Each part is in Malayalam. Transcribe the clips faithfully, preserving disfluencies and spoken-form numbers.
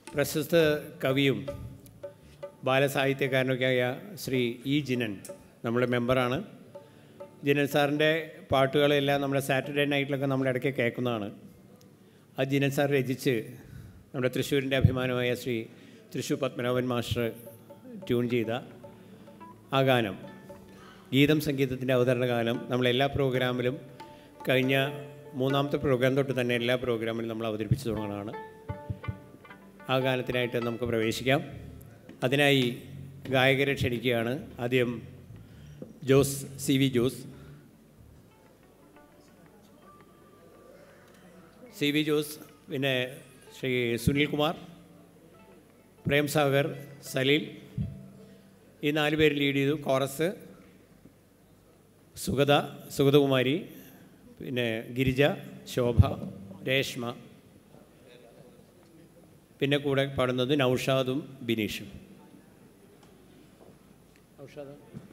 പ്രശസ്ത കവിയും ബാലസാഹിത്യകാരനൊക്കെയായ ശ്രീ ഇ ജിനൻ നമ്മുടെ മെമ്പറാണ്. ജിനൻ സാറിൻ്റെ പാട്ടുകളെല്ലാം നമ്മുടെ സാറ്റർഡേ നൈറ്റിലൊക്കെ നമ്മൾ ഇടയ്ക്ക് കേൾക്കുന്നതാണ്. ആ ജിനൻ സാർ രചിച്ച് നമ്മുടെ തൃശ്ശൂരിൻ്റെ അഭിമാനമായ ശ്രീ തൃശ്ശൂർ പത്മനാഭൻ മാസ്റ്റർ ട്യൂൺ ചെയ്ത ആ ഗാനം ഗീതം സംഗീതത്തിൻ്റെ അവതരണ ഗാനം നമ്മളെല്ലാ പ്രോഗ്രാമിലും കഴിഞ്ഞ മൂന്നാമത്തെ പ്രോഗ്രാം തൊട്ട് തന്നെ എല്ലാ പ്രോഗ്രാമിലും നമ്മൾ അവതരിപ്പിച്ചു തുടങ്ങുന്നതാണ്. ആ ഗാനത്തിനായിട്ട് നമുക്ക് പ്രവേശിക്കാം. അതിനായി ഗായകരെ ക്ഷണിക്കുകയാണ്. ആദ്യം Jose C V Jose C V Jose പിന്നെ ശ്രീ സുനിൽ കുമാർ, പ്രേം സാഗർ, സലീൽ, ഈ നാല് പേര് ലീഡ് ചെയ്തു. കോറസ് സുഗത സുഗതകുമാരി, പിന്നെ ഗിരിജ, ശോഭ, രേഷ്മ, പിന്നെ കൂടെ പാടുന്നത് നൗഷാദും ബിനീഷും. നൗഷാദ്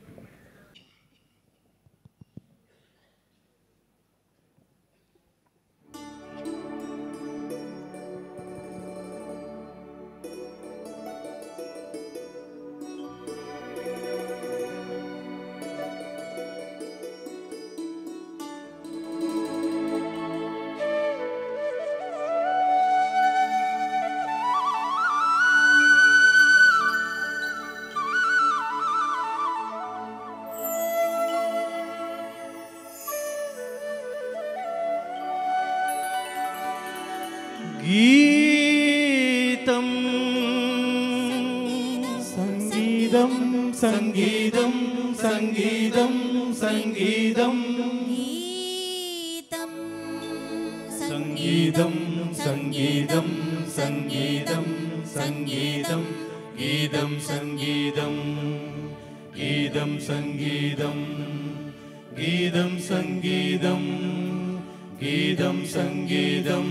ഗീതം സംഗീതം സംഗീതം സംഗീതം സംഗീതം സംഗീതം സംഗീതം സംഗീതം സംഗീതം ഗീതം സംഗീതം ഗീതം സംഗീതം ഗീതം സംഗീതം ഗീതം സംഗീതം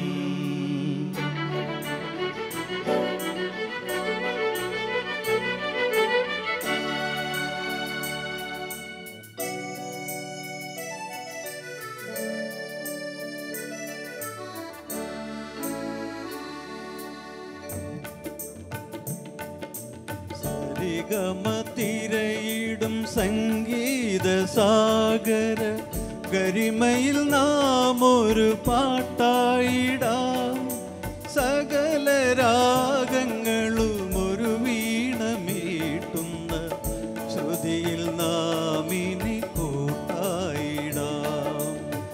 ഗമതിരയിടും സംഗീത സാഗര ഗരിമയിൽ നാം ഒരു പാട്ടായിടാം. സകല രാഗങ്ങളും ഒരു വീണമീട്ടുന്ന ശ്രുതിയിൽ നാം ഇനി കൂട്ടായിടാം.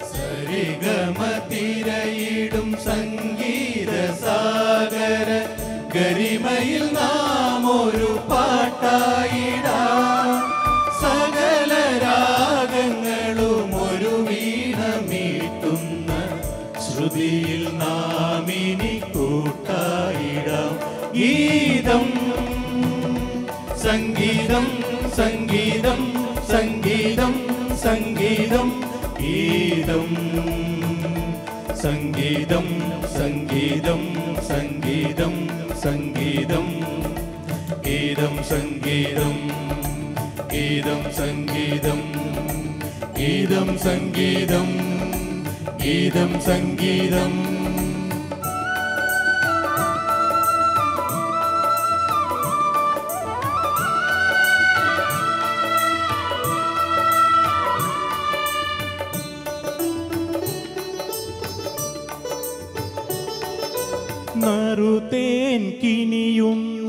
സരിഗമതിരയിടും സംഗീത സാഗര ഗരിമയിൽ നാം ഒരു പാട്ടായിടാം. സകല രാഗങ്ങളും ഒരു വീണമീട്ടുന്ന ശ്രുതിയിൽ നാം ഇനി കൂട്ടായിടാം. ഗീതം സംഗീതം സംഗീതം സംഗീതം സംഗീതം ഗീതം സംഗീതം സംഗീതം സംഗീതം സംഗീതം ഗീതം സംഗീതം ഗീതം സംഗീതം ഗീതം സംഗീതം ഗീതം സംഗീതം നറുതേൻ കിനിയുന്ന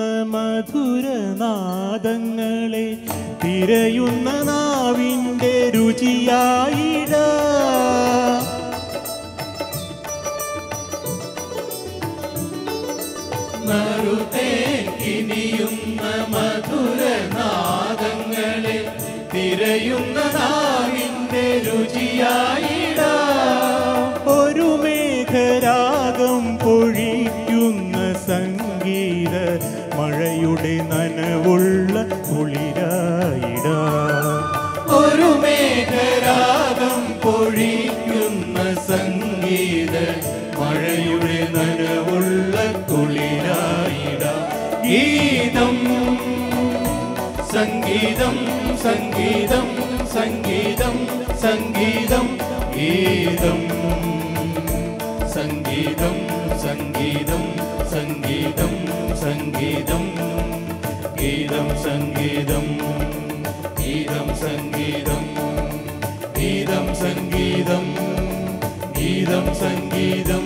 മധുരനാദങ്ങളെ തിരയുന്ന നാവിൻ്റെ രുചിയായിട. നറുതേൻ കിനിയുന്ന മധുരനാദങ്ങളെ തിരയുന്ന നാവിൻ്റെ രുചിയായിട. ഒരു മേഘരാഗം പൊഴിക്കുന്ന സംഗീത മഴയുടെ നനവുള്ള കുളിരായിട. ഒരു മേഘരാഗം പൊഴിക്കുന്ന സംഗീത മഴയുടെ നനവുള്ള കുളിരായിട. ഗീതം സംഗീതം സംഗീതം സംഗീതം സംഗീതം ഗീതം സംഗീതം സംഗീതം സംഗീതം സംഗീതം ഗീതം സംഗീതം ഗീതം സംഗീതം ഗീതം സംഗീതം ഗീതം സംഗീതം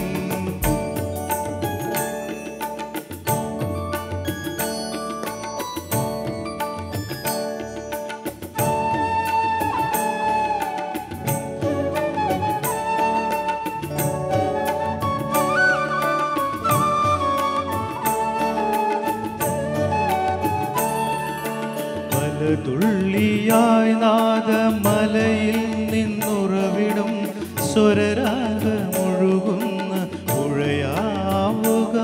തുള്ളിയായി നാദമലയിൽ നിന്നുറവിടും സ്വരരാഗമൊഴുകുന്ന പുഴയാവുക.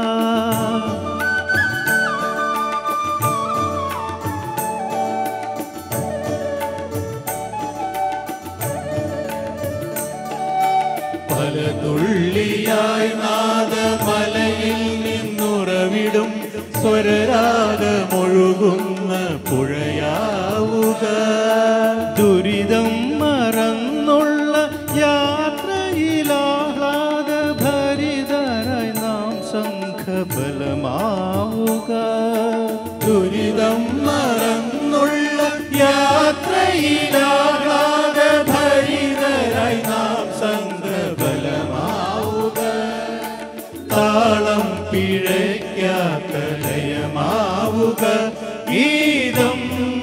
പല തുള്ളിയായി നാദമലയിൽ നിന്നുറവിടും സ്വരരാഗമൊഴുകുന്ന പുഴയാവുക. ദുരിതം മറന്നുള്ള യാത്രയിലാഹ്ലാദ ഭരിതരായി നാം സംഘബലമാവുക. ദുരിതം മറന്നുള്ള യാത്രയിലാഹ്ലാദ ഭരിതരായി നാം സംഘബലമാവുക. താളം പിഴയ്ക്കാത്ത ലയമാവുക. ഗീതം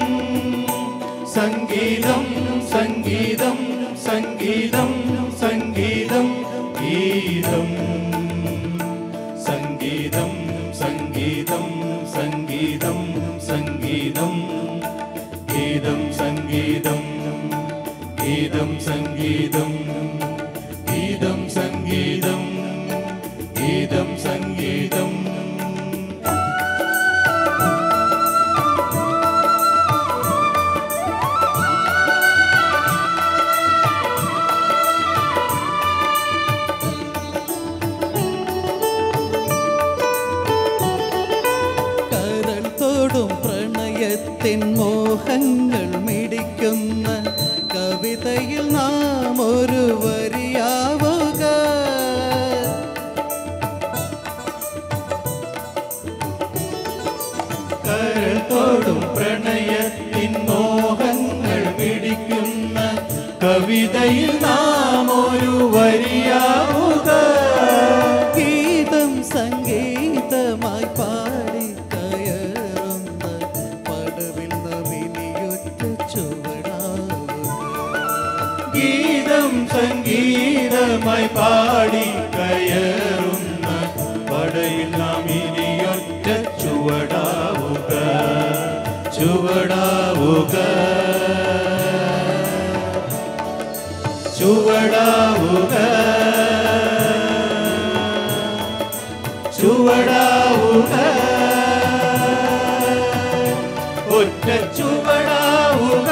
സംഗീതം സംഗീതം സംഗീതം സംഗീതം ഗീതം സംഗീതം സംഗീതം സംഗീതം സംഗീതം ഗീതം സംഗീതം ഗീതം സംഗീതം ഗീതം സംഗീതം ഗീതം സംഗീതം. പ്രണയത്തിൻ മോഹങ്ങൾ മിടിക്കുന്ന കവിതയിൽ നാം ഒരു വരിയാവുക. കരൾ തോടും പ്രണയത്തിൻ മോഹങ്ങൾ മിടിക്കുന്ന കവിതയിൽ നാം ഒരു വരിയാവുക. ഗീതം സംഗീതമായി പാടി കയറുന്ന പടവിൽ നമിനിയൊറ്റ ചുവടാവുക. ഗീതം സംഗീതമായി പാടി കയറുന്ന പടയിൽ നാം ഇനിയൊറ്റ ചുവടാവുക. ചുവടാവുക ചുവടാവുക ചുവടാവുക ഒറ്റ ചുവടാവുക.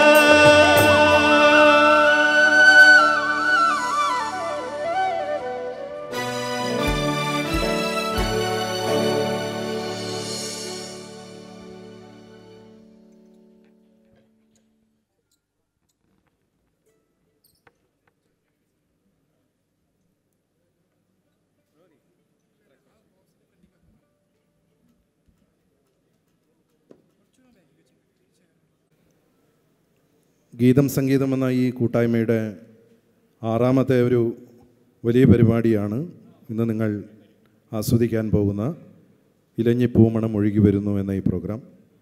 ഗീതം സംഗീതം എന്ന ഈ കൂട്ടായ്മയുടെ ആറാമത്തെ ഒരു വലിയ പരിപാടിയാണ് ഇന്ന് നിങ്ങൾ ആസ്വദിക്കാൻ പോകുന്ന ഇലഞ്ഞിപ്പൂമണം ഒഴുകി വരുന്നു എന്ന ഈ പ്രോഗ്രാം.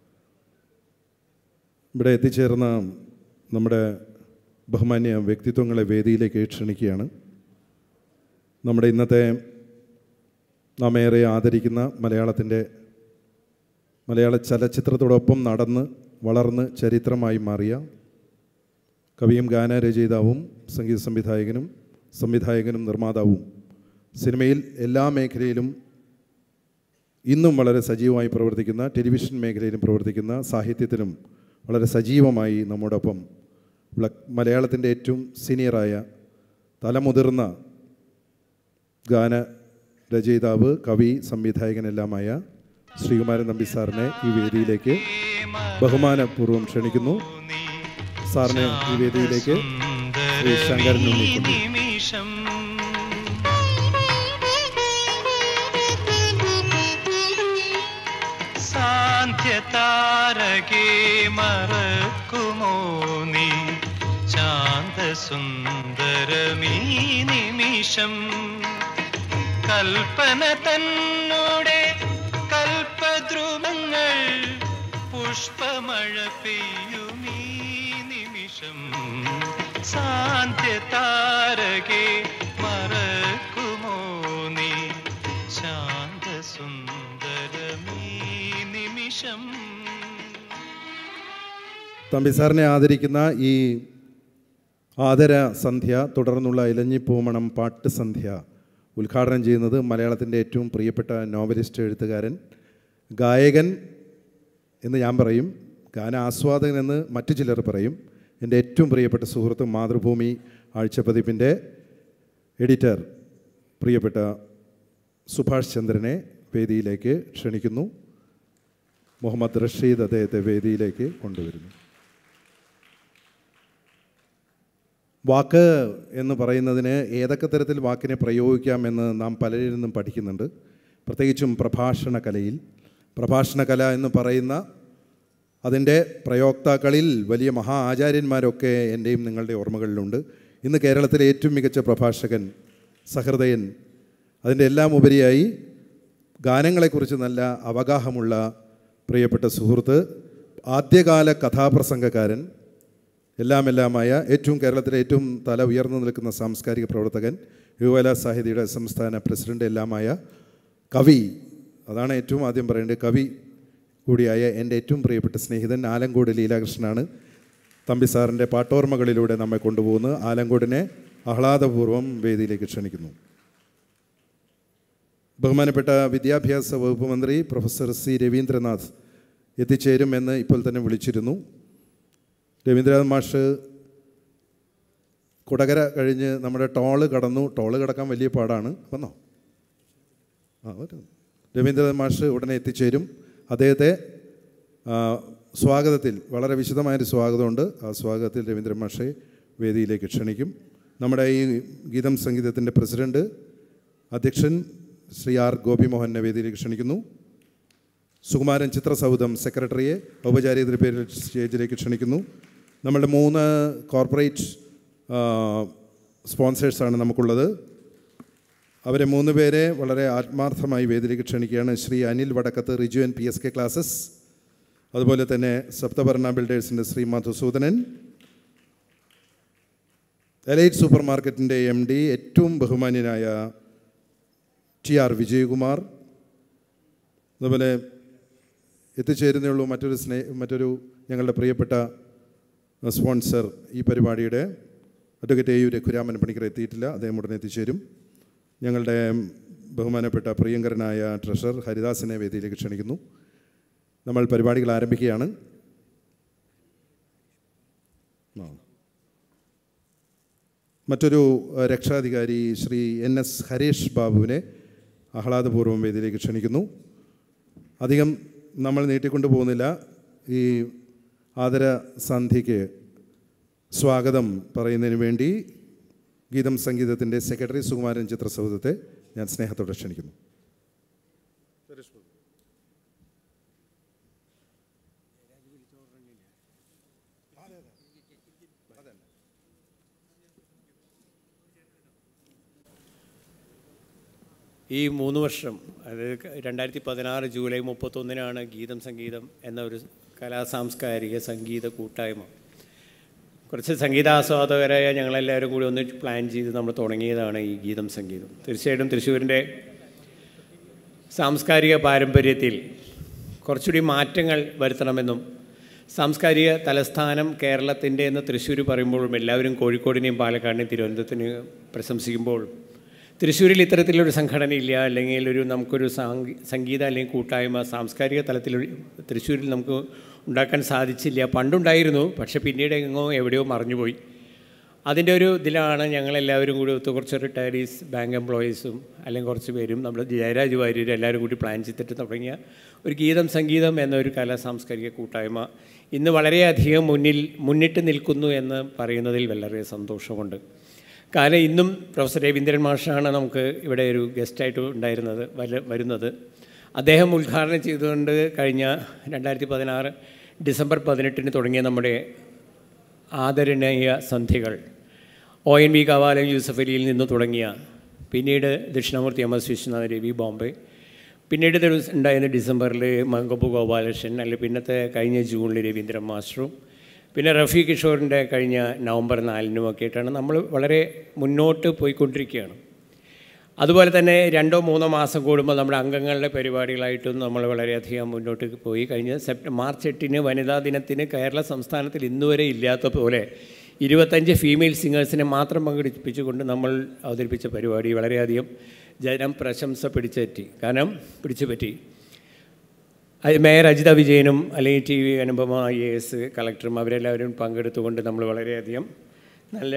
ഇവിടെ എത്തിച്ചേർന്ന നമ്മുടെ ബഹുമാന്യ വ്യക്തിത്വങ്ങളെ വേദിയിലേക്ക് ക്ഷണിക്കുകയാണ്. നമ്മുടെ ഇന്നത്തെ നാം ഏറെ ആദരിക്കുന്ന മലയാളത്തിൻ്റെ മലയാള ചലച്ചിത്രത്തോടൊപ്പം നടന്ന് വളർന്ന് ചരിത്രമായി മാറിയ കവിയും ഗാനരചയിതാവും സംഗീത സംവിധായകനും സംവിധായകനും നിർമ്മാതാവും സിനിമയിൽ എല്ലാ മേഖലയിലും ഇന്നും വളരെ സജീവമായി പ്രവർത്തിക്കുന്ന, ടെലിവിഷൻ മേഖലയിലും പ്രവർത്തിക്കുന്ന, സാഹിത്യത്തിലും വളരെ സജീവമായി നമ്മോടൊപ്പം മലയാളത്തിൻ്റെ ഏറ്റവും സീനിയറായ തലമുതിർന്ന ഗാനരചയിതാവ്, കവി, സംവിധായകനെല്ലാമായ ശ്രീകുമാരൻ നമ്പി സാറിനെ ഈ വേദിയിലേക്ക് ബഹുമാനപൂർവ്വം ക്ഷണിക്കുന്നു. സാറിനെ ഈ വേദിയിലേക്ക് ശ്രീ ശങ്കരൻ ഉണ്ണിക്കൊണ്ടു. സാന്ധ്യതാരകേ മറക്കുമോ നീ ശാന്തസുന്ദരമീ നിമിഷം കൽപ്പന തന്നോടെ കൽപ്പദ്രുമങ്ങൾ പുഷ്പമഴ പെയ്യുമീ നിമിഷം സാന്ധ്യതാരകേ മറക്കുമോ നീ ശാന്തസുന്ദരമീ നിമിഷം. തമ്പി സാറിനെ ആദരിക്കുന്ന ഈ ആദര സന്ധ്യ തുടർന്നുള്ള ഇലഞ്ഞിപ്പൂമണം പാട്ട് സന്ധ്യ ഉദ്ഘാടനം ചെയ്യുന്നത് മലയാളത്തിൻ്റെ ഏറ്റവും പ്രിയപ്പെട്ട നോവലിസ്റ്റ്, എഴുത്തുകാരൻ, ഗായകൻ എന്ന് ഞാൻ പറയും, ഗാന ആസ്വാദകൻ എന്ന് മറ്റു ചിലർ പറയും, എൻ്റെ ഏറ്റവും പ്രിയപ്പെട്ട സുഹൃത്ത്, മാതൃഭൂമി ആഴ്ചപ്പതിപ്പിൻ്റെ എഡിറ്റർ, പ്രിയപ്പെട്ട സുഭാഷ് ചന്ദ്രനെ വേദിയിലേക്ക് ക്ഷണിക്കുന്നു. മുഹമ്മദ് റഷീദ് അദ്ദേഹത്തെ വേദിയിലേക്ക് കൊണ്ടുവരുന്നു. വാക്ക് എന്ന് പറയുന്നതിന് ഏതൊക്കെ തരത്തിൽ വാക്കിനെ പ്രയോഗിക്കാമെന്ന് നാം പലരിൽ നിന്നും പഠിക്കുന്നുണ്ട്. പ്രത്യേകിച്ചും പ്രഭാഷണ കലയിൽ. പ്രഭാഷണ കല എന്ന് പറയുന്ന അതിൻ്റെ പ്രയോക്താക്കളിൽ വലിയ മഹാ ആചാര്യന്മാരൊക്കെ എൻ്റെയും നിങ്ങളുടെ ഓർമ്മകളിലുണ്ട്. ഇന്ന് കേരളത്തിലെ ഏറ്റവും മികച്ച പ്രഭാഷകൻ, സഹൃദയൻ, അതിൻ്റെ എല്ലാം ഉപരിയായി ഗാനങ്ങളെക്കുറിച്ച് നല്ല അവഗാഹമുള്ള പ്രിയപ്പെട്ട സുഹൃത്ത്, ആദ്യകാല കഥാപ്രസംഗക്കാരൻ, എല്ലാം എല്ലാമായ ഏറ്റവും കേരളത്തിലെ ഏറ്റവും തല ഉയർന്നു നിൽക്കുന്ന സാംസ്കാരിക പ്രവർത്തകൻ, യുവകലാ സാഹിതിയുടെ സംസ്ഥാന പ്രസിഡൻ്റ് എല്ലാമായ കവി, അതാണ് ഏറ്റവും ആദ്യം പറയേണ്ടത്, കവി കൂടിയായ എൻ്റെ ഏറ്റവും പ്രിയപ്പെട്ട സ്നേഹിതൻ ആലങ്കോട് ലീലാകൃഷ്ണനാണ് തമ്പി സാറിൻ്റെ പാട്ടോർമ്മകളിലൂടെ നമ്മെ കൊണ്ടുപോകുന്നത്. ആലങ്കോടിനെ ആഹ്ലാദപൂർവ്വം വേദിയിലേക്ക് ക്ഷണിക്കുന്നു. ബഹുമാനപ്പെട്ട വിദ്യാഭ്യാസ വകുപ്പ് മന്ത്രി പ്രൊഫസർ സി രവീന്ദ്രനാഥ് എത്തിച്ചേരുമെന്ന് ഇപ്പോൾ തന്നെ വിളിച്ചിരുന്നു. രവീന്ദ്രനാഥ് മാഷ് കുടകര കഴിഞ്ഞ് നമ്മുടെ ടോള് കടന്നു. ടോള് കടക്കാൻ വലിയ പാടാണ്. വന്നോ? ആ വരും. രവീന്ദ്രനാഥ് മാഷ് ഉടനെ എത്തിച്ചേരും. അദ്ദേഹത്തെ സ്വാഗതത്തിൽ, വളരെ വിശദമായൊരു സ്വാഗതമുണ്ട്. ആ സ്വാഗതത്തിൽ രവീന്ദ്രനാഥ് മാഷെ വേദിയിലേക്ക് ക്ഷണിക്കും. നമ്മുടെ ഈ ഗീതം സംഗീതത്തിൻ്റെ പ്രസിഡൻറ്റ്, അധ്യക്ഷൻ ശ്രീ ആർ ഗോപിമോഹനെ വേദിയിലേക്ക് ക്ഷണിക്കുന്നു. സുകുമാരൻ ചിത്രസൗധം സെക്രട്ടറിയെ ഔപചാരികതയുടെ പേരിൽ സ്റ്റേജിലേക്ക് ക്ഷണിക്കുന്നു. നമ്മളുടെ മൂന്ന് കോർപ്പറേറ്റ് സ്പോൺസേഴ്സാണ് നമുക്കുള്ളത്. അവരെ മൂന്ന് പേരെ വളരെ ആത്മാർത്ഥമായി വേദിയിലേക്ക് ക്ഷണിക്കുകയാണ്. Shri Anil Vadakkath, Riju N P S K classes, അതുപോലെ തന്നെ സപ്തവർണ്ണ ബിൽഡേഴ്സിൻ്റെ ശ്രീ മധുസൂദനൻ, എലൈറ്റ് സൂപ്പർ മാർക്കറ്റിൻ്റെ എം ഡി ഏറ്റവും ബഹുമാന്യനായ ടി ആർ വിജയകുമാർ, അതുപോലെ എത്തിച്ചേരുന്നേയുള്ളൂ മറ്റൊരു സ്നേ മറ്റൊരു ഞങ്ങളുടെ പ്രിയപ്പെട്ട സ്പോൺസർ ഈ പരിപാടിയുടെ advocate A U Raghuraman Panicker എത്തിയിട്ടില്ല. അദ്ദേഹം ഉടനെ എത്തിച്ചേരും. ഞങ്ങളുടെ ബഹുമാനപ്പെട്ട പ്രിയങ്കരനായ ട്രഷറർ ഹരിദാസിനെ വേദിയിലേക്ക് ക്ഷണിക്കുന്നു. നമ്മൾ പരിപാടികൾ ആരംഭിക്കുകയാണ്. മറ്റൊരു രക്ഷാധികാരി ശ്രീ എൻ എസ് ഹരീഷ് ബാബുവിനെ ആഹ്ലാദപൂർവ്വം വേദിയിലേക്ക് ക്ഷണിക്കുന്നു. അധികം നമ്മൾ നീട്ടിക്കൊണ്ടു പോകുന്നില്ല. ഈ ആദര സന്ധ്യയ്ക്ക് സ്വാഗതം പറയുന്നതിന് വേണ്ടി ഗീതം സംഗീതത്തിൻ്റെ സെക്രട്ടറി സുകുമാരൻ ചിത്രസൗധത്തെ ഞാൻ സ്നേഹത്തോടെ ക്ഷണിക്കുന്നു. ഈ മൂന്ന് വർഷം, അതായത് രണ്ടായിരത്തി പതിനാറ് ജൂലൈ മുപ്പത്തൊന്നിനാണ് ഗീതം സംഗീതം എന്ന ഒരു കലാ സാംസ്കാരിക സംഗീത കൂട്ടായ്മ, കുറച്ച് സംഗീതാസ്വാദകരായ ഞങ്ങളെല്ലാവരും കൂടി ഒന്ന് പ്ലാൻ ചെയ്ത് നമ്മൾ തുടങ്ങിയതാണ് ഈ ഗീതം സംഗീതം. തീർച്ചയായിട്ടും തൃശ്ശൂരിൻ്റെ സാംസ്കാരിക പാരമ്പര്യത്തിൽ കുറച്ചുകൂടി മാറ്റങ്ങൾ വരുത്തണമെന്നും, സാംസ്കാരിക തലസ്ഥാനം കേരളത്തിൻ്റെ എന്ന് തൃശ്ശൂർ പറയുമ്പോഴും എല്ലാവരും കോഴിക്കോടിനെയും പാലക്കാടിനെയും തിരുവനന്തപുരത്തിനെയും പ്രശംസിക്കുമ്പോൾ തൃശ്ശൂരിൽ ഇത്തരത്തിലൊരു സംഘടനയില്ല, അല്ലെങ്കിൽ ഒരു നമുക്കൊരു സംഗീത അല്ലെങ്കിൽ കൂട്ടായ്മ സാംസ്കാരിക തലത്തിൽ തൃശ്ശൂരിൽ നമുക്ക് ഉണ്ടാക്കാൻ സാധിച്ചില്ല. പണ്ടുണ്ടായിരുന്നു, പക്ഷേ പിന്നീട് എങ്ങോ എവിടെയോ മറഞ്ഞുപോയി. അതിൻ്റെ ഒരു ഇതിലാണ് ഞങ്ങളെല്ലാവരും കൂടി ഒത്ത് കുറച്ച് റിട്ടയർഡീസ്, ബാങ്ക് എംപ്ലോയീസും അല്ലെങ്കിൽ കുറച്ച് പേരും നമ്മൾ ജയരാജ് വാര്യർ എല്ലാവരും കൂടി പ്ലാൻ ചെയ്തിട്ട് തുടങ്ങിയ ഒരു ഗീതം സംഗീതം എന്നൊരു കലാ സാംസ്കാരിക കൂട്ടായ്മ ഇന്ന് വളരെയധികം മുന്നിൽ മുന്നിട്ട് നിൽക്കുന്നു എന്ന് പറയുന്നതിൽ വളരെ സന്തോഷമുണ്ട്. കാരണം ഇന്നും പ്രൊഫസർ രവീന്ദ്രൻ മാഷാണ് നമുക്ക് ഇവിടെ ഒരു ഗസ്റ്റായിട്ട് ഉണ്ടായിരുന്നത് വല വരുന്നത് അദ്ദേഹം ഉദ്ഘാടനം ചെയ്തുകൊണ്ട് കഴിഞ്ഞ രണ്ടായിരത്തി പതിനാറ് ഡിസംബർ പതിനെട്ടിന് തുടങ്ങിയ നമ്മുടെ ആദരണീയ സന്ധ്യകൾ O N V Kavalam Yusuf അലിയിൽ നിന്ന് തുടങ്ങിയ, പിന്നീട് ദക്ഷിണാമൂർത്തി എം എസ് വിശ്വനാഥ് രവി ബോംബെ, പിന്നീട് ഉണ്ടായിരുന്ന ഡിസംബറിൽ മങ്കപ്പു ഗോപാലകൃഷ്ണൻ, അല്ലെങ്കിൽ പിന്നത്തെ കഴിഞ്ഞ ജൂണിൽ രവീന്ദ്രൻ മാസ്റ്ററും, പിന്നെ റഫി കിഷോറിൻ്റെ കഴിഞ്ഞ നവംബർ നാലിനുമൊക്കെ ആയിട്ടാണ് നമ്മൾ വളരെ മുന്നോട്ട് പോയിക്കൊണ്ടിരിക്കുകയാണ്. അതുപോലെ തന്നെ രണ്ടോ മൂന്നോ മാസം കൂടുമ്പോൾ നമ്മുടെ അംഗങ്ങളുടെ പരിപാടികളായിട്ടും നമ്മൾ വളരെയധികം മുന്നോട്ട് പോയി. കഴിഞ്ഞ സെപ്റ്റംബർ മാർച്ച് എട്ടിന് വനിതാ ദിനത്തിന് കേരള സംസ്ഥാനത്തിൽ ഇന്നുവരെ ഇല്ലാത്ത പോലെ ഇരുപത്തഞ്ച് ഫീമെയിൽ സിംഗേഴ്സിനെ മാത്രം പങ്കെടുപ്പിച്ചുകൊണ്ട് നമ്മൾ അവതരിപ്പിച്ച പരിപാടി വളരെയധികം ജനം പ്രശംസ പിടിച്ചുപറ്റി. കാരണം പിടിച്ചുപറ്റി മേയർ അജിത വിജയനും അല്ലെങ്കിൽ T V Anupama I A S കളക്ടറും അവരെല്ലാവരും പങ്കെടുത്തുകൊണ്ട് നമ്മൾ വളരെയധികം നല്ല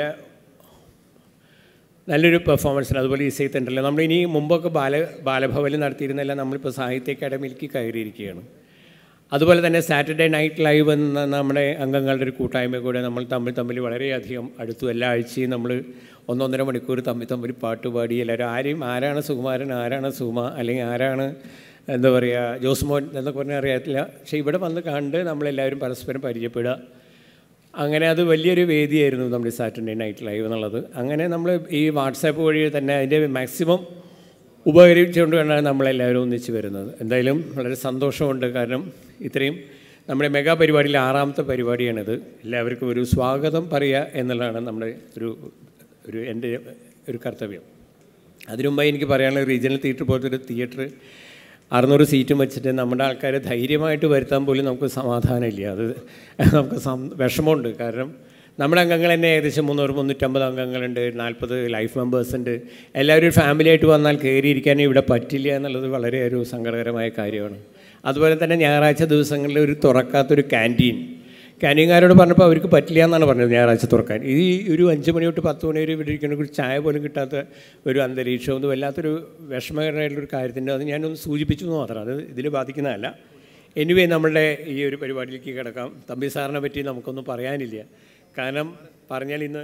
നല്ലൊരു പെർഫോമൻസിന്, അതുപോലെ ഇസൈ സെൻറ്ററിൽ നമ്മളിനി മുമ്പൊക്കെ ബാല ബാലഭവനിൽ നടത്തിയിരുന്നില്ല, നമ്മളിപ്പോൾ സാഹിത്യ അക്കാദമിയിലേക്ക് കയറിയിരിക്കുകയാണ്. അതുപോലെ തന്നെ സാറ്റർഡേ നൈറ്റ് ലൈവ് എന്ന നമ്മുടെ അംഗങ്ങളുടെ ഒരു കൂട്ടായ്മ കൂടെ നമ്മൾ തമ്മിൽ തമ്മിൽ വളരെയധികം അടുത്തു. എല്ലാ ആഴ്ചയും നമ്മൾ ഒന്നൊന്നര മണിക്കൂർ തമ്മിൽ തമ്മിൽ പാട്ടുപാടി എല്ലാവരും ആരെയും ആരാണ് സുകുമാരൻ, ആരാണ് സുമ, അല്ലെങ്കിൽ ആരാണ് എന്താ പറയുക ജോസ്മോൻ എന്നൊക്കെ പറഞ്ഞാൽ അറിയത്തില്ല. പക്ഷേ ഇവിടെ വന്ന് കണ്ട് നമ്മളെല്ലാവരും പരസ്പരം പരിചയപ്പെടുക, അങ്ങനെ അത് വലിയൊരു വേദിയായിരുന്നു നമ്മുടെ സാറ്റർഡേ നൈറ്റ് ലൈവ് എന്നുള്ളത്. അങ്ങനെ നമ്മൾ ഈ വാട്സാപ്പ് വഴി തന്നെ അതിൻ്റെ മാക്സിമം ഉപകരിച്ചുകൊണ്ട് വേണ്ടാണ് നമ്മളെല്ലാവരും ഒന്നിച്ച് വരുന്നത്. എന്തായാലും വളരെ സന്തോഷമുണ്ട്. കാരണം ഇത്രയും നമ്മുടെ മെഗാ പരിപാടിയിൽ ആറാമത്തെ പരിപാടിയാണിത്. എല്ലാവർക്കും ഒരു സ്വാഗതം പറയുക എന്നുള്ളതാണ് നമ്മുടെ ഒരു ഒരു എൻ്റെ ഒരു കർത്തവ്യം. അതിനുമുമ്പായി എനിക്ക് പറയാനുള്ള റീജിയണൽ തിയേറ്റർ പോലത്തെ ഒരു തിയേറ്റർ അറുന്നൂറ് സീറ്റും വെച്ചിട്ട് നമ്മുടെ ആൾക്കാരെ ധൈര്യമായിട്ട് വരുത്താൻ പോലും നമുക്ക് സമാധാനമില്ല. അത് നമുക്ക് വിഷമമുണ്ട്. കാരണം നമ്മുടെ അംഗങ്ങൾ തന്നെ ഏകദേശം മുന്നൂറ് മുന്നൂറ്റമ്പത് അംഗങ്ങളുണ്ട്, നാൽപ്പത് ലൈഫ് മെമ്പേഴ്സ് ഉണ്ട്. എല്ലാവരും ഒരു ഫാമിലി ആയിട്ട് വന്നാൽ കയറിയിരിക്കാനും ഇവിടെ പറ്റില്ല എന്നുള്ളത് വളരെ ഒരു സങ്കടകരമായ കാര്യമാണ്. അതുപോലെ തന്നെ ഞായറാഴ്ച ദിവസങ്ങളിൽ ഒരു തുറക്കാത്തൊരു ക്യാൻറ്റീൻ ക്യാൻറ്റീൻകാരോട് പറഞ്ഞപ്പോൾ അവർക്ക് പറ്റില്ല എന്നാണ് പറഞ്ഞത് ഞായറാഴ്ച തുറക്കാൻ. ഈ ഒരു അഞ്ച് മണി തൊട്ട് പത്ത് മണി വരെ ഇവിടെ ഇരിക്കുന്ന ഒരു ചായ പോലും കിട്ടാത്ത ഒരു അന്തരീക്ഷവും ഇത് വല്ലാത്തൊരു വിഷമകരമായിട്ടുള്ളൊരു കാര്യത്തിൻ്റെ അത് ഞാനൊന്ന് സൂചിപ്പിച്ചു എന്ന് മാത്രം, അത് ഇതിൽ ബാധിക്കുന്നതല്ല. എനിവേ നമ്മളുടെ ഈ ഒരു പരിപാടിയിലേക്ക് കിടക്കാം. തമ്പി സാറിനെ പറ്റി നമുക്കൊന്നും പറയാനില്ല. കാരണം പറഞ്ഞാൽ ഇന്ന്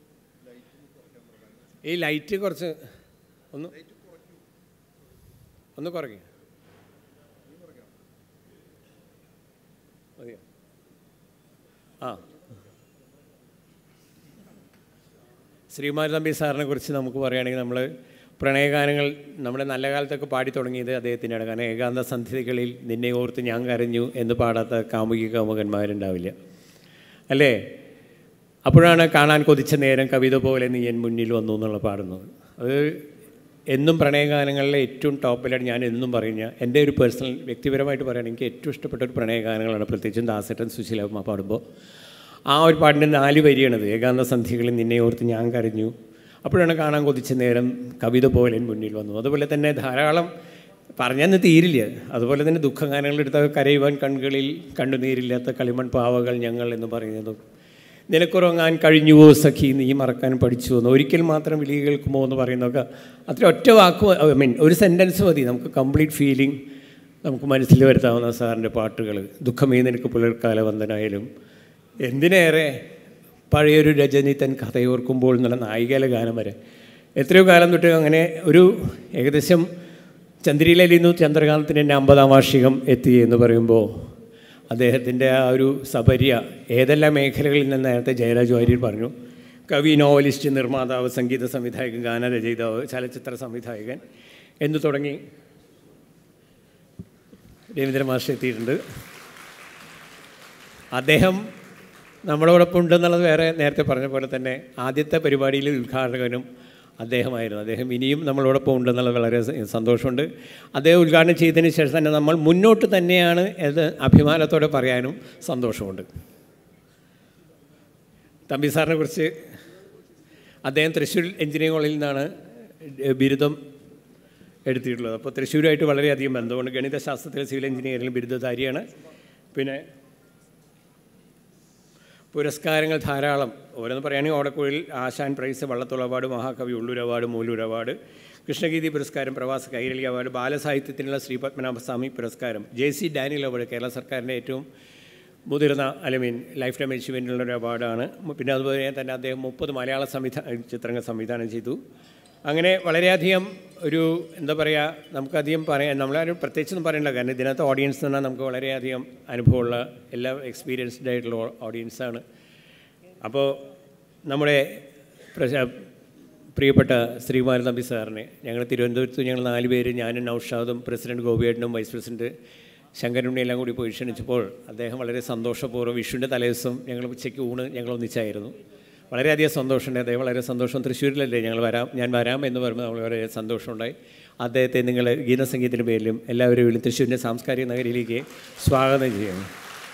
ഈ ലൈറ്റ് കുറച്ച് ഒന്ന് ഒന്ന് കുറയ്ക്കുക. മതിയോ? ആ ശ്രീമാൻ തമ്പി സാറിനെ കുറിച്ച് നമുക്ക് പറയുകയാണെങ്കിൽ നമ്മൾ പ്രണയഗാനങ്ങൾ നമ്മുടെ നല്ല കാലത്തൊക്കെ പാടി തുടങ്ങിയത് അദ്ദേഹത്തിൻ്റെയാണ്. കാരണം ഏകാന്ത സന്ധ്യകളിൽ നിന്നെ ഓർത്ത് ഞാൻ കരഞ്ഞു എന്ന് പാടാത്ത കാമുകി കാമുകന്മാരുണ്ടാവില്ല, അല്ലേ? അപ്പോഴാണ് കാണാൻ കൊതിച്ച നേരം കവിത പോലെ നീ എൻ മുന്നിൽ വന്നു എന്നുള്ള പാടുന്നത്. അത് എന്നും പ്രണയഗാനങ്ങളിലെ ഏറ്റവും ടോപ്പിലാണ് ഞാൻ എന്നും പറയുക. എൻ്റെ ഒരു പേഴ്സണൽ വ്യക്തിപരമായിട്ട് പറയുകയാണെങ്കിൽ എനിക്ക് ഏറ്റവും ഇഷ്ടപ്പെട്ട ഒരു പ്രണയഗാനങ്ങളാണ്, പ്രത്യേകിച്ചും ദാസേട്ടൻ സുശീലമ്മ പാടുമ്പോൾ. ആ ഒരു പാട്ടിൻ്റെ നാല് വരിയാണത്. ഏകാന്ത സന്ധ്യകളിൽ നിന്നെ ഓർത്ത് ഞാൻ കരഞ്ഞു, അപ്പോഴാണ് കാണാൻ കൊതിച്ച നേരം കവിത പോലെ മുന്നിൽ വന്നു. അതുപോലെ തന്നെ ധാരാളം പറഞ്ഞെന്ന് തീരില്ല. അതുപോലെ തന്നെ ദുഃഖഗാനങ്ങളെടുത്ത കരയുവാൻ കണ്ണുകളിൽ കണ്ണുനീരില്ലാത്ത കളിമൺ പാവകൾ ഞങ്ങൾ എന്ന് പറയുന്നതും, നിനക്കുറങ്ങാൻ കഴിഞ്ഞുവോ സഖി നീ മറക്കാൻ പഠിച്ചുവോ എന്ന്, ഒരിക്കൽ മാത്രം വിളി കേൾക്കുമോ എന്ന് പറയുന്നതൊക്കെ അത്ര ഒറ്റ വാക്ക്, ഐ മീൻ ഒരു സെൻറ്റൻസ് മതി നമുക്ക് കംപ്ലീറ്റ് ഫീലിംഗ് നമുക്ക് മനസ്സിൽ വരുത്താവുന്ന സാറിൻ്റെ പാട്ടുകൾ. ദുഃഖമേ നിനക്ക് പുലർക്കാല വന്ദനായാലും, എന്തിനേറെ പഴയൊരു രജനി തൻ കഥയോർക്കുമ്പോൾ എന്നുള്ള നായികയിലെ ഗാനം വരെ എത്രയോ കാലം തൊട്ട് അങ്ങനെ ഒരു ഏകദേശം ചന്ദ്രയിലിരുന്നു ചന്ദ്രകാന്തത്തിൻ്റെ എൻ്റെ അമ്പതാം വാർഷികം എത്തി എന്ന് പറയുമ്പോൾ അദ്ദേഹത്തിൻ്റെ ആ ഒരു സബര്യ ഏതെല്ലാം മേഖലകളിൽ നിന്ന് നേരത്തെ ജയരാജ് വാര്യർ പറഞ്ഞു. കവി, നോവലിസ്റ്റ്, നിർമ്മാതാവ്, സംഗീത സംവിധായകൻ, ഗാനരചയിതാവ്, ചലച്ചിത്ര സംവിധായകൻ എന്ന് തുടങ്ങി രവീന്ദ്രൻ മാസ്റ്റർ എത്തിയിട്ടുണ്ട്. അദ്ദേഹം നമ്മളോടൊപ്പം ഉണ്ടെന്നുള്ളത് വേറെ നേരത്തെ പറഞ്ഞ പോലെ തന്നെ ആദ്യത്തെ പരിപാടിയിൽ ഉദ്ഘാടകനും അദ്ദേഹമായിരുന്നു. അദ്ദേഹം ഇനിയും നമ്മളോടൊപ്പം ഉണ്ടെന്നുള്ളത് വളരെ സന്തോഷമുണ്ട്. അദ്ദേഹം ഉദ്ഘാടനം ചെയ്തതിന് ശേഷം തന്നെ നമ്മൾ മുന്നോട്ട് തന്നെയാണ് അത് അഭിമാനത്തോടെ പറയാനും സന്തോഷമുണ്ട്. തമ്പി സാറിനെ കുറിച്ച്, അദ്ദേഹം തൃശ്ശൂർ എഞ്ചിനീയറിംഗ് കോളേജിൽ നിന്നാണ് ബിരുദം എടുത്തിട്ടുള്ളത്. അപ്പോൾ തൃശ്ശൂരുമായിട്ട് വളരെയധികം ബന്ധമുണ്ട്. ഗണിതശാസ്ത്രത്തിൽ സിവിൽ എഞ്ചിനീയറിംഗ് ബിരുദധാരിയാണ്. പിന്നെ പുരസ്കാരങ്ങൾ ധാരാളം. ഓരോന്ന് പറയുകയാണെങ്കിൽ ഓടക്കുഴൽ ആശാൻ പ്രൈസ്, വള്ളത്തോൾ അവാർഡ്, മഹാകവി ഉള്ളൂർ അവാർഡ്, മൂലൂർ അവാർഡ്, കൃഷ്ണഗീതി പുരസ്കാരം, പ്രവാസ കൈരളി അവാർഡ്, ബാലസാഹിത്യത്തിനുള്ള ശ്രീ പത്മനാഭസ്വാമി പുരസ്കാരം, J C Daniel award, Kerala സർക്കാരിൻ്റെ ഏറ്റവും മുതിർന്ന ഐ മീൻ ലൈഫ് ടൈം അച്ചീവ്മെൻറ്റിനുള്ളൊരു അവാർഡാണ്. പിന്നെ അതുപോലെ തന്നെ അദ്ദേഹം മുപ്പത് മലയാള സംവിധാന ചിത്രങ്ങൾ സംവിധാനം ചെയ്തു. അങ്ങനെ വളരെയധികം ഒരു എന്താ പറയുക, നമുക്കധികം പറയാൻ നമ്മളാരും പ്രത്യേകിച്ചൊന്നും പറയണ്ട. കാരണം ഇതിനകത്ത് ഓഡിയൻസ് എന്ന് പറഞ്ഞാൽ നമുക്ക് വളരെയധികം അനുഭവമുള്ള എല്ലാ എക്സ്പീരിയൻസ്ഡ് ആയിട്ടുള്ള ഓഡിയൻസാണ്. അപ്പോൾ നമ്മുടെ പ്രിയപ്പെട്ട ശ്രീകുമാരൻ തമ്പി സാറിനെ ഞങ്ങൾ തിരുവനന്തപുരത്ത് ഞങ്ങൾ നാല് പേര്, ഞാനും നൗഷാദും പ്രസിഡന്റ് ഗോപിയേട്ടനും വൈസ് പ്രസിഡന്റ് ശങ്കരനുണ്ണി എല്ലാം കൂടി പോയി ക്ഷണിച്ചപ്പോൾ അദ്ദേഹം വളരെ സന്തോഷപൂർവ്വം വിഷുവിൻ്റെ തലേദിവസം ഞങ്ങൾ ഉച്ചയ്ക്ക് ഊണ് ഞങ്ങൾ ഒന്നിച്ചായിരുന്നു. വളരെയധികം സന്തോഷമുണ്ട്. അദ്ദേഹം വളരെ സന്തോഷം. തൃശ്ശൂരിലല്ലേ ഞങ്ങൾ വരാം, ഞാൻ വരാം എന്ന് പറയുമ്പോൾ നമ്മൾ വളരെ സന്തോഷമുണ്ടായി. അദ്ദേഹത്തെ നിങ്ങൾ ഗീതസംഗീതത്തിൻ്റെ പേരിലും എല്ലാവരും തൃശ്ശൂരിൻ്റെ സാംസ്കാരിക നഗരിയിലേക്ക് സ്വാഗതം ചെയ്യുന്നു.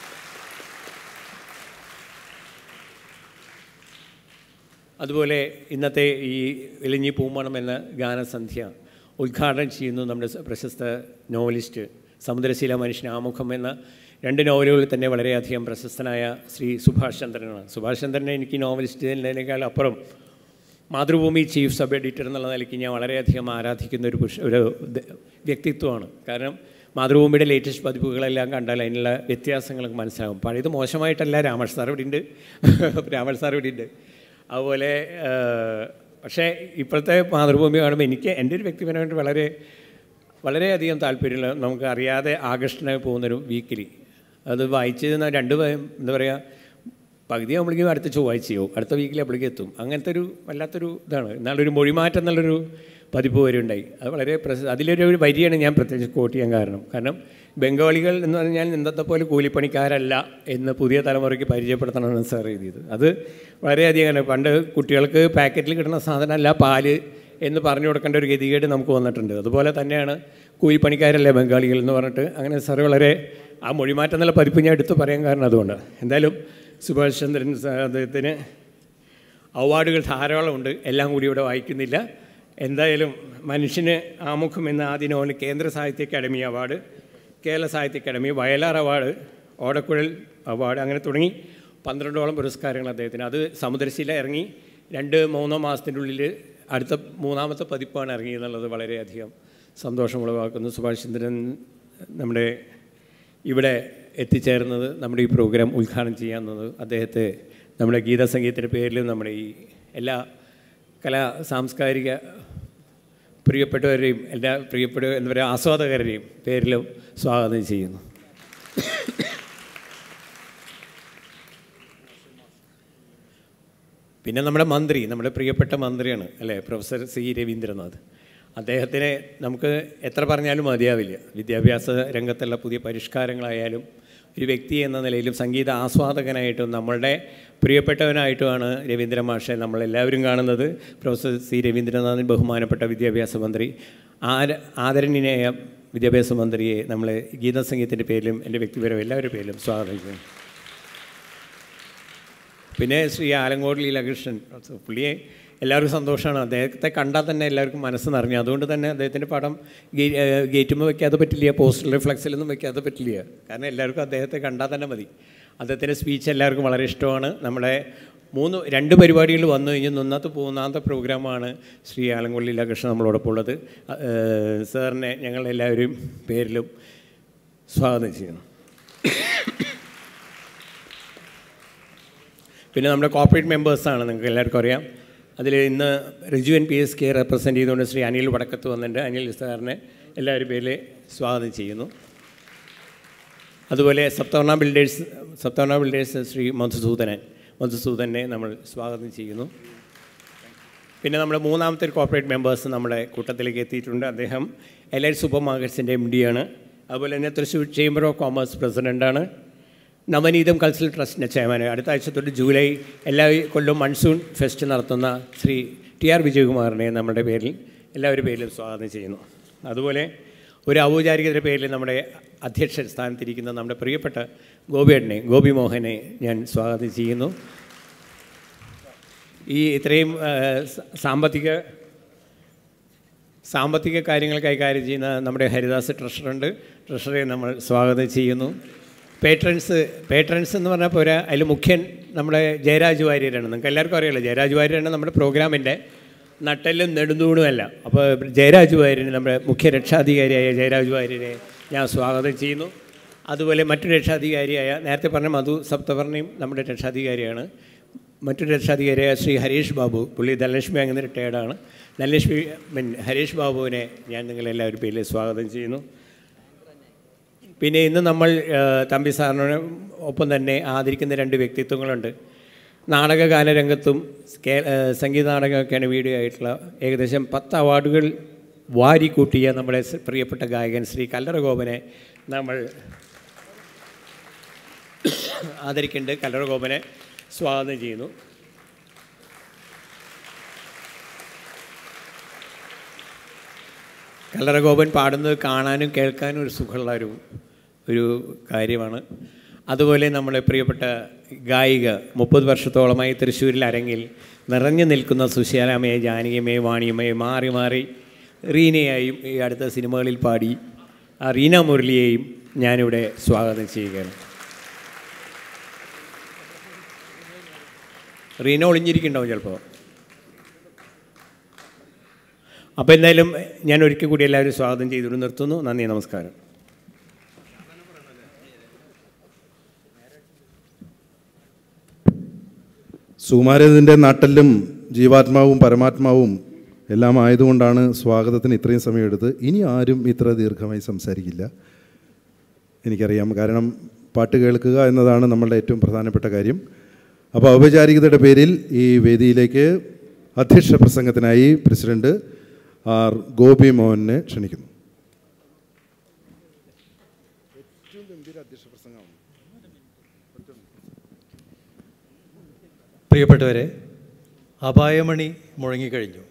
അതുപോലെ ഇന്നത്തെ ഈ ഇലഞ്ഞി പൂമണം എന്ന ഗാനസന്ധ്യ ഉദ്ഘാടനം ചെയ്യുന്നു നമ്മുടെ പ്രശസ്ത നോവലിസ്റ്റ് സമുദ്രശീല മനുഷ്യൻ ആമുഖം എന്ന രണ്ട് നോവലുകളിൽ തന്നെ വളരെയധികം പ്രശസ്തനായ ശ്രീ സുഭാഷ് ചന്ദ്രനാണ്. സുഭാഷ് ചന്ദ്രനെ എനിക്ക് നോവലിസ്റ്റ് എന്നതിനേക്കാൾ അപ്പുറം മാതൃഭൂമി ചീഫ് സബ് എഡിറ്റർ എന്നുള്ള നിലയ്ക്ക് ഞാൻ വളരെയധികം ആരാധിക്കുന്ന ഒരു പുരുഷ ഒരു വ്യക്തിത്വമാണ്. കാരണം മാതൃഭൂമിയുടെ ലേറ്റസ്റ്റ് പതിപ്പുകളെല്ലാം കണ്ടാൽ അതിനുള്ള വ്യത്യാസങ്ങളൊക്കെ മനസ്സിലാകും. പഴയത് മോശമായിട്ടല്ല, രാമേഷ് സാർ ഇവിടെ ഉണ്ട്, രാമേഷ് സാർ ഇവിടെ ഉണ്ട്. അതുപോലെ പക്ഷേ ഇപ്പോഴത്തെ മാതൃഭൂമി കാണുമ്പോൾ എനിക്ക് എൻ്റെ ഒരു വ്യക്തിപരമായിട്ട് വളരെ വളരെയധികം താല്പര്യമുള്ള, നമുക്ക് അറിയാതെ ആകർഷണമായി പോകുന്നൊരു വീക്കിലി. അത് വായിച്ച് രണ്ട് എന്താ പറയുക, പകുതി ആകുമ്പോഴേക്കും അടുത്ത ചൊവ്വാഴ്ചയോ അടുത്ത വീക്കിൽ അപ്പോഴേക്കും എത്തും. അങ്ങനത്തെ ഒരു വല്ലാത്തൊരു ഇതാണ്. എന്നാലൊരു മൊഴിമാറ്റം എന്നുള്ളൊരു പതിപ്പ് വരുണ്ടായി. അത് വളരെ പ്രശസ്ത. അതിലൊരു ഒരു വരിയാണ് ഞാൻ പ്രത്യേകിച്ച് കോട്ട് ചെയ്യാൻ കാരണം. കാരണം ബംഗാളികൾ എന്ന് പറഞ്ഞാൽ ഇന്നത്തെ പോലെ കൂലിപ്പണിക്കാരല്ല എന്ന് പുതിയ തലമുറയ്ക്ക് പരിചയപ്പെടുത്തണമെന്ന് സാർ എഴുതിയത്. അത് വളരെയധികം പണ്ട് കുട്ടികൾക്ക് പാക്കറ്റിൽ കിട്ടുന്ന സാധനമല്ല പാല് എന്ന് പറഞ്ഞു കൊടുക്കേണ്ട ഒരു ഗതികേട് നമുക്ക് വന്നിട്ടുണ്ട്. അതുപോലെ തന്നെയാണ് കൂലിപ്പണിക്കാരല്ലേ ബംഗാളികൾ എന്ന് പറഞ്ഞിട്ട് അങ്ങനെ സാർ വളരെ ആ മൊഴിമാറ്റം എന്നുള്ള പതിപ്പ് ഞാൻ എടുത്ത് പറയാൻ കാരണം അതുകൊണ്ടാണ്. എന്തായാലും സുഭാഷ് ചന്ദ്രൻ അദ്ദേഹത്തിന് അവാർഡുകൾ ധാരാളമുണ്ട്, എല്ലാം കൂടി ഇവിടെ വായിക്കുന്നില്ല. എന്തായാലും മനുഷ്യന് ആമുഖം എന്ന ആദ്യ നോവലിന് കേന്ദ്ര സാഹിത്യ academy award, Kerala Sahitya academy, Vayalar award, Odakkuzhal award, അങ്ങനെ തുടങ്ങി പന്ത്രണ്ടോളം പുരസ്കാരങ്ങൾ അദ്ദേഹത്തിന്. അത് സമുദ്രശീല ഇറങ്ങി രണ്ട് മൂന്നോ മാസത്തിൻ്റെ ഉള്ളിൽ അടുത്ത മൂന്നാമത്തെ പതിപ്പാണ് ഇറങ്ങിയെന്നുള്ളത് വളരെയധികം സന്തോഷമുളവാക്കുന്നു. സുഭാഷ് ചന്ദ്രൻ നമ്മുടെ ഇവിടെ എത്തിച്ചേർന്നത്, നമ്മുടെ ഈ പ്രോഗ്രാം ഉദ്ഘാടനം ചെയ്യാവുന്നത്, അദ്ദേഹത്തെ നമ്മുടെ ഗീതസംഗീതത്തിൻ്റെ പേരിലും നമ്മുടെ ഈ എല്ലാ കലാ സാംസ്കാരിക പ്രിയപ്പെട്ടവരെയും എല്ലാ പ്രിയപ്പെട്ട എന്താ പറയുക ആസ്വാദകരുടെയും പേരിലും സ്വാഗതം ചെയ്യുന്നു. പിന്നെ നമ്മുടെ മന്ത്രി, നമ്മുടെ പ്രിയപ്പെട്ട മന്ത്രിയാണ് അല്ലേ, പ്രൊഫസർ സി രവീന്ദ്രനാഥ്. അദ്ദേഹത്തിനെ നമുക്ക് എത്ര പറഞ്ഞാലും മതിയാവില്ല. വിദ്യാഭ്യാസ രംഗത്തുള്ള പുതിയ പരിഷ്കാരങ്ങളായാലും ഒരു വ്യക്തി എന്ന നിലയിലും സംഗീത ആസ്വാദകനായിട്ടും നമ്മളുടെ പ്രിയപ്പെട്ടവനായിട്ടുമാണ് രവീന്ദ്ര മാഷെ നമ്മളെല്ലാവരും കാണുന്നത്. പ്രൊഫസർ സി രവീന്ദ്രനാഥൻ ബഹുമാനപ്പെട്ട വിദ്യാഭ്യാസ മന്ത്രി, ആര ആദരണീയനായ വിദ്യാഭ്യാസ മന്ത്രിയെ നമ്മൾ ഗീതസംഗീതത്തിൻ്റെ പേരിലും എൻ്റെ വ്യക്തിപരവും എല്ലാവരുടെ പേരിലും സ്വാഗതം ചെയ്യുന്നു. പിന്നെ ശ്രീ ആലങ്കോട് ലീലാകൃഷ്ണൻ, പുള്ളിയെ എല്ലാവർക്കും സന്തോഷമാണ്. അദ്ദേഹത്തെ കണ്ടാൽ തന്നെ എല്ലാവർക്കും മനസ്സ് നിറഞ്ഞു. അതുകൊണ്ട് തന്നെ അദ്ദേഹത്തിൻ്റെ പടം ഗേറ്റുമ്പോൾ വെക്കാതെ പറ്റില്ല, പോസ്റ്ററിൽ ഫ്ലെക്സിലൊന്നും വെക്കാതെ പറ്റില്ല. കാരണം എല്ലാവർക്കും അദ്ദേഹത്തെ കണ്ടാൽ തന്നെ മതി. അദ്ദേഹത്തിൻ്റെ സ്പീച്ച് എല്ലാവർക്കും വളരെ ഇഷ്ടമാണ്. നമ്മുടെ മൂന്ന് രണ്ട് പരിപാടികൾ വന്നു കഴിഞ്ഞ് ഒന്നാമത്തെ മൂന്നാമത്തെ പ്രോഗ്രാമാണ് ശ്രീ ആലങ്കോട് ലീലാകൃഷ്ണൻ നമ്മളോടൊപ്പം ഉള്ളത്. സാറിനെ ഞങ്ങളെല്ലാവരും പേരിലും സ്വാഗതം ചെയ്യുന്നു. പിന്നെ നമ്മുടെ കോർപ്പറേറ്റ് മെമ്പേഴ്സാണ്, നിങ്ങൾക്ക് എല്ലാവർക്കും അറിയാം. അതിൽ ഇന്ന് Riju N P S K represent ചെയ്തുകൊണ്ട് ശ്രീ അനിൽ വടക്കത്ത് വന്നിട്ടുണ്ട്. അനിൽ സാറിനെ എല്ലാവരും പേരിൽ സ്വാഗതം ചെയ്യുന്നു. അതുപോലെ സപ്തവർണ ബിൽഡേഴ്സ് സപ്തവർണ ബിൽഡേഴ്സ് ശ്രീ മധുസൂദനൻ മധുസൂദനെ നമ്മൾ സ്വാഗതം ചെയ്യുന്നു. പിന്നെ നമ്മുടെ മൂന്നാമത്തെ ഒരു കോർപ്പറേറ്റ് മെമ്പേഴ്സ് നമ്മുടെ കൂട്ടത്തിലേക്ക് എത്തിയിട്ടുണ്ട്. അദ്ദേഹം എലൈറ്റ് സൂപ്പർ മാർക്കറ്റ്സിൻ്റെ എം ഡി ആണ്. അതുപോലെ തന്നെ തൃശ്ശൂർ ചേംബർ ഓഫ് കോമേഴ്സ് പ്രസിഡൻ്റാണ്. നവനീതം കൾച്ചറൽ ട്രസ്റ്റിൻ്റെ ചെയർമാൻ. അടുത്ത ആഴ്ച തൊട്ട് ജൂലൈ എല്ലാ കൊല്ലവും മൺസൂൺ ഫെസ്റ്റ് നടത്തുന്ന ശ്രീ ടി ആർ വിജയകുമാറിനെ നമ്മുടെ പേരിൽ എല്ലാവരുടെ പേരിലും സ്വാഗതം ചെയ്യുന്നു. അതുപോലെ ഒരു ഔപചാരികതയുടെ പേരിൽ നമ്മുടെ അധ്യക്ഷ സ്ഥാനത്തിരിക്കുന്ന നമ്മുടെ പ്രിയപ്പെട്ട ഗോപിയേട്ടനെ ഗോപി മോഹനെ ഞാൻ സ്വാഗതം ചെയ്യുന്നു. ഈ ഇത്രയും സാമ്പത്തിക സാമ്പത്തിക കാര്യങ്ങൾ കൈകാര്യം ചെയ്യുന്ന നമ്മുടെ ഹരിദാസ് ട്രഷറുണ്ട്. ട്രഷറെ നമ്മൾ സ്വാഗതം ചെയ്യുന്നു. പേട്രൻസ് പേട്രൻസ് എന്ന് പറഞ്ഞാൽ പോരാ, അതിൽ മുഖ്യൻ നമ്മുടെ ജയരാജ് വാര്യരാണ്. നിങ്ങൾക്ക് എല്ലാവർക്കും അറിയാമല്ലോ, ജയരാജ് വാര്യരാണ് നമ്മുടെ പ്രോഗ്രാമിൻ്റെ നട്ടെല്ലും നെടുന്തൂണുമല്ല. അപ്പോൾ ജയരാജ് വാര്യന് നമ്മുടെ മുഖ്യ രക്ഷാധികാരിയായ ജയരാജ് വാര്യരെ ഞാൻ സ്വാഗതം ചെയ്യുന്നു. അതുപോലെ മറ്റൊരു രക്ഷാധികാരിയായ നേരത്തെ പറഞ്ഞ മധു സപ്തവർണയും നമ്മുടെ രക്ഷാധികാരിയാണ്. മറ്റൊരു രക്ഷാധികാരിയായ ശ്രീ ഹരീഷ് ബാബു, പുള്ളി ധനലക്ഷ്മി അങ്ങനെ റിട്ടയർഡാണ്. ധനലക്ഷ്മി മീൻ ഹരീഷ് ബാബുവിനെ ഞാൻ നിങ്ങളെല്ലാവരും പേരിൽ സ്വാഗതം ചെയ്യുന്നു. പിന്നെ ഇന്ന് നമ്മൾ തമ്പി സാറിന് ഒപ്പം തന്നെ ആദരിക്കുന്ന രണ്ട് വ്യക്തിത്വങ്ങളുണ്ട്. നാടകഗാന രംഗത്തും സംഗീത നാടകമൊക്കെയാണ് വീഡിയോ ആയിട്ടുള്ള ഏകദേശം പത്ത് അവാർഡുകൾ വാരിക്കൂട്ടിയ നമ്മുടെ പ്രിയപ്പെട്ട ഗായകൻ ശ്രീ കല്ലറ ഗോപനെ നമ്മൾ ആദരിക്കേണ്ട. കല്ലറ ഗോപനെ സ്വാഗതം ചെയ്യുന്നു. കല്ലറ ഗോപൻ പാടുന്നത് കാണാനും കേൾക്കാനും ഒരു സുഖമുള്ള ഒരു ഒരു കാര്യമാണ്. അതുപോലെ നമ്മുടെ പ്രിയപ്പെട്ട ഗായിക മുപ്പത് വർഷത്തോളമായി തൃശ്ശൂരിൽ അരങ്ങിൽ നിറഞ്ഞു നിൽക്കുന്ന സുശീലാമ്മയെ, ജാനകിയമ്മയെ, വാണിയമ്മയെ മാറി മാറി റീനയായും ഈ അടുത്ത സിനിമകളിൽ പാടി ആ റീന മുരളിയെയും ഞാനിവിടെ സ്വാഗതം ചെയ്യുകയാണ്. റീന ഒളിഞ്ഞിരിക്കുന്നുണ്ടാവും ചിലപ്പോൾ. അപ്പോൾ എന്തായാലും ഞാൻ ഒരിക്കൽ കൂടി എല്ലാവരും സ്വാഗതം ചെയ്തുകൊണ്ട് നിർത്തുന്നു. നന്ദി, നമസ്കാരം. സുകുമാരൻ്റെ നാട്ടിലും ജീവാത്മാവും പരമാത്മാവും എല്ലാം ആയതുകൊണ്ടാണ് സ്വാഗതത്തിന് ഇത്രയും സമയം എടുത്ത്. ഇനി ആരും ഇത്ര ദീർഘമായി സംസാരിക്കില്ല, എനിക്കറിയാം. കാരണം പാട്ട് കേൾക്കുക എന്നതാണ് നമ്മളുടെ ഏറ്റവും പ്രധാനപ്പെട്ട കാര്യം. അപ്പോൾ ഔപചാരികതയുടെ പേരിൽ ഈ വേദിയിലേക്ക് അധ്യക്ഷ പ്രസംഗത്തിനായി പ്രസിഡന്റ് ആർ ഗോപി മോഹനെ ക്ഷണിക്കുന്നു. പ്രിയപ്പെട്ടവരെ, അപായമണി മുഴങ്ങിക്കഴിഞ്ഞു.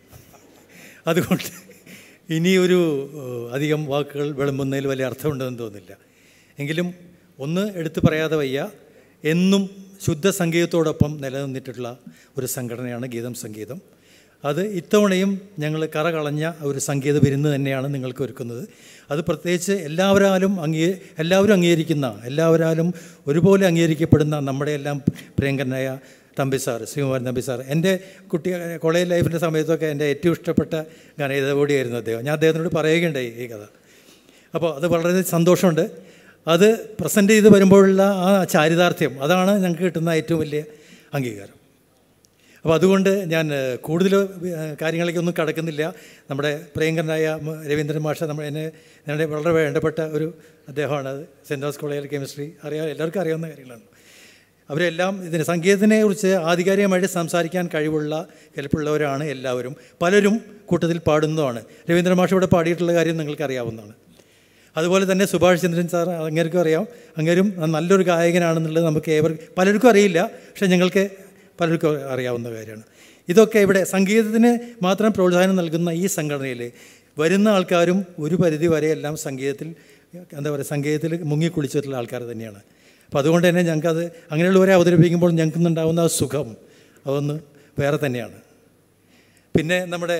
അതുകൊണ്ട് ഇനി ഒരു അധികം വാക്കുകൾ വിളമ്പുന്നതിൽ വലിയ അർത്ഥമുണ്ടെന്ന് തോന്നുന്നില്ല. എങ്കിലും ഒന്ന് എടുത്തു പറയാതെ വയ്യ, എന്നും ശുദ്ധ സംഗീതത്തോടൊപ്പം നിലനിന്നിട്ടുള്ള ഒരു സംഘടനയാണ് ഗീതം സംഗീതം. അത് ഇത്തവണയും ഞങ്ങൾ കറകളഞ്ഞ ഒരു സംഗീത വിരുന്ന് തന്നെയാണ് നിങ്ങൾക്ക് ഒരുക്കുന്നത്. അത് പ്രത്യേകിച്ച് എല്ലാവരാലും അംഗീ എല്ലാവരും അംഗീകരിക്കുന്ന എല്ലാവരാലും ഒരുപോലെ അംഗീകരിക്കപ്പെടുന്ന നമ്മുടെ എല്ലാം പ്രിയങ്കരനായ തമ്പി സാർ, ശ്രീകുമാരൻ തമ്പി സാർ. എൻ്റെ കുട്ടി കോളേജ് ലൈഫിൻ്റെ സമയത്തൊക്കെ എൻ്റെ ഏറ്റവും ഇഷ്ടപ്പെട്ട ഗാനഗീതകൂടിയായിരുന്നു അദ്ദേഹം. ഞാൻ അദ്ദേഹത്തിനോട് പറയുകയുണ്ടായി ഈ കഥ. അപ്പോൾ അത് വളരെ സന്തോഷമുണ്ട്. അത് പ്രസൻറ്റ് ചെയ്ത് വരുമ്പോഴുള്ള ആ ചാരിതാർത്ഥ്യം, അതാണ് ഞങ്ങൾക്ക് കിട്ടുന്ന ഏറ്റവും വലിയ അംഗീകാരം. അപ്പോൾ അതുകൊണ്ട് ഞാൻ കൂടുതൽ കാര്യങ്ങളിലേക്കൊന്നും കടക്കുന്നില്ല. നമ്മുടെ പ്രിയങ്കരനായ രവീന്ദ്രൻ മാഷ നമ്മൾ എന്നെ ഞങ്ങളുടെ വളരെ വേണ്ടപ്പെട്ട ഒരു അദ്ദേഹമാണ്. അത് സെൻറ്റ് ജോൺസ് കോളേജിലെ കെമിസ്ട്രി അറിയാം, എല്ലാവർക്കും അറിയാവുന്ന കാര്യങ്ങളാണ്. അവരെല്ലാം ഇതിന് സംഗീതത്തിനെ കുറിച്ച് ആധികാരികമായിട്ട് സംസാരിക്കാൻ കഴിവുള്ള കെൽപ്പുള്ളവരാണ് എല്ലാവരും. പലരും കൂട്ടത്തിൽ പാടുന്നതുമാണ്. രവീന്ദ്രൻ മാഷ് ഇവിടെ പാടിയിട്ടുള്ള കാര്യം നിങ്ങൾക്കറിയാവുന്നതാണ്. അതുപോലെ തന്നെ സുഭാഷ് ചന്ദ്രൻ സാർ, അങ്ങേർക്കും അറിയാം. അങ്ങേരും നല്ലൊരു ഗായകനാണെന്നുള്ളത് നമുക്ക് ഏവർക്കും പലർക്കും അറിയില്ല, പക്ഷേ ഞങ്ങൾക്ക് പലർക്കും അറിയാവുന്ന കാര്യമാണ്. ഇതൊക്കെ ഇവിടെ സംഗീതത്തിന് മാത്രം പ്രോത്സാഹനം നൽകുന്ന ഈ സംഘടനയിൽ വരുന്ന ആൾക്കാരും ഒരു പരിധി വരെയെല്ലാം സംഗീതത്തിൽ എന്താ പറയുക സംഗീതത്തിൽ മുങ്ങിക്കുളിച്ചിട്ടുള്ള ആൾക്കാർ തന്നെയാണ്. അപ്പോൾ അതുകൊണ്ട് തന്നെ ഞങ്ങൾക്കത് അങ്ങനെയുള്ളവരെ അവതരിപ്പിക്കുമ്പോൾ ഞങ്ങൾക്കുണ്ടാകുന്ന ആ സുഖം അതൊന്ന് വേറെ തന്നെയാണ്. പിന്നെ നമ്മുടെ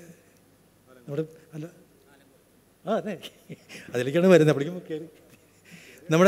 നമ്മുടെ അല്ല ആ അതെ അതിലേക്കാണ് വരുന്നത്. അപ്പോഴേക്കും കയറി നമ്മുടെ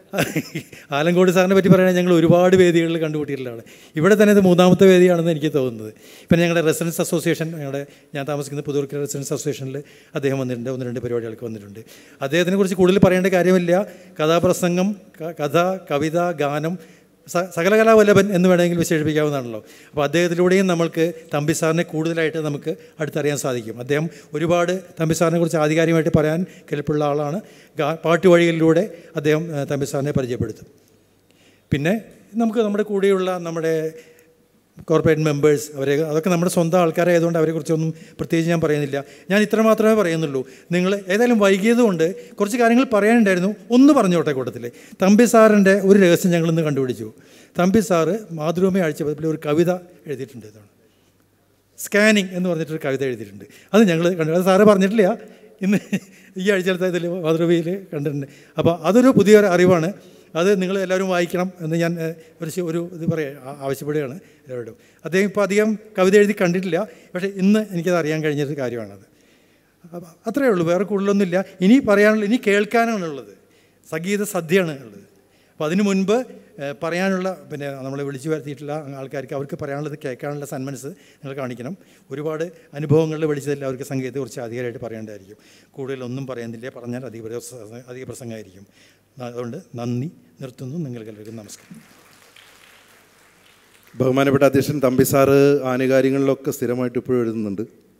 ആലങ്കോട് സാറിനെ പറ്റി പറയുകയാണെങ്കിൽ ഞങ്ങൾ ഒരുപാട് വേദികളിൽ കണ്ടുപിട്ടിട്ടുള്ളതാണ്. ഇവിടെ തന്നെ ഇത് മൂന്നാമത്തെ വേദിയാണെന്ന് എനിക്ക് തോന്നുന്നത്. ഇപ്പം ഞങ്ങളുടെ റെസിഡൻസ് അസോസിയേഷൻ, ഞങ്ങളുടെ ഞാൻ താമസിക്കുന്ന പുതുവർക്കൽ റെസിഡൻസ് അസോസിയേഷനിൽ അദ്ദേഹം വന്നിട്ടുണ്ട്. ഒന്ന് രണ്ട് പരിപാടികൾക്ക് വന്നിട്ടുണ്ട്. അദ്ദേഹത്തിനെ കുറിച്ച് കൂടുതൽ പറയേണ്ട കാര്യമില്ല. കഥാപ്രസംഗം, കഥ, കവിത, ഗാനം, സ സകലകലാവല്ലഭൻ എന്ന് വേണമെങ്കിൽ വിശേഷിപ്പിക്കാവുന്നതാണല്ലോ. അപ്പോൾ അദ്ദേഹത്തിലൂടെയും നമ്മൾക്ക് തമ്പി സാറിനെ കൂടുതലായിട്ട് നമുക്ക് അടുത്തറിയാൻ സാധിക്കും. അദ്ദേഹം ഒരുപാട് തമ്പി സാറിനെ കുറിച്ച് ആധികാരികമായിട്ട് പറയാൻ കെൽപ്പുള്ള ആളാണ്. ഗാ പാട്ട് വഴികളിലൂടെ അദ്ദേഹം തമ്പി സാറിനെ പരിചയപ്പെടുത്തും. പിന്നെ നമുക്ക് നമ്മുടെ കൂടെയുള്ള നമ്മുടെ കോർപ്പറേറ്റ് മെമ്പേഴ്സ്, അവരെ അതൊക്കെ നമ്മുടെ സ്വന്തം ആൾക്കാരായതുകൊണ്ട് അവരെക്കുറിച്ചൊന്നും പ്രത്യേകിച്ച് ഞാൻ പറയുന്നില്ല. ഞാൻ ഇത്ര മാത്രമേ പറയുന്നുള്ളൂ. നിങ്ങൾ ഏതായാലും വൈകിയതുകൊണ്ട് കുറച്ച് കാര്യങ്ങൾ പറയാനുണ്ടായിരുന്നു. ഒന്ന് പറഞ്ഞോട്ടെ കൂട്ടത്തിൽ. തമ്പി സാറിൻ്റെ ഒരു രഹസ്യം ഞങ്ങളിന്ന് കണ്ടുപിടിച്ചു. തമ്പി സാറ് മാതൃഭൂമി ആഴ്ചപ്പതിപ്പിൽ ഒരു കവിത എഴുതിയിട്ടുണ്ട്. ഇതാണ് സ്കാനിങ് എന്ന് പറഞ്ഞിട്ടൊരു കവിത എഴുതിയിട്ടുണ്ട്. അത് ഞങ്ങൾ കണ്ടു. അത് സാറ് പറഞ്ഞിട്ടില്ല, ഇന്ന് ഈ ആഴ്ചത്തെ ഇതിൽ മാതൃഭൂമിയിൽ കണ്ടിട്ടുണ്ട്. അപ്പോൾ അതൊരു പുതിയൊരു അറിവാണ്. അത് നിങ്ങൾ എല്ലാവരും വായിക്കണം എന്ന് ഞാൻ ഒരു ഒരു ഇത് പറയാം ആവശ്യപ്പെടുകയാണ് എല്ലാവരോടും. അദ്ദേഹം ഇപ്പോൾ അധികം കവിത എഴുതി കണ്ടിട്ടില്ല, പക്ഷേ ഇന്ന് എനിക്കത് അറിയാൻ കഴിഞ്ഞൊരു കാര്യമാണത്. അപ്പം അത്രയേ ഉള്ളൂ, വേറെ കൂടുതലൊന്നുമില്ല. ഇനി പറയാനുള്ള ഇനി കേൾക്കാനാണുള്ളത്. സംഗീത സദ്യയാണ് ഉള്ളത്. അപ്പോൾ അതിനു മുൻപ് പറയാനുള്ള പിന്നെ നമ്മളെ വിളിച്ചു വരുത്തിയിട്ടുള്ള ആൾക്കാർക്ക് അവർക്ക് പറയാനുള്ളത് കേൾക്കാനുള്ള സന്മനസ് നിങ്ങൾ കാണിക്കണം. ഒരുപാട് അനുഭവങ്ങളിൽ വിളിച്ചതിൽ അവർക്ക് സംഗീതത്തെക്കുറിച്ച് അധികമായിട്ട് പറയേണ്ടതായിരിക്കും. കൂടുതലൊന്നും പറയുന്നില്ല, പറഞ്ഞാൽ അധിക അധിക പ്രസംഗമായിരിക്കും. അതുകൊണ്ട് നന്ദി, നിർത്തുന്നു. നിങ്ങൾക്ക് എല്ലാവർക്കും നമസ്കാരം. ബഹുമാനപ്പെട്ട അധ്യക്ഷൻ തമ്പി സാറ് ആനുകാര്യങ്ങളിലൊക്കെ സ്ഥിരമായിട്ട് ഇപ്പോഴും എഴുതുന്നുണ്ട്.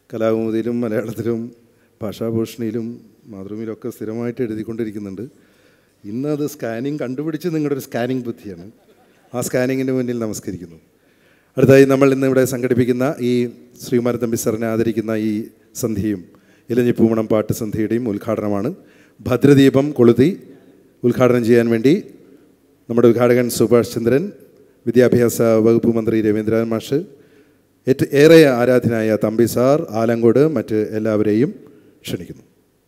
കലാകൗമുദിയിലും മലയാളത്തിലും ഭാഷാഭൂഷണിയിലും മാതൃഭൂമിയിലൊക്കെ സ്ഥിരമായിട്ട് എഴുതിക്കൊണ്ടിരിക്കുന്നുണ്ട്. ഇന്ന് അത് സ്കാനിങ് കണ്ടുപിടിച്ച് നിങ്ങളുടെ ഒരു സ്കാനിങ് ബുദ്ധിയാണ്. ആ സ്കാനിങ്ങിന് മുന്നിൽ നമസ്കരിക്കുന്നു. അടുത്തായി നമ്മൾ ഇന്ന് ഇവിടെ സംഘടിപ്പിക്കുന്ന ഈ ശ്രീകുമാരൻ തമ്പി സാറിനെ ആദരിക്കുന്ന ഈ സന്ധ്യയും ഇലഞ്ഞിപ്പൂമണം പാട്ട് സന്ധ്യയുടെയും ഉദ്ഘാടനമാണ്. ഭദ്രദീപം കൊളുത്തി ഉദ്ഘാടനം ചെയ്യാൻ വേണ്ടി നമ്മുടെ ഉദ്ഘാടകൻ സുഭാഷ് ചന്ദ്രൻ, വിദ്യാഭ്യാസ വകുപ്പ് മന്ത്രി രവീന്ദ്രനാഥ് മാഷ്, ഏറ്റവും ഏറെ ആരാധനായ തമ്പി സാർ, ആലങ്കോട്, മറ്റ് എല്ലാവരെയും ക്ഷണിക്കുന്നു.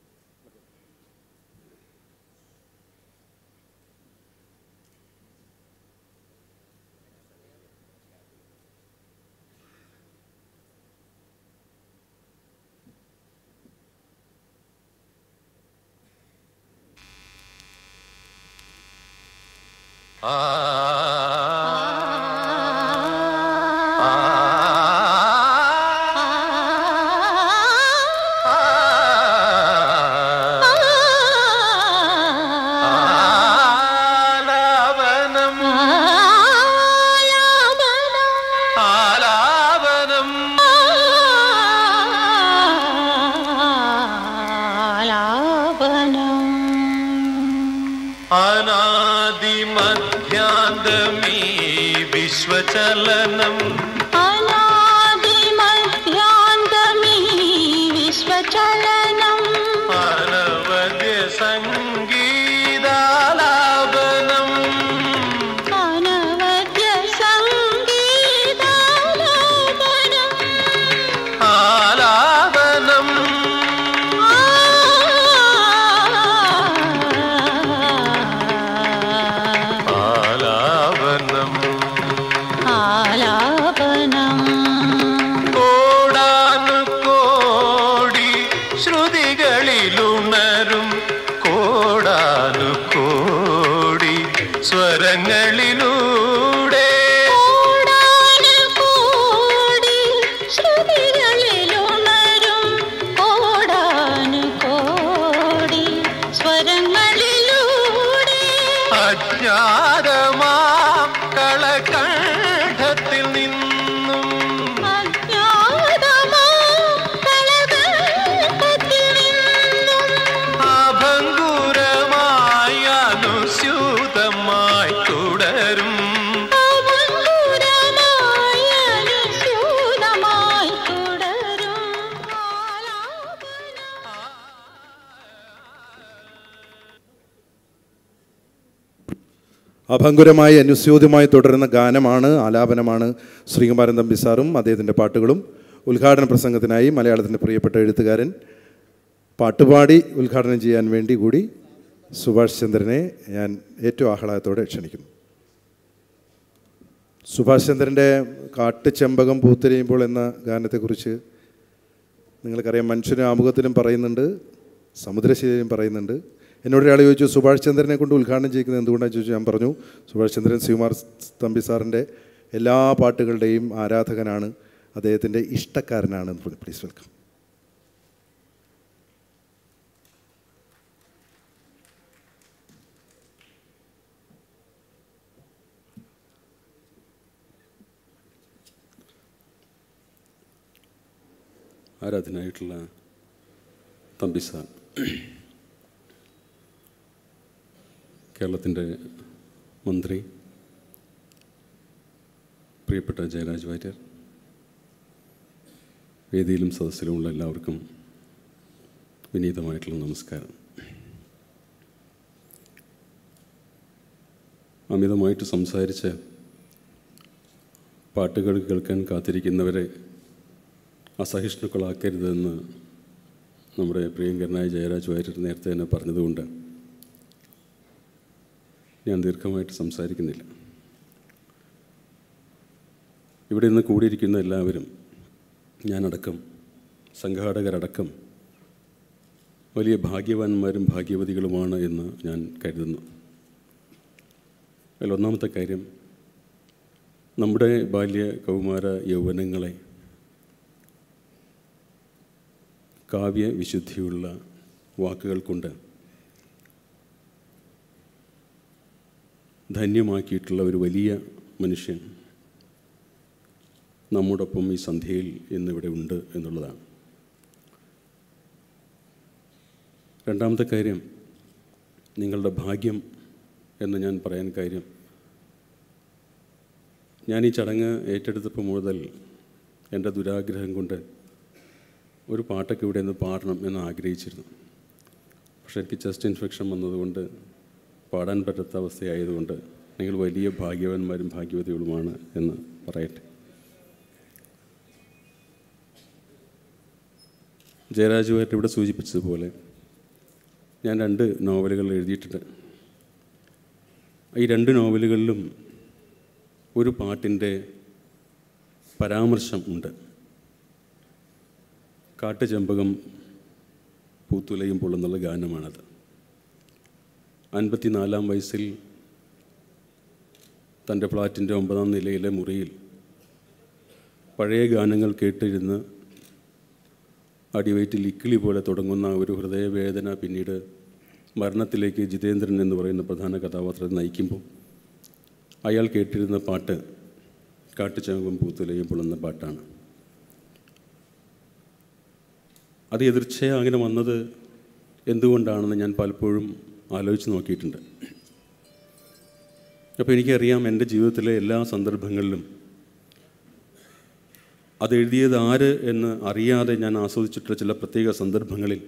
ആ അനാദിമധ്യാന്തമീ വിശ്വചലനം അനാദിമധ്യാന്തമീ വിശ്വചലനം അനവദ്യ സംഗീതാലാപനം അനവദ്യ സംഗീതാലാപനം ആലാപനം ആലാപനം ആലാപനം കോടാനുകോടി ശ്രുതികളിലുണരും കോടാനുകോടി സ്വരങ്ങളിലൂടെ കോടാനുകോടി ശ്രുതികളിലുണരും കോടാനുകോടി സ്വരങ്ങളിലൂടെ അജ്ഞാതമാം കളകണ്ഠത്തിൽ നിന്നും അഭംഗുരമായി അനുസ്യൂതമായി തുടരും അഭംഗുരമായി അനുസ്യൂതമായി തുടരുന്ന ഗാനമാണ്, ആലാപനമാണ് ശ്രീകുമാരൻ തമ്പി സാറും അദ്ദേഹത്തിൻ്റെ പാട്ടുകളും. ഉദ്ഘാടന പ്രസംഗത്തിനായി മലയാളത്തിൻ്റെ പ്രിയപ്പെട്ട എഴുത്തുകാരൻ പാട്ടുപാടി ഉദ്ഘാടനം ചെയ്യാൻ വേണ്ടി കൂടി സുഭാഷ് ചന്ദ്രനെ ഞാൻ ഏറ്റവും ആഹ്ലാദത്തോടെ ക്ഷണിക്കുന്നു. സുഭാഷ് ചന്ദ്രൻ്റെ കാട്ടുചെമ്പകം പൂത്തിരിയുമ്പോൾ എന്ന ഗാനത്തെക്കുറിച്ച് നിങ്ങൾക്കറിയാം. മനുഷ്യന് ആമുഖത്തിലും പറയുന്നുണ്ട്, സമുദ്രശീലയിലും പറയുന്നുണ്ട്. എന്നോട് ഒരാൾ ചോദിച്ചു സുഭാഷ് ചന്ദ്രനെ കൊണ്ട് ഉദ്ഘാടനം ചെയ്യുന്നത് എന്തുകൊണ്ടാണെന്ന് ചോദിച്ചു. ഞാൻ പറഞ്ഞു സുഭാഷ് ചന്ദ്രൻ ശ്രീകുമാർ തമ്പി സാറിൻ്റെ എല്ലാ പാട്ടുകളുടെയും ആരാധകനാണ്, അദ്ദേഹത്തിൻ്റെ ഇഷ്ടക്കാരനാണ്. Please welcome. ആരാധനായിട്ടുള്ള തമ്പി സാർ, കേരളത്തിൻ്റെ മന്ത്രി, പ്രിയപ്പെട്ട ജയരാജ് വാര്യർ, വേദിയിലും സദസ്സിലുമുള്ള എല്ലാവർക്കും വിനീതമായിട്ടുള്ള നമസ്കാരം. അമിതമായിട്ട് സംസാരിച്ച് പാട്ടുകൾ കേൾക്കാൻ കാത്തിരിക്കുന്നവരെ അസഹിഷ്ണുക്കളാക്കരുതെന്ന് നമ്മുടെ പ്രിയങ്കരനായ ജയരാജ് വാര്യർ നേരത്തെ തന്നെ പറഞ്ഞതുകൊണ്ട് ഞാൻ ദീർഘമായിട്ട് സംസാരിക്കുന്നില്ല. ഇവിടെ നിന്ന് കൂടിയിരിക്കുന്ന എല്ലാവരും, ഞാനടക്കം, സംഘാടകരടക്കം വലിയ ഭാഗ്യവാന്മാരും ഭാഗ്യവതികളുമാണ് എന്ന് ഞാൻ കരുതുന്നു. അതിൽ ഒന്നാമത്തെ കാര്യം, നമ്മുടെ ബാല്യ കൗമാര യൗവനങ്ങളെ കാവ്യവിശുദ്ധിയുള്ള വാക്കുകൾ കൊണ്ട് ധന്യമാക്കിയിട്ടുള്ള ഒരു വലിയ മനുഷ്യൻ നമ്മോടൊപ്പം ഈ സന്ധ്യയിൽ ഇന്നിവിടെ ഉണ്ട് എന്നുള്ളതാണ്. രണ്ടാമത്തെ കാര്യം, നിങ്ങളുടെ ഭാഗ്യം എന്ന് ഞാൻ പറയാൻ കാര്യം, ഞാൻ ഈ ചടങ്ങ് ഏറ്റെടുത്തപ്പോൾ മുതൽ എൻ്റെ ദുരാഗ്രഹം കൊണ്ട് ഒരു പാട്ടൊക്കെ ഇവിടെ നിന്ന് പാടണം എന്ന് ആഗ്രഹിച്ചിരുന്നു. പക്ഷേ എനിക്ക് ചെസ്റ്റ് ഇൻഫെക്ഷൻ വന്നതുകൊണ്ട് പാടാൻ പറ്റാത്ത അവസ്ഥയായതുകൊണ്ട് നിങ്ങൾ വലിയ ഭാഗ്യവാന്മാരും ഭാഗ്യവതികളുമാണ് എന്ന് പറയട്ടെ. ജയരാജുവായിട്ട് ഇവിടെ സൂചിപ്പിച്ചതുപോലെ ഞാൻ രണ്ട് നോവലുകൾ എഴുതിയിട്ടുണ്ട്. ഈ രണ്ട് നോവലുകളിലും ഒരു പാട്ടിൻ്റെ പരാമർശം ഉണ്ട്. കാട്ടുചെമ്പകം പൂത്തുലയും പൊള്ളുന്നുള്ള ഗാനമാണത്. അൻപത്തിനാലാം വയസ്സിൽ തൻ്റെ ഫ്ലാറ്റിൻ്റെ ഒമ്പതാം നിലയിലെ മുറിയിൽ പഴയ ഗാനങ്ങൾ കേട്ടിരുന്ന് അടിവയറ്റിൽ ഇക്കിളി പോലെ തുടങ്ങുന്ന ഒരു ഹൃദയവേദന പിന്നീട് മരണത്തിലേക്ക് ജിതേന്ദ്രൻ എന്ന് പറയുന്ന പ്രധാന കഥാപാത്രത്തെ നയിക്കുമ്പോൾ അയാൾ കേട്ടിരുന്ന പാട്ട് കാട്ടുചെമ്പകം പൂത്തുലയും പൊള്ളുന്ന പാട്ടാണ്. അത് എതിർച്ചയായി അങ്ങനെ വന്നത് എന്തുകൊണ്ടാണെന്ന് ഞാൻ പലപ്പോഴും ആലോചിച്ച് നോക്കിയിട്ടുണ്ട്. അപ്പോൾ എനിക്കറിയാം എൻ്റെ ജീവിതത്തിലെ എല്ലാ സന്ദർഭങ്ങളിലും അതെഴുതിയത് ആര് എന്ന് അറിയാതെ ഞാൻ ആസ്വദിച്ചിട്ടുള്ള ചില പ്രത്യേക സന്ദർഭങ്ങളിൽ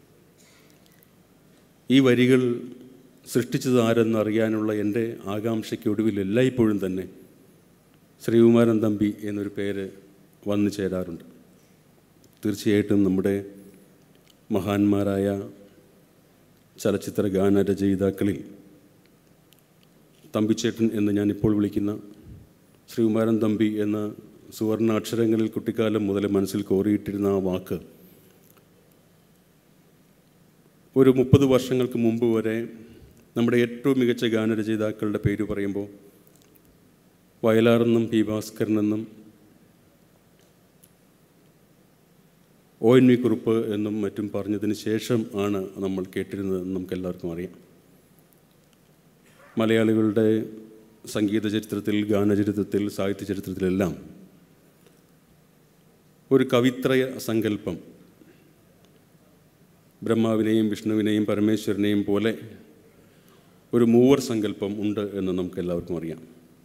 ഈ വരികൾ സൃഷ്ടിച്ചത് ആരെന്ന് അറിയാനുള്ള എൻ്റെ ആകാംക്ഷയ്ക്കൊടുവിൽ എല്ലായ്പ്പോഴും തന്നെ ശ്രീകുമാരൻ തമ്പി എന്നൊരു പേര് വന്നു ചേരാറുണ്ട്. തീർച്ചയായിട്ടും നമ്മുടെ മഹാന്മാരായ ചലച്ചിത്ര ഗാന രചയിതാക്കളിൽ തമ്പിച്ചേട്ടൻ എന്ന് ഞാനിപ്പോൾ വിളിക്കുന്ന ശ്രീകുമാരൻ തമ്പി എന്ന സുവർണ അക്ഷരങ്ങളിൽ കുട്ടിക്കാലം മുതൽ മനസ്സിൽ കോറിയിട്ടിരുന്ന ആ വാക്ക് ഒരു മുപ്പത് വർഷങ്ങൾക്ക് മുമ്പ് വരെ നമ്മുടെ ഏറ്റവും മികച്ച ഗാനരചയിതാക്കളുടെ പേര് പറയുമ്പോൾ വയലാറെന്നും പി ഭാസ്കരനെന്നും ഒ എൻ വി കുറുപ്പ് എന്നും മറ്റും പറഞ്ഞതിന് ശേഷം ആണ് നമ്മൾ കേട്ടിരുന്നതെന്ന് നമുക്കെല്ലാവർക്കും അറിയാം. മലയാളികളുടെ സംഗീത ചരിത്രത്തിൽ, ഗാനചരിത്രത്തിൽ, സാഹിത്യ ചരിത്രത്തിലെല്ലാം ഒരു കവിത്രയ സങ്കല്പം ബ്രഹ്മാവിനെയും വിഷ്ണുവിനെയും പരമേശ്വരനെയും പോലെ ഒരു മൂവർ സങ്കല്പം ഉണ്ട് എന്ന് നമുക്കെല്ലാവർക്കും അറിയാം.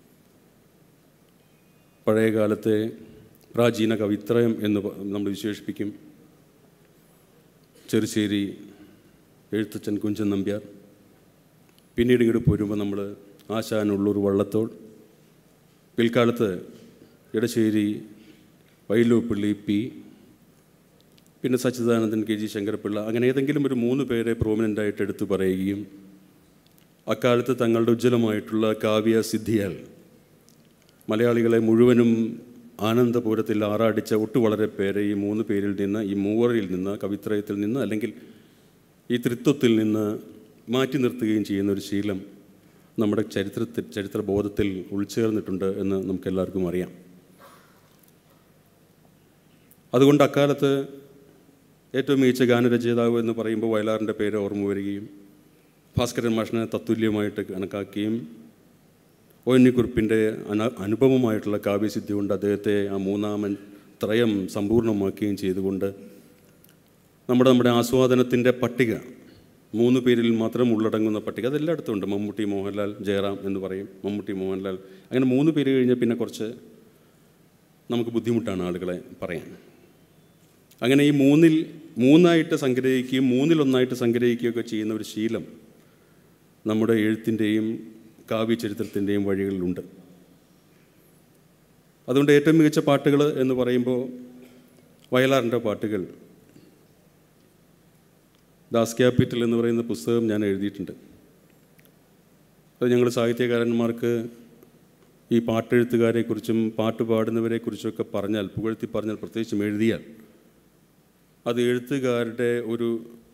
പഴയ കാലത്തെ പ്രാചീന കവിത്രയം എന്ന് നമ്മൾ വിശേഷിപ്പിക്കും ചെറുശ്ശേരി എഴുത്തച്ഛൻ കുഞ്ചൻ നമ്പ്യാർ. പിന്നീട് ഇങ്ങോട്ട് പോരുമ്പോൾ നമ്മൾ ആശാനുള്ളൂർ വള്ളത്തോൾ, പിൽക്കാലത്ത് ഇടശ്ശേരി വൈലോപ്പിള്ളി പി, പിന്നെ സച്ചിദാനന്ദൻ, കെ ജി ശങ്കരപ്പിള്ള, അങ്ങനെ ഏതെങ്കിലും ഒരു മൂന്ന് പേരെ പ്രോമിനൻ്റായിട്ട് എടുത്തു പറയുകയും അക്കാലത്ത് തങ്ങളുടെ ഉജ്ജ്വലമായിട്ടുള്ള കാവ്യസിദ്ധിയാൽ മലയാളികളെ മുഴുവനും ആനന്ദപൂരത്തിൽ ആറാടിച്ച ഒട്ടു വളരെ പേരെ ഈ മൂന്ന് പേരിൽ നിന്ന്, ഈ മൂവറിൽ നിന്ന്, കവിത്രയത്തിൽ നിന്ന് അല്ലെങ്കിൽ ഈ ത്രിത്വത്തിൽ നിന്ന് മാറ്റി നിർത്തുകയും ചെയ്യുന്ന ഒരു ശീലം നമ്മുടെ ചരിത്രത്തിൽ ചരിത്രബോധത്തിൽ ഉൾച്ചേർന്നിട്ടുണ്ട് എന്ന് നമുക്കെല്ലാവർക്കും അറിയാം. അതുകൊണ്ട് അക്കാലത്ത് ഏറ്റവും മികച്ച ഗാനരചയിതാവ് എന്ന് പറയുമ്പോൾ വയലാറിൻ്റെ പേര് ഓർമ്മ വരികയും ഭാസ്കരൻ മാഷിനെ തത്തുല്യമായിട്ട് കണക്കാക്കുകയും ഒ എൻ വി കുറുപ്പിൻ്റെ അന അനുപമമായിട്ടുള്ള കാവ്യസിദ്ധി കൊണ്ട് അദ്ദേഹത്തെ ആ മൂന്നാമൻ ത്രയം സമ്പൂർണ്ണമാക്കുകയും ചെയ്തുകൊണ്ട് നമ്മുടെ നമ്മുടെ ആസ്വാദനത്തിൻ്റെ പട്ടിക മൂന്ന് പേരിൽ മാത്രം ഉള്ളടങ്ങുന്ന പട്ടിക അതെല്ലായിടത്തും ഉണ്ട്. മമ്മൂട്ടി, മോഹൻലാൽ, ജയറാം എന്ന് പറയും. മമ്മൂട്ടി, മോഹൻലാൽ, അങ്ങനെ മൂന്ന് പേര് കഴിഞ്ഞാൽ പിന്നെ കുറച്ച് നമുക്ക് ബുദ്ധിമുട്ടാണ് ആളുകളെ പറയാൻ. അങ്ങനെ ഈ മൂന്നിൽ മൂന്നായിട്ട് സംഗ്രഹിക്കുകയും മൂന്നിലൊന്നായിട്ട് സംഗ്രഹിക്കുകയൊക്കെ ചെയ്യുന്ന ഒരു ശീലം നമ്മുടെ എഴുത്തിൻ്റെയും കാവ്യചരിത്രത്തിൻ്റെയും വഴികളിലുണ്ട്. അതുകൊണ്ട് ഏറ്റവും മികച്ച പാട്ടുകൾ എന്ന് പറയുമ്പോൾ വയലാറിൻ്റെ പാട്ടുകൾ, ദാസ് ക്യാപിറ്റൽ എന്ന് പറയുന്ന പുസ്തകം ഞാൻ എഴുതിയിട്ടുണ്ട്. അത് ഞങ്ങൾ സാഹിത്യകാരന്മാർക്ക് ഈ പാട്ടെഴുത്തുകാരെക്കുറിച്ചും പാട്ട് പാടുന്നവരെക്കുറിച്ചൊക്കെ പറഞ്ഞാൽ, പുകഴ്ത്തി പറഞ്ഞാൽ, പ്രത്യേകിച്ചും എഴുതിയാൽ അത് എഴുത്തുകാരുടെ ഒരു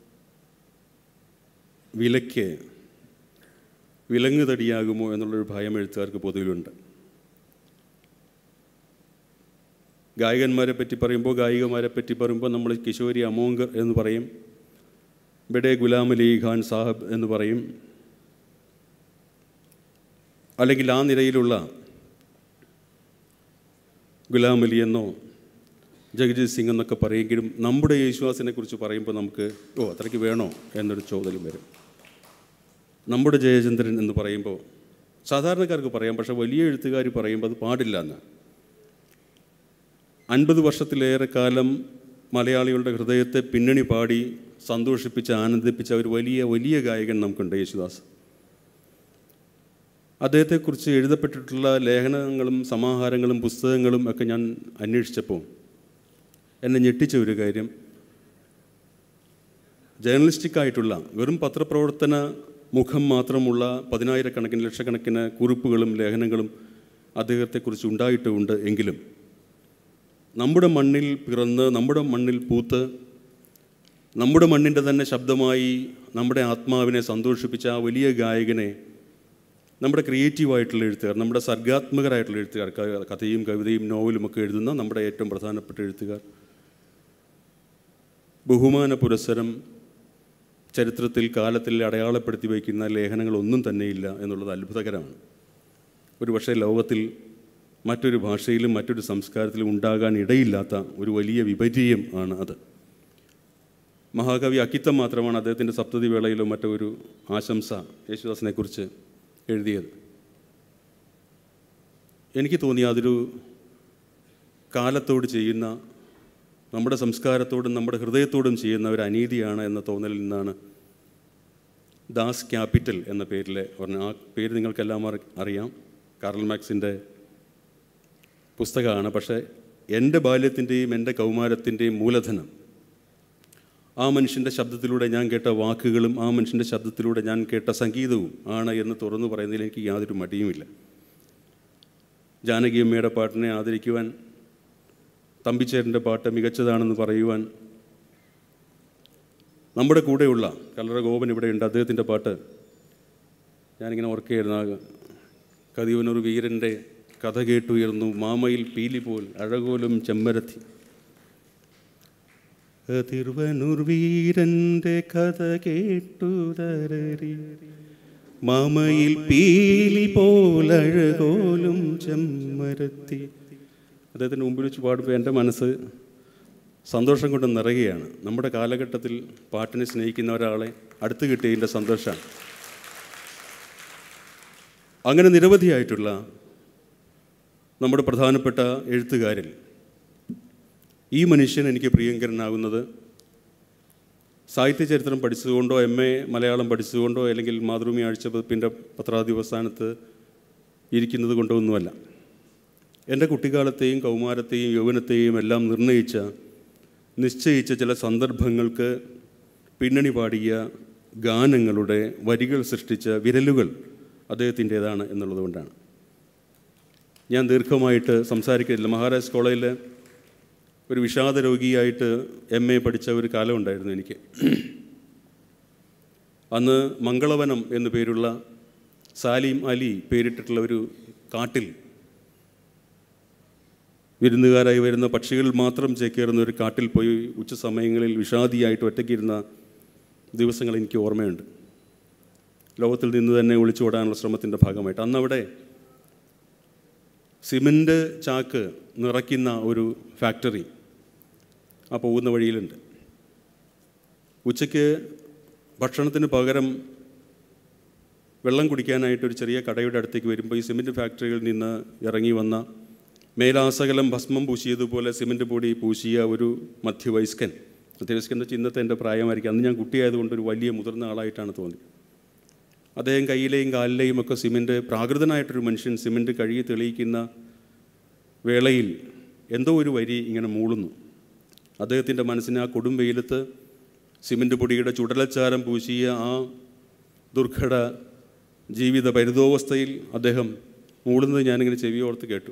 വിലയ്ക്ക് വിലങ്ങുതടിയാകുമോ എന്നുള്ളൊരു ഭയം എഴുത്തുകാർക്ക് പൊതുവിലുണ്ട്. ഗായകന്മാരെ പറ്റി പറയുമ്പോൾ, ഗായികമാരെ പറ്റി പറയുമ്പോൾ നമ്മൾ കിഷോരി അമോങ്കർ എന്ന് പറയും, ബഡേ ഗുലാം അലി ഖാൻ സാഹബ് എന്ന് പറയും, അല്ലെങ്കിൽ ആ നിരയിലുള്ള ഗുലാം അലി എന്നോ ജഗജിത് സിംഗ് എന്നൊക്കെ പറയുമെങ്കിലും നമ്മുടെ യേശുദാസിനെ കുറിച്ച് പറയുമ്പോൾ നമുക്ക് ഓ അത്രയ്ക്ക് വേണോ എന്നൊരു ചോദ്യം വരും. നമ്മുടെ ജയചന്ദ്രൻ എന്ന് പറയുമ്പോൾ സാധാരണക്കാർക്ക് പറയാം, പക്ഷേ വലിയ എഴുത്തുകാർ പറയുമ്പോൾ അത് പാടില്ല എന്ന്. അൻപത് വർഷത്തിലേറെ കാലം മലയാളികളുടെ ഹൃദയത്തെ പിന്നണി പാടി സന്തോഷിപ്പിച്ച് ആനന്ദിപ്പിച്ച ഒരു വലിയ വലിയ ഗായകൻ നമുക്കുണ്ട് യേശുദാസ്. അദ്ദേഹത്തെക്കുറിച്ച് എഴുതപ്പെട്ടിട്ടുള്ള ലേഖനങ്ങളും സമാഹാരങ്ങളും പുസ്തകങ്ങളും ഒക്കെ ഞാൻ അന്വേഷിച്ചപ്പോൾ എന്നെ ഞെട്ടിച്ച ഒരു കാര്യം, ജേർണലിസ്റ്റിക്കായിട്ടുള്ള വെറും പത്രപ്രവർത്തന മുഖം മാത്രമുള്ള പതിനായിരക്കണക്കിന് ലക്ഷക്കണക്കിന് കുറിപ്പുകളും ലേഖനങ്ങളും അദ്ദേഹത്തെക്കുറിച്ച് ഉണ്ടായിട്ടുമുണ്ട്. എങ്കിലും നമ്മുടെ മണ്ണിൽ പിറന്ന് നമ്മുടെ മണ്ണിൽ പൂത്ത് നമ്മുടെ മണ്ണിൻ്റെ തന്നെ ശബ്ദമായി നമ്മുടെ ആത്മാവിനെ സന്തോഷിപ്പിച്ച ആ വലിയ ഗായകനെ നമ്മുടെ ക്രിയേറ്റീവായിട്ടുള്ള എഴുത്തുകാർ, നമ്മുടെ സർഗാത്മകരായിട്ടുള്ള എഴുത്തുകാർ, കഥയും കവിതയും നോവലും ഒക്കെ എഴുതുന്ന നമ്മുടെ ഏറ്റവും പ്രധാനപ്പെട്ട എഴുത്തുകാർ ബഹുമാന പുരസ്സരം ചരിത്രത്തിൽ കാലത്തിൽ അടയാളപ്പെടുത്തി വയ്ക്കുന്ന ലേഖനങ്ങളൊന്നും തന്നെയില്ല എന്നുള്ളത് അത്ഭുതകരമാണ്. ഒരു പക്ഷേ ലോകത്തിൽ മറ്റൊരു ഭാഷയിലും മറ്റൊരു സംസ്കാരത്തിലും ഉണ്ടാകാൻ ഇടയില്ലാത്ത ഒരു വലിയ വിപര്യം ആണ് അത്. മഹാകവി അക്കിത്തം മാത്രമാണ് അദ്ദേഹത്തിൻ്റെ സപ്തതി വേളയിലോ മറ്റോ ഒരു ആശംസ യേശുദാസിനെക്കുറിച്ച് എഴുതിയത്. എനിക്ക് തോന്നി അതൊരു കാലത്തോട് ചെയ്യുന്ന, നമ്മുടെ സംസ്കാരത്തോടും നമ്മുടെ ഹൃദയത്തോടും ചെയ്യുന്ന ഒരു അനീതിയാണ് എന്ന തോന്നലിൽ നിന്നാണ് ദാസ് ക്യാപിറ്റൽ എന്ന പേരിലെ പറഞ്ഞ ആ പേര് നിങ്ങൾക്കെല്ലാം അറിയാം, കാറൽ മാർക്സിൻ്റെ പുസ്തകമാണ്. പക്ഷേ എൻ്റെ ബാല്യത്തിൻ്റെയും എൻ്റെ കൗമാരത്തിൻ്റെയും മൂലധനം ആ മനുഷ്യൻ്റെ ശബ്ദത്തിലൂടെ ഞാൻ കേട്ട വാക്കുകളും ആ മനുഷ്യൻ്റെ ശബ്ദത്തിലൂടെ ഞാൻ കേട്ട സംഗീതവും ആണ് എന്ന് തുറന്നു പറയുന്നതിൽ എനിക്ക് യാതൊരു മടിയുമില്ല. ജാനകിയമ്മയുടെ പാട്ടിനെ ആദരിക്കുവാൻ, തമ്പിച്ചേരൻ്റെ പാട്ട് മികച്ചതാണെന്ന് പറയുവാൻ, നമ്മുടെ കൂടെയുള്ള കല്ലറ ഗോപൻ ഇവിടെയുണ്ട്, അദ്ദേഹത്തിൻ്റെ പാട്ട് ഞാനിങ്ങനെ ഓർക്കുകയായിരുന്നു. ആ കതിവനൂർ വീരൻ്റെ കഥ കേട്ടുയർന്നു മാമയിൽ പീലി പോൽ അഴകോലും ചെമ്മരത്തി. തിരുവനൂർ വീരൻ്റെ കഥ കേട്ടു തരരി മാമയിൽ പീലി പോൽ അഴകോലും ചെമ്മരത്തി. അദ്ദേഹത്തിൻ്റെ മുമ്പിൽ വെച്ച് പാടുമ്പോൾ എൻ്റെ മനസ്സ് സന്തോഷം കൊണ്ട് നിറയുകയാണ്. നമ്മുടെ കാലഘട്ടത്തിൽ പാട്ടിനെ സ്നേഹിക്കുന്ന ഒരാളെ അടുത്ത് കിട്ടിയതിൻ്റെ സന്തോഷമാണ്. അങ്ങനെ നിരവധിയായിട്ടുള്ള നമ്മുടെ പ്രധാനപ്പെട്ട എഴുത്തുകാരിൽ ഈ മനുഷ്യൻ എനിക്ക് പ്രിയങ്കരനാകുന്നത് സാഹിത്യ ചരിത്രം പഠിച്ചതുകൊണ്ടോ എം എ മലയാളം പഠിച്ചതുകൊണ്ടോ അല്ലെങ്കിൽ മാതൃഭൂമി ആഴ്ചപ്പതിപ്പിൻ്റെ പത്രാധിപസ്ഥാനത്ത് ഇരിക്കുന്നത് കൊണ്ടോ ഒന്നുമല്ല. എൻ്റെ കുട്ടിക്കാലത്തെയും കൗമാരത്തെയും യൗവനത്തെയും എല്ലാം നിർണയിച്ച നിശ്ചയിച്ച ചില സന്ദർഭങ്ങൾക്ക് പിന്നണി പാടിയ ഗാനങ്ങളുടെ വരികൾ സൃഷ്ടിച്ച വിരലുകൾ അദ്ദേഹത്തിൻ്റേതാണ് എന്നുള്ളതുകൊണ്ടാണ്. ഞാൻ ദീർഘമായിട്ട് സംസാരിക്കുന്നില്ല. മഹാരാജ് കോളേജിൽ ഒരു വിഷാദ രോഗിയായിട്ട് എം എ പഠിച്ച ഒരു കാലമുണ്ടായിരുന്നു എനിക്ക്. അന്ന് മംഗളവനം എന്നു പേരുള്ള സാലിം അലി പേരിട്ടിട്ടുള്ള ഒരു കാട്ടിൽ വിരുന്നുകാരായി വരുന്ന പക്ഷികൾ മാത്രം ചേക്കേറുന്ന ഒരു കാട്ടിൽ പോയി ഉച്ച സമയങ്ങളിൽ വിഷാദിയായിട്ട് ഒറ്റയ്ക്കിരുന്ന ദിവസങ്ങൾ എനിക്ക് ഓർമ്മയുണ്ട്. ലോകത്തിൽ നിന്ന് തന്നെ ഒളിച്ചോടാനുള്ള ശ്രമത്തിൻ്റെ ഭാഗമായിട്ട് അന്നവിടെ സിമൻ്റ് ചാക്ക് നിറയ്ക്കുന്ന ഒരു ഫാക്ടറി ആ പോകുന്ന വഴിയിലുണ്ട്. ഉച്ചയ്ക്ക് ഭക്ഷണത്തിന് പകരം വെള്ളം കുടിക്കാനായിട്ടൊരു ചെറിയ കടയുടെ അടുത്തേക്ക് വരുമ്പോൾ ഈ സിമൻറ്റ് ഫാക്ടറിയിൽ നിന്ന് ഇറങ്ങി വന്ന മേലാസകലം ഭസ്മം പൂശിയതുപോലെ സിമൻറ്റ് പൊടി പൂശിയ ഒരു മധ്യവയസ്കൻ, മധ്യവയസ്കൻ എന്ന് വെച്ചാൽ ഇന്നത്തെ എൻ്റെ പ്രായമായിരിക്കും, അന്ന് ഞാൻ കുട്ടിയായതുകൊണ്ട് ഒരു വലിയ മുതിർന്ന ആളായിട്ടാണ് തോന്നി. അദ്ദേഹം കയ്യിലെയും കാലിലെയും ഒക്കെ സിമൻറ്റ്, പ്രാകൃതനായിട്ടൊരു മനുഷ്യൻ സിമൻറ്റ് കഴുകി തെളിയിക്കുന്ന വേളയിൽ എന്തോ ഒരു വരി ഇങ്ങനെ മൂളുന്നു. അദ്ദേഹത്തിൻ്റെ മനസ്സിന് ആ കൊടും വെയിലത്ത് സിമൻറ്റ് പൊടിയുടെ ചുടലച്ചാരം പൂശിയ ആ ദുർഘട ജീവിത പരിതോവസ്ഥയിൽ അദ്ദേഹം മൂളുന്നത് ഞാനിങ്ങനെ ചെവിയോർത്ത് കേട്ടു.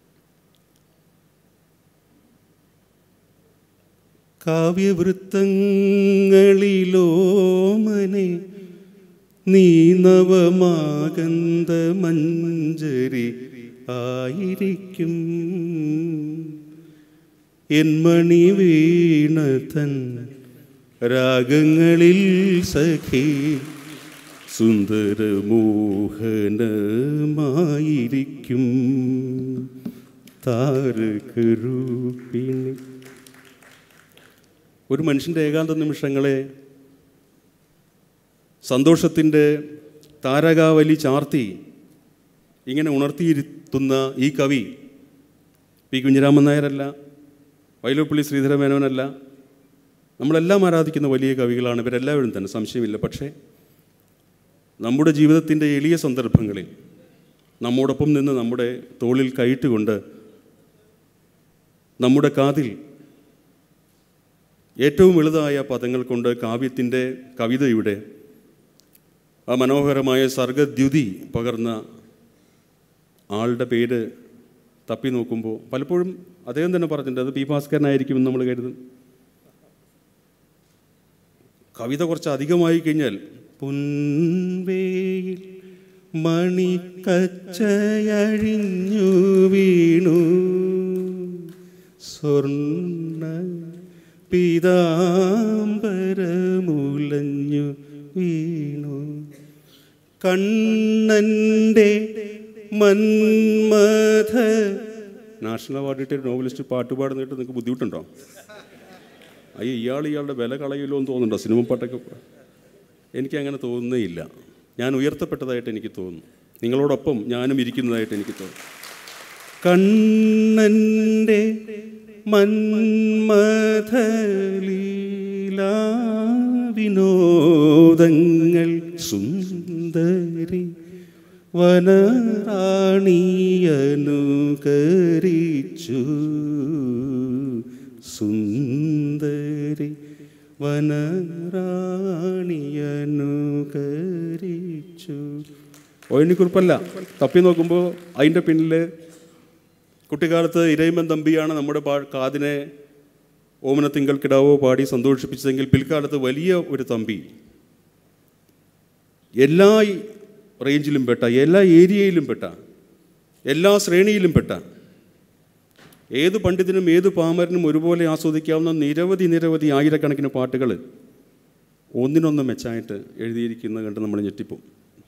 കാവ്യവൃത്തങ്ങളിലോമനെ നീ നവമാകന്ത മഞ്ജരി ആയിരിക്കും, എന്മണി വീണതൻ രാഗങ്ങളിൽ സഖി സുന്ദരമോഹനമായിരിക്കും. താരകരൂപിണി ഒരു മനുഷ്യൻ്റെ ഏകാന്ത നിമിഷങ്ങളെ സന്തോഷത്തിൻ്റെ താരകാവലി ചാർത്തി ഇങ്ങനെ ഉണർത്തിയിരുത്തുന്ന ഈ കവി പി കുഞ്ഞിരാമൻ നായരല്ല, വൈലോപ്പിള്ളി ശ്രീധരമേനോനല്ല, നമ്മളെല്ലാം ആരാധിക്കുന്ന വലിയ കവികളാണ് ഇവരെല്ലാവരും തന്നെ, സംശയമില്ല. പക്ഷേ നമ്മുടെ ജീവിതത്തിൻ്റെ എളിയ സന്ദർഭങ്ങളിൽ നമ്മോടൊപ്പം നിന്ന് നമ്മുടെ തോളിൽ കയറ്റുകൊണ്ട് നമ്മുടെ കാതിൽ ഏറ്റവും എളുതായ പദങ്ങൾ കൊണ്ട് കാവ്യത്തിൻ്റെ കവിതയുടെ ആ മനോഹരമായ സർഗദ്യുതി പകർന്ന ആളുടെ പേര് തപ്പി നോക്കുമ്പോൾ പലപ്പോഴും അദ്ദേഹം തന്നെ പറഞ്ഞിട്ടുണ്ട് അത് പി ഭാസ്കരനായിരിക്കുമെന്ന് നമ്മൾ കരുതും. കവിത കുറച്ച് അധികമായി കഴിഞ്ഞാൽ പൊൻവേയിൽ മണിക്കച്ചയഴിഞ്ഞു വീണു സ്വർണ്ണ പീതാംബരമുലഞ്ഞു വീണു കണ്ണൻ്റെ മന്മഥ. നാഷണൽ അവാർഡ് കിട്ടിയ നോവലിസ്റ്റ് പാട്ട് പാടുന്നിട്ട് നിങ്ങൾക്ക് ബുദ്ധിമുട്ടുണ്ടോ? അയ്യോ ഇയാൾ ഇയാളുടെ വില കളയുമല്ലോ എന്ന് തോന്നുന്നുണ്ടോ? സിനിമ പാട്ടൊക്കെ എനിക്കങ്ങനെ തോന്നുന്നേയില്ല. ഞാൻ ഉയർത്തപ്പെട്ടതായിട്ട് എനിക്ക് തോന്നുന്നു, നിങ്ങളോടൊപ്പം ഞാനും ഇരിക്കുന്നതായിട്ട് എനിക്ക് തോന്നുന്നു. കണ്ണൻ്റെ മന്മഥലീലാ വിനോദങ്ങൾ സുന്ദരി വനറാണിയനുകരിച്ചു സുന്ദരി വനറാണിയനുകരിച്ചു. ഒഴിനിക്കുറിപ്പല്ല, തപ്പി നോക്കുമ്പോൾ അതിൻ്റെ പിന്നിൽ കുട്ടിക്കാലത്ത് ഇരയിമൻ തമ്പിയാണ് നമ്മുടെ പാ കാതിനെ ഓമനത്തിങ്കൾ കിടാവോ പാടി സന്തോഷിപ്പിച്ചതെങ്കിൽ പിൽക്കാലത്ത് വലിയ ഒരു തമ്പി എല്ലാ റേഞ്ചിലും പെട്ട, എല്ലാ ഏരിയയിലും പെട്ട, എല്ലാ ശ്രേണിയിലും പെട്ട, ഏത് പണ്ഡിതനും ഏത് പാമരനും ഒരുപോലെ ആസ്വദിക്കാവുന്ന നിരവധി നിരവധി ആയിരക്കണക്കിന് പാട്ടുകൾ ഒന്നിനൊന്നും മെച്ചായിട്ട് എഴുതിയിരിക്കുന്നത് കണ്ട് നമ്മൾ ഞെട്ടിപ്പോവും.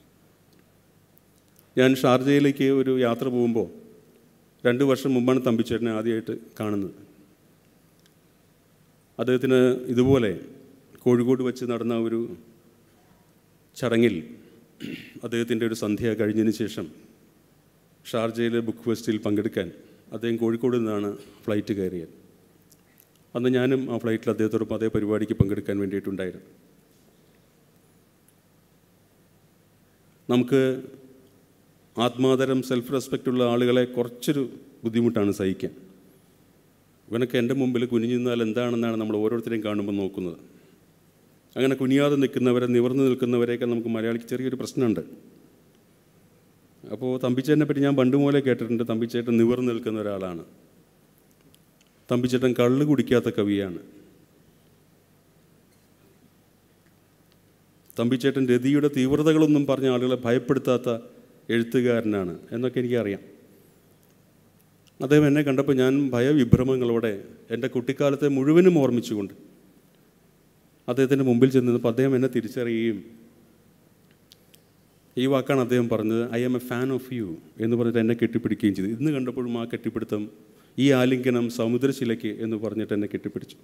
ഞാൻ ഷാർജയിലേക്ക് ഒരു യാത്ര പോകുമ്പോൾ രണ്ട് വർഷം മുമ്പാണ് തമ്പിച്ചേട്ടനെ ആദ്യമായിട്ട് കാണുന്നത്. അദ്ദേഹത്തിന് ഇതുപോലെ കോഴിക്കോട് വെച്ച് നടന്ന ഒരു ചടങ്ങിൽ അദ്ദേഹത്തിൻ്റെ ഒരു സന്ധ്യ കഴിഞ്ഞതിന് ശേഷം ഷാർജയിലെ ബുക്ക് ഫെസ്റ്റിൽ പങ്കെടുക്കാൻ അദ്ദേഹം കോഴിക്കോട് നിന്നാണ് ഫ്ലൈറ്റ് കയറിയത്. അന്ന് ഞാനും ആ ഫ്ലൈറ്റിൽ അദ്ദേഹത്തോടൊപ്പം അതേ പരിപാടിക്ക് പങ്കെടുക്കാൻ വേണ്ടിയിട്ടുണ്ടായിരുന്നു. നമുക്ക് ആത്മാതരം സെൽഫ് റെസ്പെക്റ്റുള്ള ആളുകളെ കുറച്ചൊരു ബുദ്ധിമുട്ടാണ് സഹിക്കാൻ. ഇവനൊക്കെ എൻ്റെ മുമ്പിൽ കുനിഞ്ഞു നിന്നാൽ എന്താണെന്നാണ് നമ്മൾ ഓരോരുത്തരെയും കാണുമ്പോൾ നോക്കുന്നത്. അങ്ങനെ കുനിയാതെ നിൽക്കുന്നവരെ, നിവർന്നു നിൽക്കുന്നവരെയൊക്കെ നമുക്ക് മലയാളിക്ക് ചെറിയൊരു പ്രശ്നമുണ്ട്. അപ്പോൾ തമ്പിച്ചേട്ടനെ പറ്റി ഞാൻ പണ്ട് മൂലം കേട്ടിട്ടുണ്ട്. തമ്പിച്ചേട്ടൻ നിവർന്നു നിൽക്കുന്ന ഒരാളാണ്. തമ്പിച്ചേട്ടൻ കള്ള് കുടിക്കാത്ത കവിയാണ്. തമ്പിച്ചേട്ടൻ രതിയുടെ തീവ്രതകളൊന്നും പറഞ്ഞ ആളുകളെ ഭയപ്പെടുത്താത്ത എഴുത്തുകാരനാണ് എന്നൊക്കെ എനിക്കറിയാം. അദ്ദേഹം എന്നെ കണ്ടപ്പോൾ ഞാൻ ഭയവിഭ്രമങ്ങളോടെ എൻ്റെ കുട്ടിക്കാലത്തെ മുഴുവനും ഓർമ്മിച്ചുകൊണ്ട് അദ്ദേഹത്തിൻ്റെ മുമ്പിൽ ചെന്നപ്പോൾ അദ്ദേഹം എന്നെ തിരിച്ചറിയുകയും ഈ വാക്കാണ് അദ്ദേഹം പറഞ്ഞത്, I am a fan of you എന്ന് പറഞ്ഞിട്ട് എന്നെ കെട്ടിപ്പിടിക്കുകയും ചെയ്തു. ഇന്ന് കണ്ടപ്പോഴും ആ കെട്ടിപ്പിടുത്തം, ഈ ആലിംഗനം സമുദ്രശിലയ്ക്ക് എന്ന് പറഞ്ഞിട്ട് എന്നെ കെട്ടിപ്പിടിച്ചു.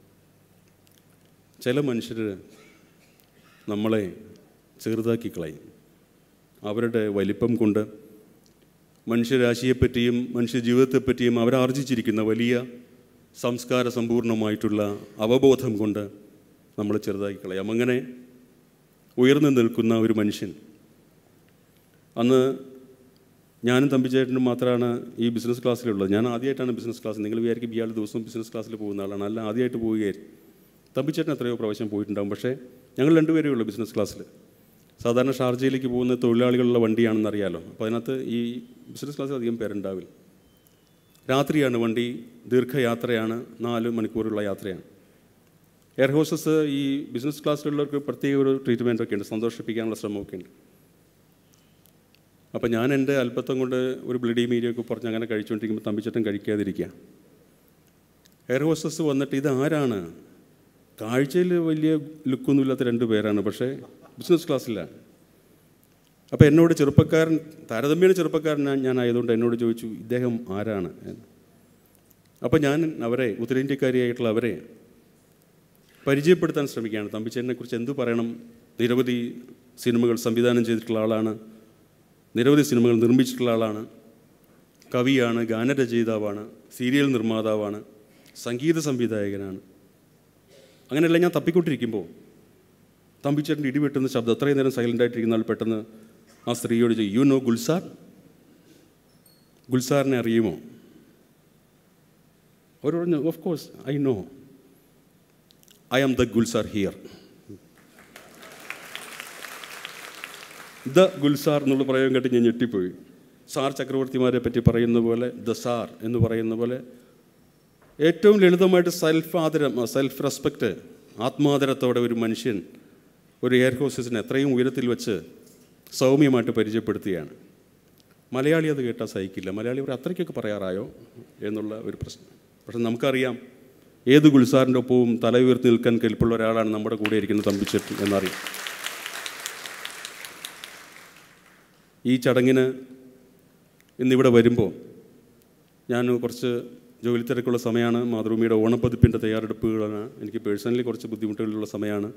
ചില മനുഷ്യർ നമ്മളെ ചെറുതാക്കി കളയും. അവരുടെ വലിപ്പം കൊണ്ട് മനുഷ്യരാശിയെപ്പറ്റിയും മനുഷ്യ ജീവിതത്തെപ്പറ്റിയും അവരാർജിച്ചിരിക്കുന്ന വലിയ സംസ്കാര സമ്പൂർണമായിട്ടുള്ള അവബോധം കൊണ്ട് നമ്മൾ ചെറുതാക്കി കളയാം. അങ്ങനെ ഉയർന്നു നിൽക്കുന്ന ഒരു മനുഷ്യൻ. അന്ന് ഞാനും തമ്പിച്ചേട്ടനും മാത്രമാണ് ഈ ബിസിനസ് ക്ലാസ്സിലുള്ളത്. ഞാൻ ആദ്യമായിട്ടാണ് ബിസിനസ് ക്ലാസ്. നിങ്ങൾ വിചാരിക്കും ഇയാൾ ദിവസവും ബിസിനസ് ക്ലാസ്സിൽ പോകുന്ന ആളാണ്. അല്ല, ആദ്യമായിട്ട് പോവുകയായിരുന്നു. തമ്പിച്ചേട്ടൻ എത്രയോ പ്രാവശ്യം പോയിട്ടുണ്ടാകും. പക്ഷേ ഞങ്ങൾ രണ്ടുപേരേ ഉള്ളൂ ബിസിനസ് ക്ലാസ്സിൽ. സാധാരണ ഷാർജയിലേക്ക് പോകുന്ന തൊഴിലാളികളുള്ള വണ്ടിയാണെന്ന് അറിയാലോ. അപ്പോൾ അതിനകത്ത് ഈ ബിസിനസ് ക്ലാസ്സിൽ അധികം പേരുണ്ടാവില്ല. രാത്രിയാണ് വണ്ടി, ദീർഘയാത്രയാണ്, നാല് മണിക്കൂറുള്ള യാത്രയാണ്. എയർ ഹോസ്റ്റസ് ഈ ബിസിനസ് ക്ലാസ്സിലുള്ളവർക്ക് പ്രത്യേക ഒരു ട്രീറ്റ്മെൻറ്റൊക്കെ ഉണ്ട്, സന്തോഷിപ്പിക്കാനുള്ള ശ്രമമൊക്കെ ഉണ്ട്. അപ്പോൾ ഞാൻ എൻ്റെ അല്പത്വം കൊണ്ട് ഒരു ബ്ലഡി മീരിയൊക്കെ പറഞ്ഞ് അങ്ങനെ കഴിച്ചുകൊണ്ടിരിക്കുമ്പോൾ തമ്പിച്ചേട്ടൻ കഴിക്കാതിരിക്കുക. എയർ ഹോസ്റ്റസ് വന്നിട്ട് ഇത് ആരാണ്? കാഴ്ചയിൽ വലിയ ലുക്കൊന്നുമില്ലാത്ത രണ്ട് പേരാണ്, പക്ഷേ ബിസിനസ് ക്ലാസ്സിലാണ്. അപ്പോൾ എന്നോട് ചെറുപ്പക്കാരൻ, താരതമ്യേന ചെറുപ്പക്കാരൻ ഞാൻ ആയതുകൊണ്ട് എന്നോട് ചോദിച്ചു ഇദ്ദേഹം ആരാണ് എന്ന്. അപ്പോൾ ഞാൻ അവരെ, ഉത്തരേന്ത്യക്കാരിയായിട്ടുള്ള അവരെ പരിചയപ്പെടുത്താൻ ശ്രമിക്കുകയാണ്. തമ്പിച്ചേട്ടനെക്കുറിച്ച് എന്തു പറയണം? നിരവധി സിനിമകൾ സംവിധാനം ചെയ്തിട്ടുള്ള ആളാണ്, നിരവധി സിനിമകൾ നിർമ്മിച്ചിട്ടുള്ള ആളാണ്, കവിയാണ്, ഗാനരചയിതാവാണ്, സീരിയൽ നിർമ്മാതാവാണ്, സംഗീത സംവിധായകനാണ്. അങ്ങനെയല്ല ഞാൻ തപ്പിക്കൊണ്ടിരിക്കുമ്പോൾ തമ്പിച്ചേട്ടൻ്റെ ഇടിവെട്ടുന്ന ശബ്ദം, അത്രയും നേരം സൈലൻ്റായിട്ടിരിക്കുന്ന ആൾ പെട്ടെന്ന് ആ സ്ത്രീയോട് ചോദിച്ചു, യു നോ ഗുൽസാർ? ഗുൽസാറിനെ അറിയുമോ? അവർ പറഞ്ഞു, of course I know, I am the Gulzar here. The Gulzar എന്നുള്ള പ്രയോഗം കേട്ട് ഞാൻ ഞെട്ടിപ്പോയി. സാർ ചക്രവർത്തിമാരെ പറ്റി പറയുന്ന പോലെ, ദ സാർ എന്ന് പറയുന്ന പോലെ ഏറ്റവും ലളിതമായിട്ട് സെൽഫ് ആദരം, സെൽഫ് റെസ്പെക്റ്റ്, ആത്മാദരത്തോടെ ഒരു മനുഷ്യൻ ഒരു എയർ ഹോസ്റ്റസിനെ എത്രയും ഉയരത്തിൽ വെച്ച് സൗമ്യമായിട്ട് പരിചയപ്പെടുത്തുകയാണ്. മലയാളി അത് കേട്ടാൽ സഹിക്കില്ല. മലയാളി അവർ അത്രയ്ക്കൊക്കെ പറയാറായോ എന്നുള്ള ഒരു പ്രശ്നം. പക്ഷെ നമുക്കറിയാം ഏത് ഗുൽസാറിൻ്റെ ഒപ്പവും തല ഉയർത്തി നിൽക്കാൻ കെൽപ്പുള്ള ഒരാളാണ് നമ്മുടെ കൂടെ ഇരിക്കുന്ന തമ്പിച്ചേട്ടൻ എന്നറിയാം. ഈ ചടങ്ങിന് ഇന്നിവിടെ വരുമ്പോൾ ഞാൻ കുറച്ച് ജോലി തിരക്കുള്ള സമയമാണ്. മാതൃഭൂമിയുടെ ഓണപ്പതിപ്പിൻ്റെ തയ്യാറെടുപ്പുകളാണ്. എനിക്ക് പേഴ്സണലി കുറച്ച് ബുദ്ധിമുട്ടുകളുള്ള സമയമാണ്.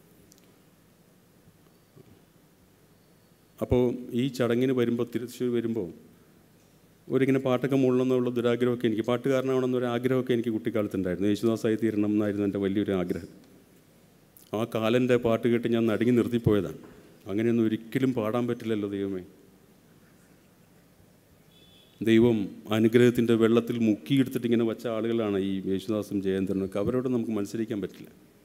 അപ്പോൾ ഈ ചടങ്ങിന് വരുമ്പോൾ, തിരിച്ചു വരുമ്പോൾ ഒരിങ്ങനെ പാട്ടൊക്കെ മൂളണമെന്നുള്ള ദുരാഗ്രഹമൊക്കെ എനിക്ക്, പാട്ടുകാരനാവണമെന്നൊരു ആഗ്രഹമൊക്കെ എനിക്ക് കുട്ടിക്കാലത്തുണ്ടായിരുന്നു. യേശുദാസായി തീരണം എന്നായിരുന്നു എൻ്റെ വലിയൊരു ആഗ്രഹം. ആ കാലൻ്റെ പാട്ട് കേട്ട് ഞാൻ നടുങ്ങി നിർത്തിപ്പോയതാണ്. അങ്ങനെയൊന്നും ഒരിക്കലും പാടാൻ പറ്റില്ലല്ലോ ദൈവമേ. ദൈവം അനുഗ്രഹത്തിൻ്റെ വെള്ളത്തിൽ മുക്കിയെടുത്തിട്ട് ഇങ്ങനെ വച്ച ആളുകളാണ് ഈ യേശുദാസും ജയചന്ദ്രനൊക്കെ. അവരോട് നമുക്ക് മത്സരിക്കാൻ പറ്റില്ല.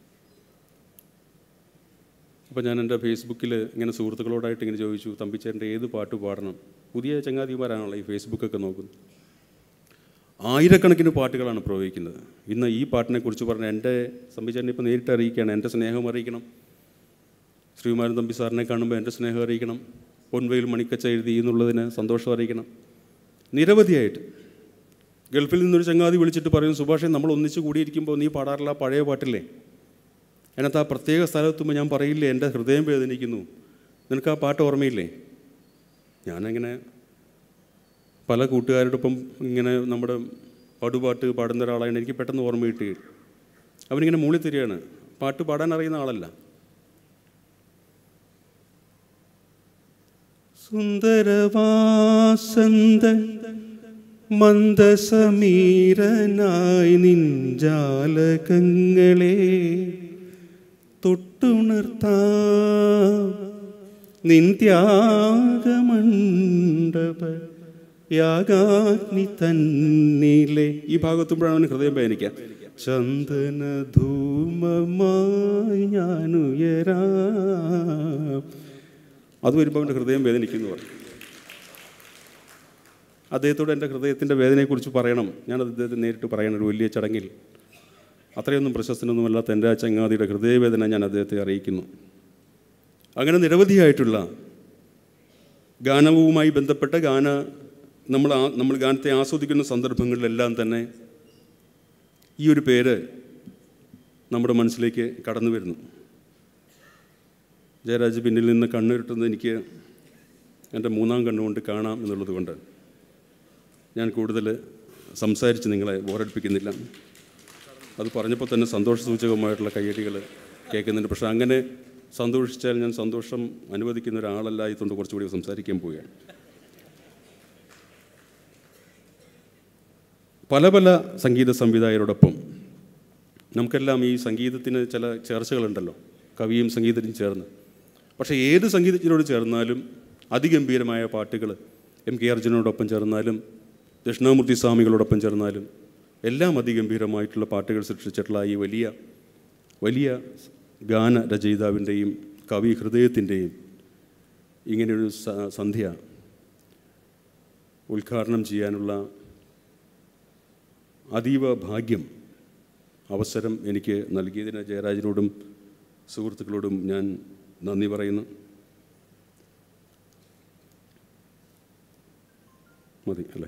അപ്പോൾ ഞാൻ എൻ്റെ ഫേസ്ബുക്കിൽ ഇങ്ങനെ സുഹൃത്തുക്കളോടായിട്ട് ഇങ്ങനെ ചോദിച്ചു, തമ്പിച്ചേട്ടൻ്റെ ഏത് പാട്ട് പാടണം? പുതിയ ചങ്ങാതിമാരാണല്ലോ ഈ ഫേസ്ബുക്കൊക്കെ നോക്കുന്നത്. ആയിരക്കണക്കിന് പാട്ടുകളാണ് പ്രയോഗിക്കുന്നത്. ഇന്ന് ഈ പാട്ടിനെക്കുറിച്ച് പറഞ്ഞാൽ എൻ്റെ തമ്പിച്ചേട്ടനെ ഇപ്പോൾ നേരിട്ട് അറിയിക്കുകയാണ്. എൻ്റെ സ്നേഹം അറിയിക്കണം, ശ്രീകുമാരൻ തമ്പി സാറിനെ കാണുമ്പോൾ എൻ്റെ സ്നേഹം അറിയിക്കണം, പൊൻവയിൽ മണിക്കച്ച എഴുതി എന്നുള്ളതിന് സന്തോഷം അറിയിക്കണം. നിരവധിയായിട്ട് ഗൾഫിൽ നിന്നൊരു ചങ്ങാതി വിളിച്ചിട്ട് പറയും, സുഭാഷേ നമ്മൾ ഒന്നിച്ച് കൂടിയിരിക്കുമ്പോൾ നീ പാടാറില്ല പഴയ പാട്ടില്ലേ? അതിനകത്ത് ആ പ്രത്യേക സ്ഥലത്തുമ്പോൾ ഞാൻ പറയില്ലേ എൻ്റെ ഹൃദയം വേദനിക്കുന്നു, നിനക്ക് ആ പാട്ട് ഓർമ്മയില്ലേ? ഞാനങ്ങനെ പല കൂട്ടുകാരോടൊപ്പം ഇങ്ങനെ നമ്മുടെ പടുപാട്ട് പാടുന്ന ഒരാളാണ്. എനിക്ക് പെട്ടെന്ന് ഓർമ്മ കിട്ടി. അവനിങ്ങനെ മൂളി തരികയാണ്. പാട്ട് പാടാൻ അറിയുന്ന ആളല്ല. സുന്ദരവാസന്ത മന്ദസമീരനായി നിൻജാലകങ്ങളെ തൊട്ടുണർത്താം നിന്ത്യാഗമണ്ഡപ യാഗാഗ്നി തന്നിലെ. ഈ ഭാഗത്തുമ്പോഴാണ് അവന് ഹൃദയം വേദനിക്കുക. ചന്ദന ധൂമമായി ഞാനുയരാം. അത് വരുമ്പോൾ അവൻ്റെ ഹൃദയം വേദനിക്കുന്നു പറഞ്ഞു. അദ്ദേഹത്തോട് എൻ്റെ ഹൃദയത്തിൻ്റെ വേദനയെക്കുറിച്ച് പറയണം. ഞാനത് അദ്ദേഹത്തെ നേരിട്ട് പറയണം ഒരു വലിയ ചടങ്ങിൽ. അത്രയൊന്നും പ്രശസ്തനൊന്നുമല്ലാത്ത എൻ്റെ ആ ചങ്ങാതിയുടെ ഹൃദയവേദന ഞാൻ അദ്ദേഹത്തെ അറിയിക്കുന്നു. അങ്ങനെ നിരവധിയായിട്ടുള്ള ഗാനവുമായി ബന്ധപ്പെട്ട ഗാന നമ്മൾ നമ്മൾ ഗാനത്തെ ആസ്വദിക്കുന്ന സന്ദർഭങ്ങളിലെല്ലാം തന്നെ ഈ ഒരു പേര് നമ്മുടെ മനസ്സിലേക്ക് കടന്നു വരുന്നു. ജയരാജ് പിന്നിൽ നിന്ന് കണ്ണുരുട്ടുന്നത് എനിക്ക് എൻ്റെ മൂന്നാം കണ്ണുകൊണ്ട് കാണാം എന്നുള്ളത് കൊണ്ട് ഞാൻ കൂടുതൽ സംസാരിച്ച് നിങ്ങളെ ബോറടിപ്പിക്കുന്നില്ല. അത് പറഞ്ഞപ്പോൾ തന്നെ സന്തോഷസൂചകമായിട്ടുള്ള കയ്യടികൾ കേൾക്കുന്നുണ്ട്. പക്ഷേ അങ്ങനെ സന്തോഷിച്ചാൽ ഞാൻ സന്തോഷം അനുവദിക്കുന്ന ഒരാളല്ലായതുകൊണ്ട് കുറച്ചുകൂടി സംസാരിക്കാൻ പോവുകയാണ്. പല പല സംഗീത സംവിധായകരോടൊപ്പം നമുക്കെല്ലാം ഈ സംഗീതത്തിന് ചില ചേർച്ചകളുണ്ടല്ലോ, കവിയും സംഗീതനും ചേർന്ന്. പക്ഷേ ഏത് സംഗീതജ്ഞനോട് ചേർന്നാലും അതിഗംഭീരമായ പാട്ടുകൾ, എം കെ അർജുനോടൊപ്പം ചേർന്നാലും ദക്ഷിണാമൂർത്തി സ്വാമികളോടൊപ്പം ചേർന്നാലും എല്ലാം അതിഗംഭീരമായിട്ടുള്ള പാട്ടുകൾ സൃഷ്ടിച്ചിട്ടുള്ള ഈ വലിയ വലിയ ഗാനരചയിതാവിൻ്റെയും കവി ഹൃദയത്തിൻ്റെയും ഇങ്ങനെയൊരു സന്ധ്യ ഉദ്ഘാടനം ചെയ്യാനുള്ള അതീവ ഭാഗ്യം, അവസരം എനിക്ക് നൽകിയതിന് ജയരാജനോടും സുഹൃത്തുക്കളോടും ഞാൻ നന്ദി പറയുന്നു. മതി അല്ലേ?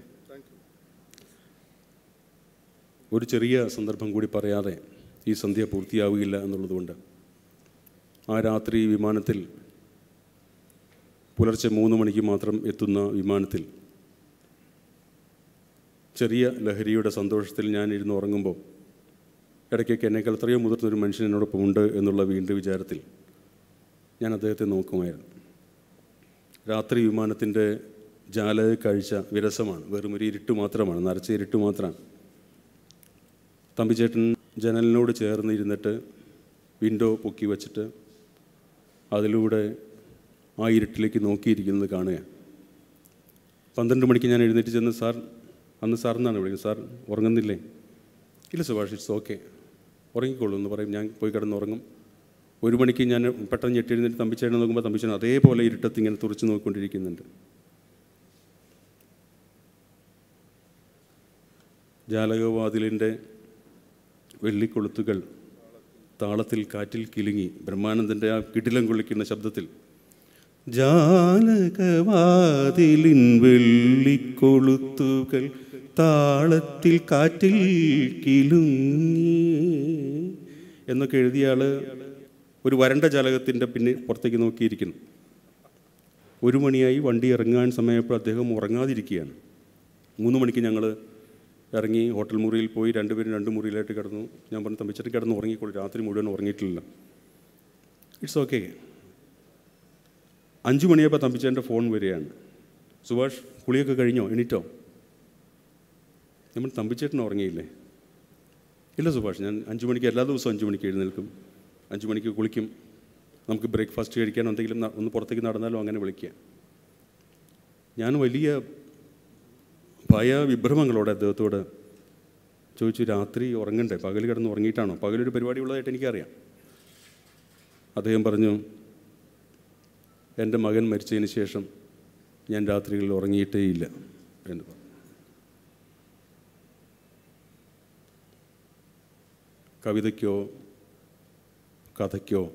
ഒരു ചെറിയ സന്ദർഭം കൂടി പറയാതെ ഈ സന്ധ്യ പൂർത്തിയാവുകയില്ല എന്നുള്ളതുകൊണ്ട്, ആ രാത്രി വിമാനത്തിൽ പുലർച്ചെ മൂന്ന് മണിക്ക് മാത്രം എത്തുന്ന വിമാനത്തിൽ ചെറിയ ലഹരിയുടെ സന്തോഷത്തിൽ ഞാൻ ഇരുന്ന് ഉറങ്ങുമ്പോൾ ഇടയ്ക്കൊക്കെ എന്നേക്കാൾ എത്രയോ മുതിർന്നൊരു മനുഷ്യൻ എന്നോടൊപ്പം ഉണ്ട് എന്നുള്ള വീണ്ടും വിചാരത്തിൽ ഞാൻ അദ്ദേഹത്തെ നോക്കുമായിരുന്നു. രാത്രി വിമാനത്തിൻ്റെ ജാലക കാഴ്ച വിരസമാണ്, വെറും ഒരു ഇരുട്ട് മാത്രമാണ്, നരച്ച ഇരുട്ട് മാത്രമാണ്. തമ്പിച്ചേട്ടൻ ജനലിനോട് ചേർന്ന് ഇരുന്നിട്ട് വിൻഡോ പൊക്കി വച്ചിട്ട് അതിലൂടെ ആ ഇരുട്ടിലേക്ക് നോക്കിയിരിക്കുന്നത് കാണുക. പന്ത്രണ്ട് മണിക്ക് ഞാൻ എഴുന്നേറ്റ് ചെന്ന്, സാർ, അന്ന് സാർ എന്നാണ് വിളിക്കുന്നത്, സാർ ഉറങ്ങുന്നില്ലേ? ഇല്ല സുഭാഷ്, ഇറ്റ്സ് ഓക്കെ, ഉറങ്ങിക്കോളൂ എന്ന് പറയും. ഞാൻ പോയി കിടന്നുറങ്ങും. ഒരു മണിക്ക് ഞാൻ പെട്ടെന്ന് ഞെട്ടി എഴുന്നേറ്റ് തമ്പിച്ചേട്ടൻ നോക്കുമ്പോൾ തമ്പിച്ചേട്ടൻ അതേപോലെ ഇരുട്ടത്ത് ഇങ്ങനെ തുറച്ച് നോക്കിക്കൊണ്ടിരിക്കുന്നുണ്ട്. ജാലകവാതിലിൻ്റെ വെള്ളിക്കൊളുത്തുകൾ താളത്തിൽ കാറ്റിൽ കിലുങ്ങി ബ്രഹ്മാനന്ദൻ്റെ ആ കിടിലം കൊള്ളിക്കുന്ന ശബ്ദത്തിൽ ജാലകവാതിലിൻ വെള്ളിക്കൊളുത്തുകൾ താളത്തിൽ കാറ്റിൽ കിലുങ്ങി എന്നൊക്കെ എഴുതിയ ആൾ ഒരു വരണ്ട ജാലകത്തിൻ്റെ പിന്നെ പുറത്തേക്ക് നോക്കിയിരിക്കുന്നു. ഒരു മണിയായി വണ്ടി ഇറങ്ങാൻ സമയപ്പോൾ അദ്ദേഹം ഉറങ്ങാതിരിക്കുകയാണ്. മൂന്ന് മണിക്ക് ഞങ്ങൾ ഇറങ്ങി ഹോട്ടൽ മുറിയിൽ പോയി രണ്ടുപേരും രണ്ട് മുറിയിലായിട്ട് കിടന്നു. ഞാൻ പറഞ്ഞു, തമ്പിച്ചേട്ടൻ കിടന്ന് ഉറങ്ങിക്കോളൂ, രാത്രി മുഴുവൻ ഉറങ്ങിയിട്ടില്ല. It's okay. അഞ്ച് മണിയായപ്പോൾ തമ്പിച്ചേട്ടൻ്റെ ഫോൺ വരികയാണ്. സുഭാഷ്, കുളിയൊക്കെ കഴിഞ്ഞോ, എണീറ്റോ? നമ്മൾ തമ്പിച്ചേട്ടൻ ഉറങ്ങിയില്ലേ? ഇല്ല സുഭാഷ്, ഞാൻ അഞ്ച് മണിക്ക് എല്ലാ ദിവസവും അഞ്ച് മണിക്ക് എഴുന്നേൽക്കും, അഞ്ച് മണിക്ക് കുളിക്കും, നമുക്ക് ബ്രേക്ക്ഫാസ്റ്റ് കഴിക്കാൻ എന്തെങ്കിലും ഒന്ന് പുറത്തേക്ക് നടന്നാലും അങ്ങനെ വിളിക്കുക. ഞാൻ വലിയ ഭയവിഭ്രമങ്ങളോടെ അദ്ദേഹത്തോട് ചോദിച്ചു, രാത്രി ഉറങ്ങണ്ടേ, പകൽ കിടന്ന് ഉറങ്ങിയിട്ടാണോ? പകലൊരു പരിപാടി ഉള്ളതായിട്ട് എനിക്കറിയാം. അദ്ദേഹം പറഞ്ഞു, എൻ്റെ മകൻ മരിച്ചതിന് ശേഷം ഞാൻ രാത്രികളിൽ ഉറങ്ങിയിട്ടേയില്ല എന്ന് പറഞ്ഞു. കവിതയ്ക്കോ കഥയ്ക്കോ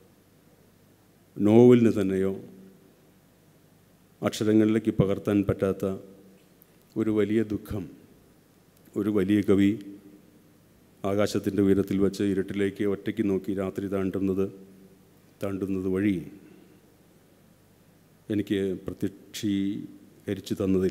നോവലിന് തന്നെയോ അക്ഷരങ്ങളിലേക്ക് പകർത്താൻ പറ്റാത്ത ഒരു വലിയ ദുഃഖം ഒരു വലിയ കവി ആകാശത്തിൻ്റെ ഉയരത്തിൽ വെച്ച് ഇരുട്ടിലേക്ക് ഒറ്റയ്ക്ക് നോക്കി രാത്രി താണ്ടുന്നത് താണ്ടുന്നത് വഴി എനിക്ക് പ്രത്യക്ഷീകരിച്ചു തന്നതിൽ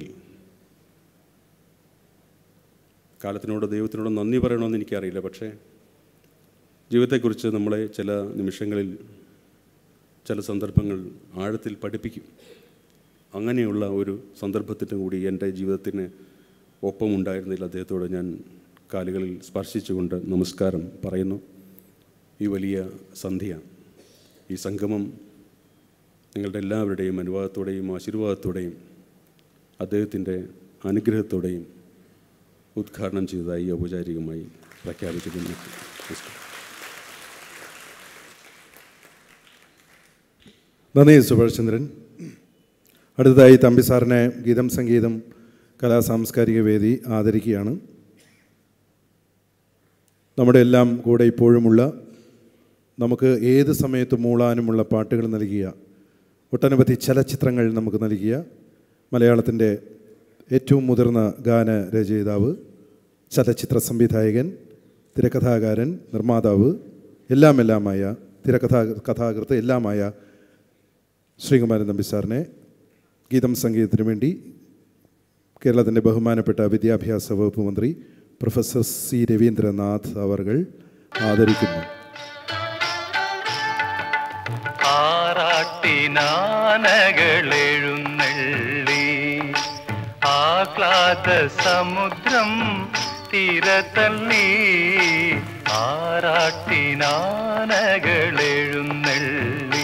കാലത്തിനോട് ദൈവത്തിനോട് നന്ദി പറയണമെന്ന് എനിക്കറിയില്ല. പക്ഷേ ജീവിതത്തെക്കുറിച്ച് നമ്മളെ ചില നിമിഷങ്ങളിൽ ചില സന്ദർഭങ്ങൾ ആഴത്തിൽ പഠിപ്പിക്കും. അങ്ങനെയുള്ള ഒരു സന്ദർഭത്തിൻ്റെ കൂടി എൻ്റെ ജീവിതത്തിന് ഒപ്പമുണ്ടായിരുന്നില്ല. അദ്ദേഹത്തോട് ഞാൻ കാലുകളിൽ സ്പർശിച്ചുകൊണ്ട് നമസ്കാരം പറയുന്നു. ഈ വലിയ സന്ധ്യ, ഈ സംഗമം നിങ്ങളുടെ എല്ലാവരുടെയും അനുവാദത്തോടെയും ആശീർവാദത്തോടെയും അദ്ദേഹത്തിൻ്റെ അനുഗ്രഹത്തോടെയും ഉദ്ഘാടനം ചെയ്തതായി ഔപചാരികമായി പ്രഖ്യാപിച്ചിട്ടുണ്ട്. നന്ദി സുഭാഷ് ചന്ദ്രൻ. അടുത്തതായി തമ്പി സാറിനെ ഗീതം സംഗീതം കലാ സാംസ്കാരിക വേദി ആദരിക്കുകയാണ്. നമ്മുടെ എല്ലാം കൂടെ ഇപ്പോഴുമുള്ള, നമുക്ക് ഏത് സമയത്തും മൂളാനുമുള്ള പാട്ടുകൾ നൽകിയ, ഒട്ടനവധി ചലച്ചിത്രങ്ങൾ നമുക്ക് നൽകിയ മലയാളത്തിൻ്റെ ഏറ്റവും മുതിർന്ന ഗാന രചയിതാവ്, ചലച്ചിത്ര സംവിധായകൻ, തിരക്കഥാകാരൻ, നിർമ്മാതാവ്, എല്ലാം എല്ലാമായ തിരക്കഥാ കഥാകൃത്ത് എല്ലാമായ ശ്രീകുമാരൻ തമ്പി സാറിനെ ഗീതം സംഗീതത്തിന് വേണ്ടി കേരളത്തിൻ്റെ ബഹുമാനപ്പെട്ട വിദ്യാഭ്യാസ വകുപ്പ് മന്ത്രി പ്രൊഫസർ സി രവീന്ദ്രനാഥ് അവർകൾ ആദരിക്കുന്നു. ആറാട്ടിനാനകളെഴുന്നള്ളി ആഹ്ലാദ സമുദ്രം തീരത്തള്ളി ആറാട്ടിനാനകളെഴുന്നള്ളി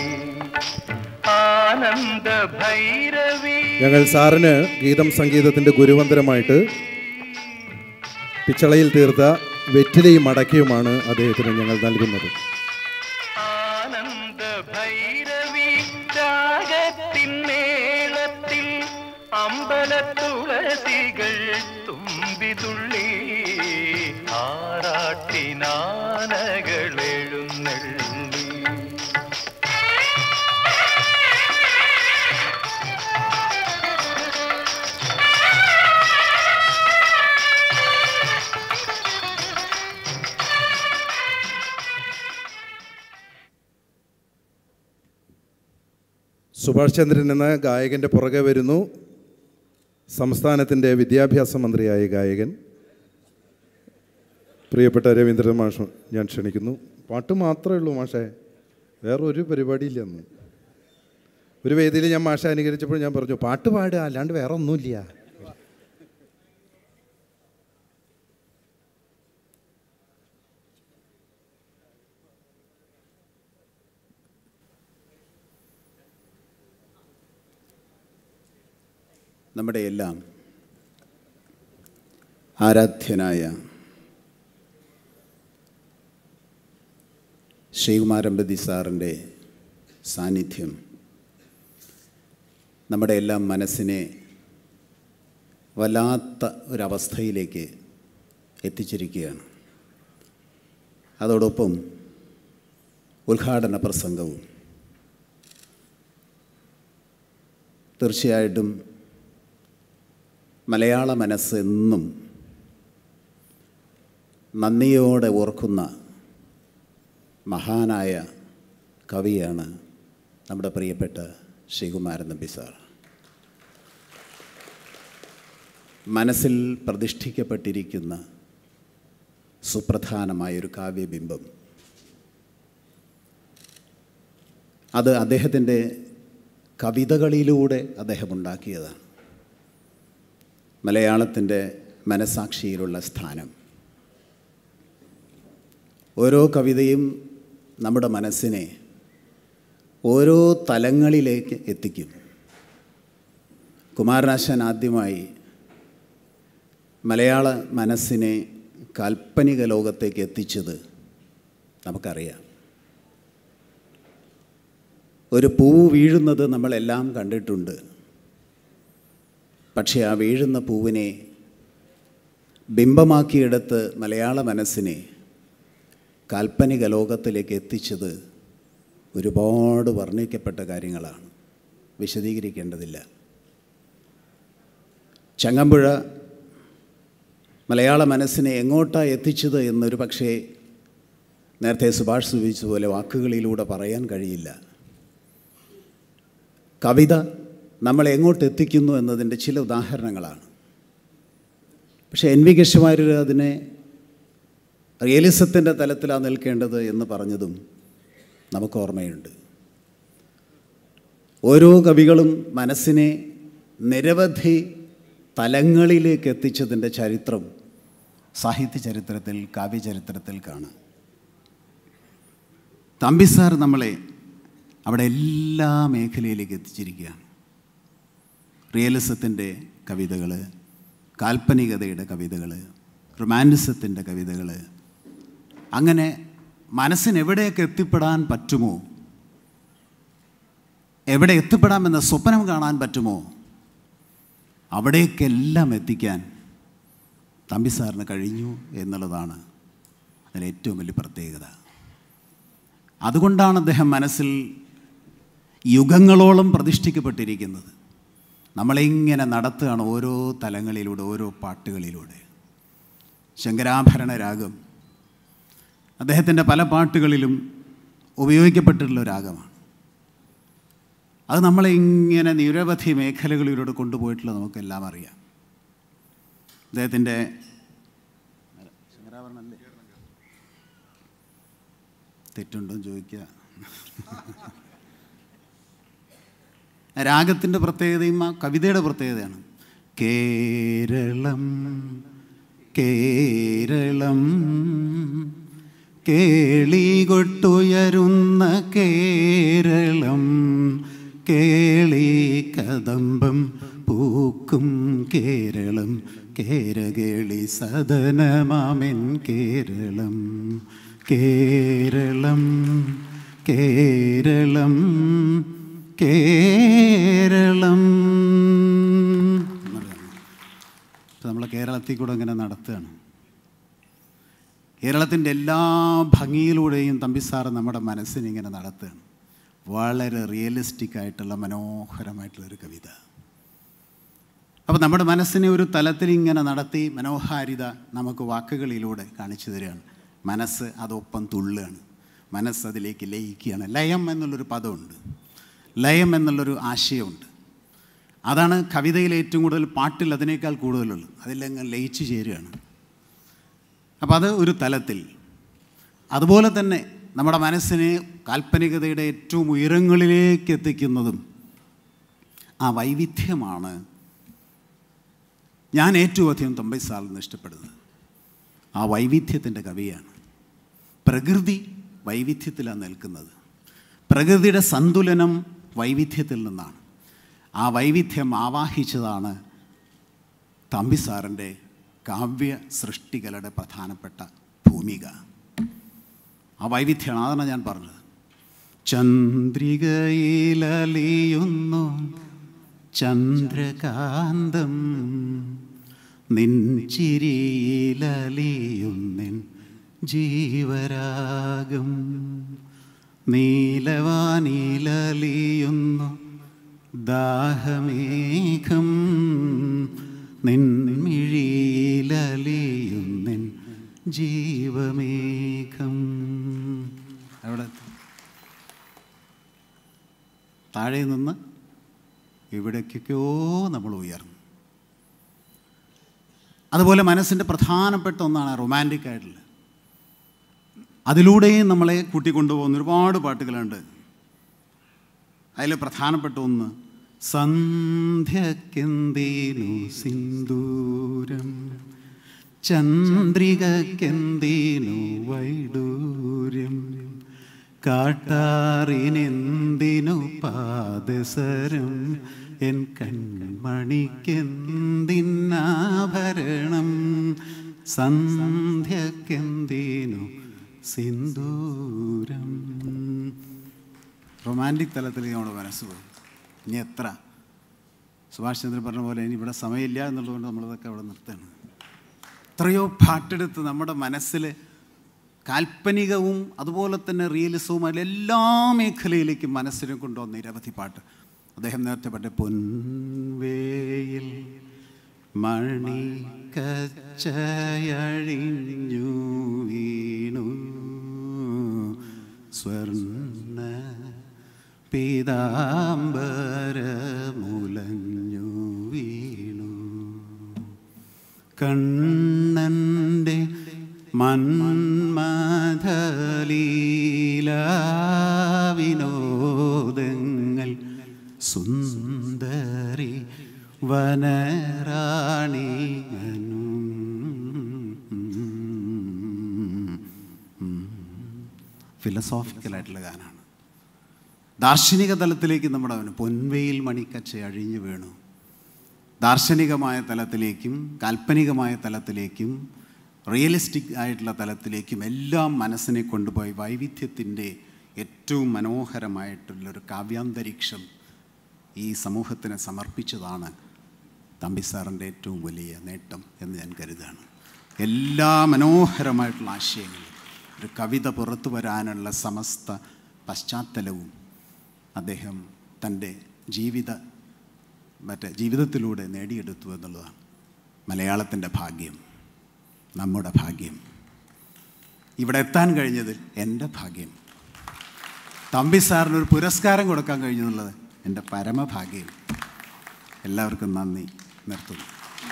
ആനന്ദ ഭൈരവി. ഞങ്ങൾ സാറിന് ഗീതം സംഗീതത്തിൻ്റെ ഗുരുവന്ദനമായിട്ട് പിച്ചളയിൽ തീർത്ത വെറ്റിലയും അടക്കയുമാണ് അദ്ദേഹത്തിന് ഞങ്ങൾ നൽകുന്നത്. ആനന്ദ ഭൈരവി രാഗത്തിൻ മേളത്തിൽ അമ്പലത്തുളസികൾ തുമ്പിതുള്ളി ആറാട്ടിനാനകളെഴുന്നള്ളി. സുഭാഷ് ചന്ദ്രൻ എന്ന ഗായകൻ്റെ പുറകെ വരുന്നു സംസ്ഥാനത്തിൻ്റെ വിദ്യാഭ്യാസ മന്ത്രിയായ ഗായകൻ, പ്രിയപ്പെട്ട രവീന്ദ്രൻ മാഷ് ഞാൻ ക്ഷണിക്കുന്നു. പാട്ട് മാത്രമേ ഉള്ളൂ മാഷേ, വേറെ ഒരു പരിപാടിയില്ല. അന്ന് ഒരു വേദിയിൽ ഞാൻ മാഷെ അനുകരിച്ചപ്പോൾ ഞാൻ പറഞ്ഞു പാട്ട് പാടുക, അല്ലാണ്ട് വേറെ ഒന്നുമില്ല. നമ്മുടെ എല്ലാം ആരാധ്യനായ ശ്രീകുമാരമ്പതി സാറിൻ്റെ സാന്നിധ്യം നമ്മുടെ എല്ലാം മനസ്സിനെ വല്ലാത്ത ഒരവസ്ഥയിലേക്ക് എത്തിച്ചിരിക്കുകയാണ്. അതോടൊപ്പം ഉദ്ഘാടന പ്രസംഗവും തീർച്ചയായിട്ടും മലയാള മനസ്സ് എന്നും നന്ദിയോടെ ഓർക്കുന്ന മഹാനായ കവിയാണ് നമ്മുടെ പ്രിയപ്പെട്ട ശ്രീകുമാരൻ നമ്പി സാർ. മനസ്സിൽ പ്രതിഷ്ഠിക്കപ്പെട്ടിരിക്കുന്ന സുപ്രധാനമായൊരു കാവ്യബിംബം, അത് അദ്ദേഹത്തിൻ്റെ കവിതകളിലൂടെ അദ്ദേഹം ഉണ്ടാക്കിയതാണ്. മലയാളത്തിൻ്റെ മനസാക്ഷിയിലുള്ള സ്ഥാനം. ഓരോ കവിതയും നമ്മുടെ മനസ്സിനെ ഓരോ തലങ്ങളിലേക്ക് എത്തിക്കും. കുമാരനാശാൻ ആദ്യമായി മലയാള മനസ്സിനെ കാൽപ്പനിക ലോകത്തേക്ക് എത്തിച്ചത് നമുക്കറിയാം. ഒരു പൂവ് വീഴുന്നത് നമ്മളെല്ലാം കണ്ടിട്ടുണ്ട്. പക്ഷേ ആ വീഴുന്ന പൂവിനെ ബിംബമാക്കിയെടുത്ത് മലയാള മനസ്സിനെ കാൽപ്പനിക ലോകത്തിലേക്ക് എത്തിച്ചത് ഒരുപാട് വർണ്ണിക്കപ്പെട്ട കാര്യങ്ങളാണ്, വിശദീകരിക്കേണ്ടതില്ല. ചങ്ങമ്പുഴ മലയാള മനസ്സിനെ എങ്ങോട്ടാണ് എത്തിച്ചത് എന്നൊരു പക്ഷേ നേരത്തെ സുഭാഷ് സൂചിപ്പിച്ചതുപോലെ വാക്കുകളിലൂടെ പറയാൻ കഴിയില്ല. കവിത നമ്മളെ എങ്ങോട്ട് എത്തിക്കുന്നു എന്നതിൻ്റെ ചില ഉദാഹരണങ്ങളാണ്. പക്ഷേ എൻ വി കൃഷ്ണവാര്യർ അതിനെ റിയലിസത്തിൻ്റെ തലത്തിലാണ് നിൽക്കേണ്ടത് എന്ന് പറഞ്ഞതും നമുക്ക് ഓർമ്മയുണ്ട്. ഓരോ കവികളും മനസ്സിനെ നിരവധി തലങ്ങളിലേക്ക് എത്തിച്ചതിൻ്റെ ചരിത്രം സാഹിത്യ ചരിത്രത്തിൽ, കാവ്യചരിത്രത്തിൽ കാണാം. തമ്പി സാർ നമ്മളെ അവിടെ എല്ലാ മേഖലയിലേക്ക് എത്തിച്ചിരിക്കുകയാണ്. റിയലിസത്തിൻ്റെ കവിതകൾ, കാൽപ്പനികതയുടെ കവിതകൾ, റൊമാൻറ്റിസത്തിൻ്റെ കവിതകൾ, അങ്ങനെ മനസ്സിന് എവിടെയൊക്കെ എത്തിപ്പെടാൻ പറ്റുമോ, എവിടെ എത്തിപ്പെടാമെന്ന സ്വപ്നം കാണാൻ പറ്റുമോ, അവിടേക്കെല്ലാം എത്തിക്കാൻ തമ്പി സാറിന് കഴിഞ്ഞു എന്നുള്ളതാണ് അതിന് ഏറ്റവും വലിയ പ്രത്യേകത. അതുകൊണ്ടാണ് അദ്ദേഹം മനസ്സിൽ യുഗങ്ങളോളം പ്രതിഷ്ഠിക്കപ്പെട്ടിരിക്കുന്നത്. നമ്മളിങ്ങനെ നടത്തുകയാണ് ഓരോ തലങ്ങളിലൂടെ, ഓരോ പാട്ടുകളിലൂടെ. ശങ്കരാഭരണ രാഗം അദ്ദേഹത്തിൻ്റെ പല പാട്ടുകളിലും ഉപയോഗിക്കപ്പെട്ടിട്ടുള്ള രാഗമാണ്. അത് നമ്മളെ ഇങ്ങനെ നിരവധി മേഖലകളിലൂടെ കൊണ്ടുപോയിട്ടുള്ളത് നമുക്കെല്ലാം അറിയാം. അദ്ദേഹത്തിൻ്റെ ശങ്കരാഭരണല്ലേ, തെറ്റുണ്ടോ എന്ന് ചോദിക്കുക. രാഗത്തിൻ്റെ പ്രത്യേകതയും ആ കവിതയുടെ പ്രത്യേകതയാണ്. കേരളം കേരളം കേളികൊട്ടുയരുന്ന കേരളം, കേളി കദംബം പൂക്കും കേരളം, കേരകേളി സദനമാമെൻ കേരളം, കേരളം കേരളം കേരളം. നമ്മളെ കേരളത്തിൽ കൂടെ ഇങ്ങനെ നടത്തുകയാണ്. കേരളത്തിൻ്റെ എല്ലാ ഭംഗിയിലൂടെയും തമ്പി സാറ് നമ്മുടെ മനസ്സിനിങ്ങനെ നടത്തുകയാണ്. വളരെ റിയലിസ്റ്റിക് ആയിട്ടുള്ള മനോഹരമായിട്ടുള്ളൊരു കവിത. അപ്പോൾ നമ്മുടെ മനസ്സിനെ ഒരു തലത്തിൽ ഇങ്ങനെ നടത്തി മനോഹാരിത നമുക്ക് വാക്കുകളിലൂടെ കാണിച്ചു തരികയാണ്. മനസ്സ് അതൊപ്പം തുള്ളുകയാണ്, മനസ്സ് അതിലേക്ക് ലയിക്കുകയാണ്. ലയം എന്നുള്ളൊരു പദമുണ്ട്, ലയം എന്നുള്ളൊരു ആശയമുണ്ട്. അതാണ് കവിതയിൽ ഏറ്റവും കൂടുതൽ, പാട്ടിൽ അതിനേക്കാൾ കൂടുതലുള്ളത്. അതിലങ്ങ് ലയിച്ചു ചേരുകയാണ്. അപ്പം അത് ഒരു തലത്തിൽ. അതുപോലെ തന്നെ നമ്മുടെ മനസ്സിനെ കാൽപ്പനികതയുടെ ഏറ്റവും ഉയരങ്ങളിലേക്ക് എത്തിക്കുന്നതും ആ വൈവിധ്യമാണ് ഞാൻ ഏറ്റവും അധികം തമ്പി സാറിൽ നിന്ന് ഇഷ്ടപ്പെടുന്നത്. ആ വൈവിധ്യത്തിൻ്റെ കവിയാണ്. പ്രകൃതി വൈവിധ്യത്തിലാണ് നിൽക്കുന്നത്. പ്രകൃതിയുടെ സന്തുലനം വൈവിധ്യത്തിൽ നിന്നാണ്. ആ വൈവിധ്യം ആവാഹിച്ചതാണ് തമ്പി സാറിൻ്റെ കാവ്യ സൃഷ്ടികളുടെ പ്രധാനപ്പെട്ട ഭൂമിക. ആ വൈവിധ്യമാണ്. അതാണ് ഞാൻ പറഞ്ഞത്. ചന്ദ്രികയിലലിയുന്നു ചന്ദ്രകാന്തം, നിൻ ചിരിയിലലിയുന്നിൻ ജീവരാഗം, നീലവാനിലലിയുന്നു ദാഹമേഘം, നിൻമിഴിയിലലിയുന്നിൻ ജീവമേഘം. അവിടെ താഴെ നിന്ന് ഇവിടേക്കൊക്കെയോ നമ്മൾ ഉയർന്നു. അതുപോലെ മനസ്സിൻ്റെ പ്രധാനപ്പെട്ട ഒന്നാണ് റൊമാൻറ്റിക് ആയിട്ടുള്ളത്. അതിലൂടെയും നമ്മളെ കൂട്ടിക്കൊണ്ടുപോകുന്ന ഒരുപാട് പാട്ടുകളുണ്ട്. അതിൽ പ്രധാനപ്പെട്ട ഒന്ന് സന്ധ്യക്കെന്തീനു സിന്ദൂരം, ചന്ദ്രികക്കെന്തീനു വൈഡൂര്യം, കാട്ടാറിനെന്തിനു പാദസരം, എൻ കൺമണിക്കെന്തിനാഭരണം, സന്ധ്യക്കെന്തിനു സിന്ദൂരം. റൊമാൻറ്റിക് തലത്തിലേക്ക് നമ്മുടെ മനസ്സ് പോയി. ഇനി എത്ര സുഭാഷ് ചന്ദ്രൻ പറഞ്ഞ പോലെ ഇനി ഇവിടെ സമയമില്ല എന്നുള്ളതുകൊണ്ട് നമ്മളതൊക്കെ അവിടെ നിർത്തുകയാണ്. എത്രയോ പാട്ടെടുത്ത് നമ്മുടെ മനസ്സിൽ കാൽപ്പനികവും അതുപോലെ തന്നെ റിയലിസവുമായ എല്ലാ മേഖലയിലേക്കും മനസ്സിനെ കൊണ്ടുവന്ന നിരവധി പാട്ട്. അദ്ദേഹം നേരത്തെ പാട്ട് പൊൻവേയിൽ മണിക്കച്ചയഴിഞ്ഞു വീണു, സ്വർണ്ണ പീതാംബരമുലഞ്ഞു വീണു, കണ്ണൻ്റെ മന്മഥലീലാവിനോദങ്ങൾ, സുന്ദരി വനറാണിയനും. ഫിലോസോഫിക്കലായിട്ടുള്ള ഗാനമാണ്. ദാർശനിക തലത്തിലേക്ക് നമ്മുടെ പൊൻവെയിൽ മണിക്കച്ച അഴിഞ്ഞു വീണു. ദാർശനികമായ തലത്തിലേക്കും കാൽപ്പനികമായ തലത്തിലേക്കും റിയലിസ്റ്റിക് ആയിട്ടുള്ള തലത്തിലേക്കും എല്ലാം മനസ്സിനെ കൊണ്ടുപോയി വൈവിധ്യത്തിൻ്റെ ഏറ്റവും മനോഹരമായിട്ടുള്ളൊരു കാവ്യാന്തരീക്ഷം ഈ സമൂഹത്തിന് സമർപ്പിച്ചതാണ് തമ്പി സാറിൻ്റെ ഏറ്റവും വലിയ നേട്ടം എന്ന് ഞാൻ കരുതുകയാണ്. എല്ലാ മനോഹരമായിട്ടുള്ള ആശയങ്ങളും ഒരു കവിത പുറത്തു വരാനുള്ള സമസ്ത പശ്ചാത്തലവും അദ്ദേഹം തൻ്റെ ജീവിത മറ്റേ ജീവിതത്തിലൂടെ നേടിയെടുത്തു എന്നുള്ളതാണ് മലയാളത്തിൻ്റെ ഭാഗ്യം, നമ്മുടെ ഭാഗ്യം. ഇവിടെ എത്താൻ കഴിഞ്ഞതിൽ എൻ്റെ ഭാഗ്യം. തമ്പി സാറിനൊരു പുരസ്കാരം കൊടുക്കാൻ കഴിഞ്ഞു എന്നുള്ളത് എൻ്റെ പരമഭാഗ്യം. എല്ലാവർക്കും നന്ദി. നിർത്തുന്നു.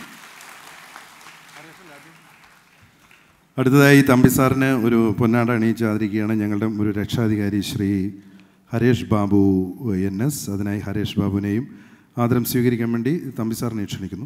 അടുത്തതായി തമ്പി സാറിന് ഒരു പൊന്നാട അണിയിച്ച് ആദരിക്കുകയാണ് ഞങ്ങളുടെ ഒരു രക്ഷാധികാരി ശ്രീ ഹരേഷ് ബാബു എൻ എസ്. അതിനായി ഹരേഷ് ബാബുവിനെയും ആദരം സ്വീകരിക്കാൻ വേണ്ടി തമ്പി സാറിനെ ക്ഷണിക്കുന്നു.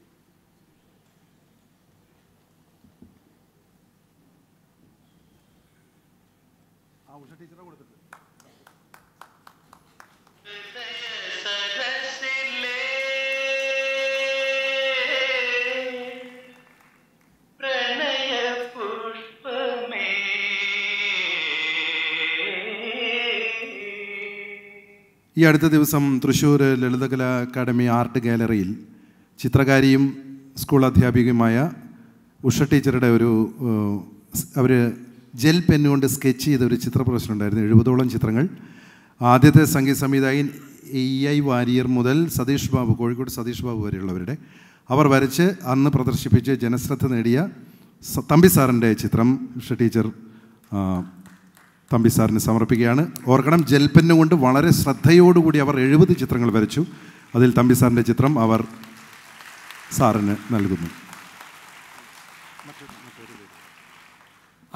ഈ അടുത്ത ദിവസം തൃശ്ശൂർ ലളിതകലാ അക്കാദമി ആർട്ട് ഗാലറിയിൽ ചിത്രകാരിയും സ്കൂൾ അധ്യാപികയുമായ ഉഷ ടീച്ചറുടെ ഒരു അവർ ജെൽ പെന്നുകൊണ്ട് സ്കെച്ച് ചെയ്ത ഒരു ചിത്ര പ്രദർശനം ഉണ്ടായിരുന്നു. എഴുപതോളം ചിത്രങ്ങൾ. ആദ്യത്തെ സംഗീത സംവിധായകൻ എ ഐ വാരിയർ മുതൽ സതീഷ് ബാബു, കോഴിക്കോട് സതീഷ് ബാബു വരെയുള്ളവരുടെ അവർ വരച്ച് അന്ന് പ്രദർശിപ്പിച്ച് ജനശ്രദ്ധ നേടിയ തമ്പി സാറിൻ്റെ ചിത്രം ഉഷ ടീച്ചർ തമ്പി സാറിന് സമർപ്പിക്കുകയാണ്. ഓർക്കണം, ജെൽപെന്ന് കൊണ്ട് വളരെ ശ്രദ്ധയോടുകൂടി അവർ എഴുപത് ചിത്രങ്ങൾ വരച്ചു. അതിൽ തമ്പി സാറിൻ്റെ ചിത്രം അവർ സാറിന് നൽകുന്നു.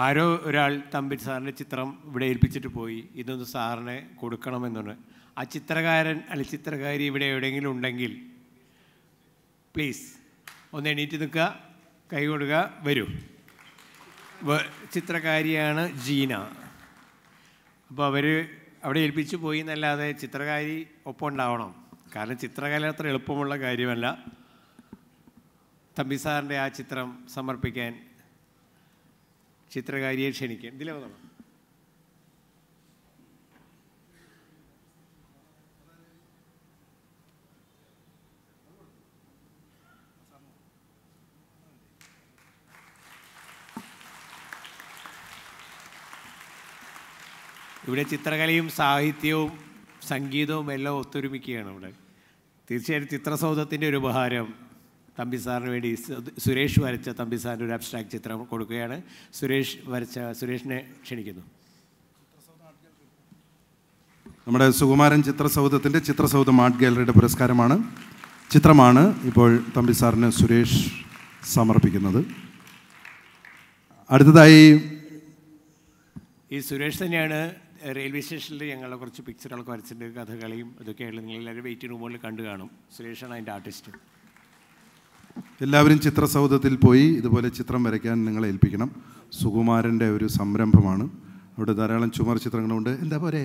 ആരോ ഒരാൾ തമ്പി സാറിൻ്റെ ചിത്രം ഇവിടെ ഏൽപ്പിച്ചിട്ട് പോയി, ഇതൊന്ന് സാറിനെ കൊടുക്കണമെന്നുണ്ട്. ആ ചിത്രകാരൻ അല്ലെ ചിത്രകാരി ഇവിടെ എവിടെയെങ്കിലും ഉണ്ടെങ്കിൽ പ്ലീസ് ഒന്ന് എണീറ്റ് നിൽക്കുക, കൈ കൊടുക്കുക, വരൂ. ചിത്രകാരിയാണ് ജീന. അപ്പോൾ അവർ അവിടെ ഏൽപ്പിച്ചു പോയി എന്നല്ലാതെ ചിത്രകാരി ഒപ്പം ഉണ്ടാവണം. കാരണം ചിത്രകല അത്ര എളുപ്പമുള്ള കാര്യമല്ല. തമ്പി സാറിൻ്റെ ആ ചിത്രം സമർപ്പിക്കാൻ ചിത്രകാരിയെ ക്ഷണിക്കാൻ. ഇതിലെ വന്നോ. ഇവിടെ ചിത്രകലയും സാഹിത്യവും സംഗീതവും എല്ലാം ഒത്തൊരുമിക്കുകയാണ് ഇവിടെ. തീർച്ചയായിട്ടും ചിത്രസൗധത്തിൻ്റെ ഒരു ഉപഹാരം തമ്പി സാറിന് വേണ്ടി സുരേഷ് വരച്ച തമ്പി സാറിൻ്റെ ഒരു അബ്സ്ട്രാക്ട് ചിത്രം കൊടുക്കുകയാണ്. സുരേഷ് വരച്ച സുരേഷിനെ ക്ഷണിക്കുന്നു. നമ്മുടെ സുകുമാരൻ ചിത്രസൗധത്തിൻ്റെ ചിത്രസൗധം ആർട്ട് ഗാലറിയുടെ പുരസ്കാരമാണ് ചിത്രമാണ് ഇപ്പോൾ തമ്പി സാറിന് സുരേഷ് സമർപ്പിക്കുന്നത്. അടുത്തതായി ഈ സുരേഷ് തന്നെയാണ് റെയിൽവേ സ്റ്റേഷനിൽ ഞങ്ങളെ കുറച്ച് പിക്ചറുകളൊക്കെ വരച്ചിട്ടുണ്ട്, കഥകളിയും അതൊക്കെയുള്ള നിങ്ങളെല്ലാവരും വെയിറ്റിംഗ് റൂമുകളിൽ കണ്ടു കാണും. സുരേഷാണ് അതിൻ്റെ ആർട്ടിസ്റ്റ്. എല്ലാവരും ചിത്രസൗധത്തിൽ പോയി ഇതുപോലെ ചിത്രം വരയ്ക്കാൻ നിങ്ങളെ ഏൽപ്പിക്കണം. സുകുമാരൻ്റെ ഒരു സംരംഭമാണ്. അവിടെ ധാരാളം ചുമർ ചിത്രങ്ങളുണ്ട്. എന്താ പോരെ.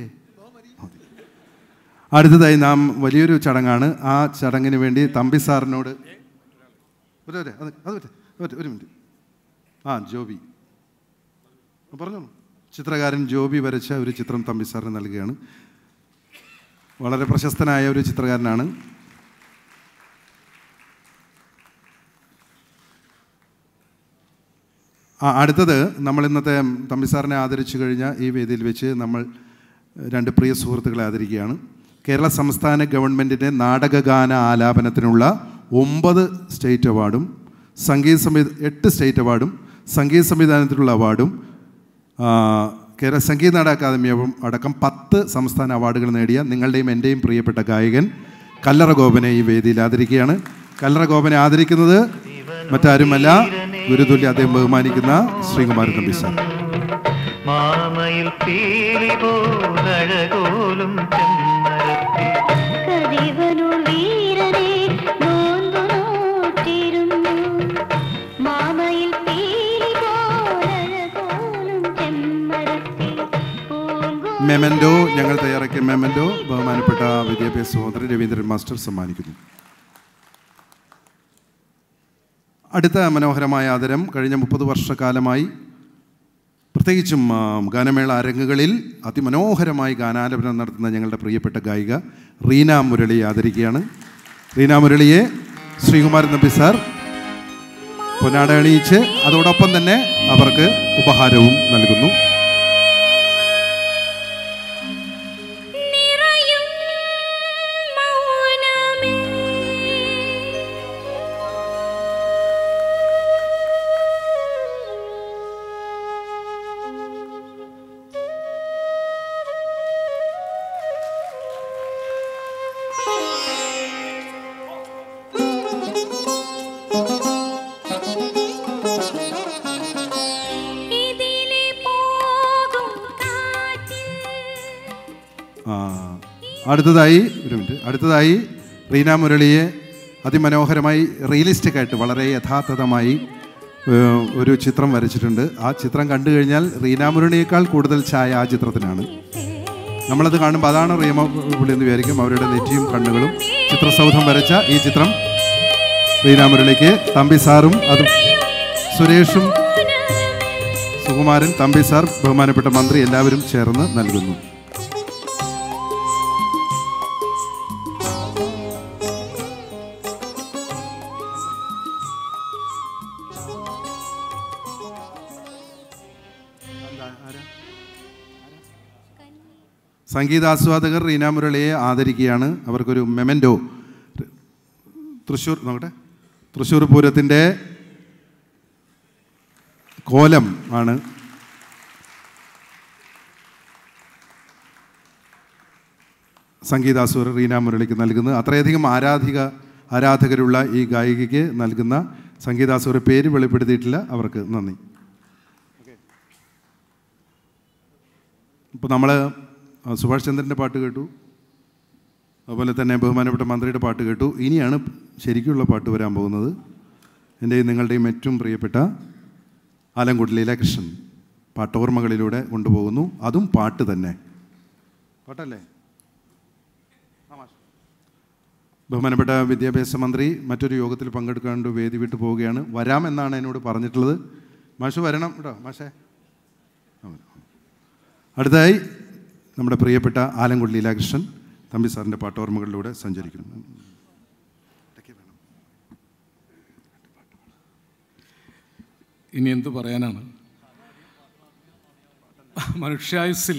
അടുത്തതായി നാം വലിയൊരു ചടങ്ങാണ്. ആ ചടങ്ങിന് വേണ്ടി തമ്പി സാറിനോട് ഒരു അത് അത് ഒരു മിനിറ്റ്. ആ ജോബി പറഞ്ഞോളൂ. ചിത്രകാരൻ ജോബി വരച്ച ഒരു ചിത്രം തമ്പി സാറിന് നൽകുകയാണ്. വളരെ പ്രശസ്തനായ ഒരു ചിത്രകാരനാണ്. ആ അടുത്തത് നമ്മൾ ഇന്നത്തെ തമ്പി സാറിനെ ആദരിച്ചു കഴിഞ്ഞ ഈ വേദിയിൽ വെച്ച് നമ്മൾ രണ്ട് പ്രിയ സുഹൃത്തുക്കളെ ആദരിക്കുകയാണ്. കേരള സംസ്ഥാന ഗവൺമെൻറ്റിൻ്റെ നാടകഗാന ആലാപനത്തിനുള്ള ഒമ്പത് സ്റ്റേറ്റ് അവാർഡും സംഗീത സംവിധ എട്ട് സ്റ്റേറ്റ് അവാർഡും സംഗീത സംവിധാനത്തിനുള്ള അവാർഡും കേരള സംഗീത നാടക അക്കാദമി അടക്കം പത്ത് സംസ്ഥാന അവാർഡുകൾ നേടിയ നിങ്ങളുടെയും എൻ്റെയും പ്രിയപ്പെട്ട ഗായകൻ കല്ലറ ഗോപനെ ഈ വേദിയിൽ ആദരിക്കുകയാണ്. കല്ലറ ഗോപനെ ആദരിക്കുന്നത് മറ്റാരുമല്ല, ഗുരുതുല്യ അദ്ദേഹം ബഹുമാനിക്കുന്ന ശ്രീകുമാരൻ തമ്പി സാർ. മാമയിൽ പീലി പോലഴകോലും ചെമ്മരത്തി കതിവനുൾ വീരനെ നോന്നു നോറ്റിരുന്നു. മാമയിൽ പീലി പോലഴകോലും ചെമ്മരത്തി മെമൻഡോ ഞങ്ങൾ തയ്യാറാക്കിയ മെമൻഡോ ബഹുമാനപ്പെട്ട വിദ്യാഭ്യാസ സഹോദരൻ രവീന്ദ്രൻ മാസ്റ്റർ സമ്മാനിക്കുന്നു. അടുത്ത മനോഹരമായ ആദരം കഴിഞ്ഞ മുപ്പത് വർഷക്കാലമായി പ്രത്യേകിച്ചും ഗാനമേള അരങ്ങുകളിൽ അതിമനോഹരമായി ഗാനാലാപനം നടത്തുന്ന ഞങ്ങളുടെ പ്രിയപ്പെട്ട ഗായിക റീന മുരളിയെ ആദരിക്കുകയാണ്. റീന മുരളിയെ ശ്രീകുമാരൻ തമ്പി സാർ പൊന്നാട അണിയിച്ച് അതോടൊപ്പം തന്നെ അവർക്ക് ഉപഹാരവും നൽകുന്നു. അടുത്തതായി ഒരു മിനിറ്റ് അടുത്തതായി റീന മുരളിയെ അതിമനോഹരമായി റിയലിസ്റ്റിക് ആയിട്ട് വളരെ യഥാർത്ഥമായി ഒരു ചിത്രം വരച്ചിട്ടുണ്ട്. ആ ചിത്രം കണ്ടു കഴിഞ്ഞാൽ റീന മുരളിയേക്കാൾ കൂടുതൽ ഛായ ആ ചിത്രത്തിനാണ്. നമ്മളത് കാണുമ്പോൾ അതാണ് റീമ മുരളി എന്ന് വിചാരിക്കും. അവരുടെ നെറ്റിയും കണ്ണുകളും ചിത്രസൗധം വരച്ച ഈ ചിത്രം റീന മുരളിക്ക് തമ്പി സാറും അതും സുരേഷും സുകുമാരൻ തമ്പി സാർ ബഹുമാനപ്പെട്ട മന്ത്രി എല്ലാവരും ചേർന്ന് നൽകുന്നു. സംഗീതാസ്വാദകർ റീന മുരളിയെ ആദരിക്കുകയാണ്. അവർക്കൊരു മെമൻഡോ തൃശ്ശൂർ നോക്കട്ടെ തൃശ്ശൂർ പൂരത്തിൻ്റെ കോലം ആണ് സംഗീതാസ്വാദകർ റീന മുരളിക്ക് നൽകുന്നത്. അത്രയധികം ആരാധിക ആരാധകരുള്ള ഈ ഗായികയ്ക്ക് നൽകുന്ന സംഗീതാസ്വാദകർ പേര് വെളിപ്പെടുത്തിയിട്ടില്ല. അവർക്ക് നന്ദി. ഇപ്പോൾ നമ്മൾ സുഭാഷ് ചന്ദ്രൻ്റെ പാട്ട് കേട്ടു, അതുപോലെ തന്നെ ബഹുമാനപ്പെട്ട മന്ത്രിയുടെ പാട്ട് കേട്ടു. ഇനിയാണ് ശരിക്കുള്ള പാട്ട് വരാൻ പോകുന്നത്. എൻ്റെയും നിങ്ങളുടെയും ഏറ്റവും പ്രിയപ്പെട്ട ആലങ്കോട് ലീലാകൃഷ്ണൻ പാട്ടോർമ്മകളിലൂടെ കൊണ്ടുപോകുന്നു. അതും പാട്ട് തന്നെ. പാട്ടല്ലേ? ബഹുമാനപ്പെട്ട വിദ്യാഭ്യാസ മന്ത്രി മറ്റൊരു യോഗത്തിൽ പങ്കെടുക്കാണ്ട് വേദി വിട്ടു പോവുകയാണ്. വരാമെന്നാണ് എന്നോട് പറഞ്ഞിട്ടുള്ളത്. മാഷ് വരണം കേട്ടോ മാഷേ. അടുത്തതായി നമ്മുടെ പ്രിയപ്പെട്ട ആലങ്കോട് ലീലാകൃഷ്ണൻ തമ്പി സാറിൻ്റെ പാട്ടോർമ്മകളിലൂടെ സഞ്ചരിക്കുന്നു. ഇനി എന്തു പറയാനാണ്? മനുഷ്യായുസ്സിൽ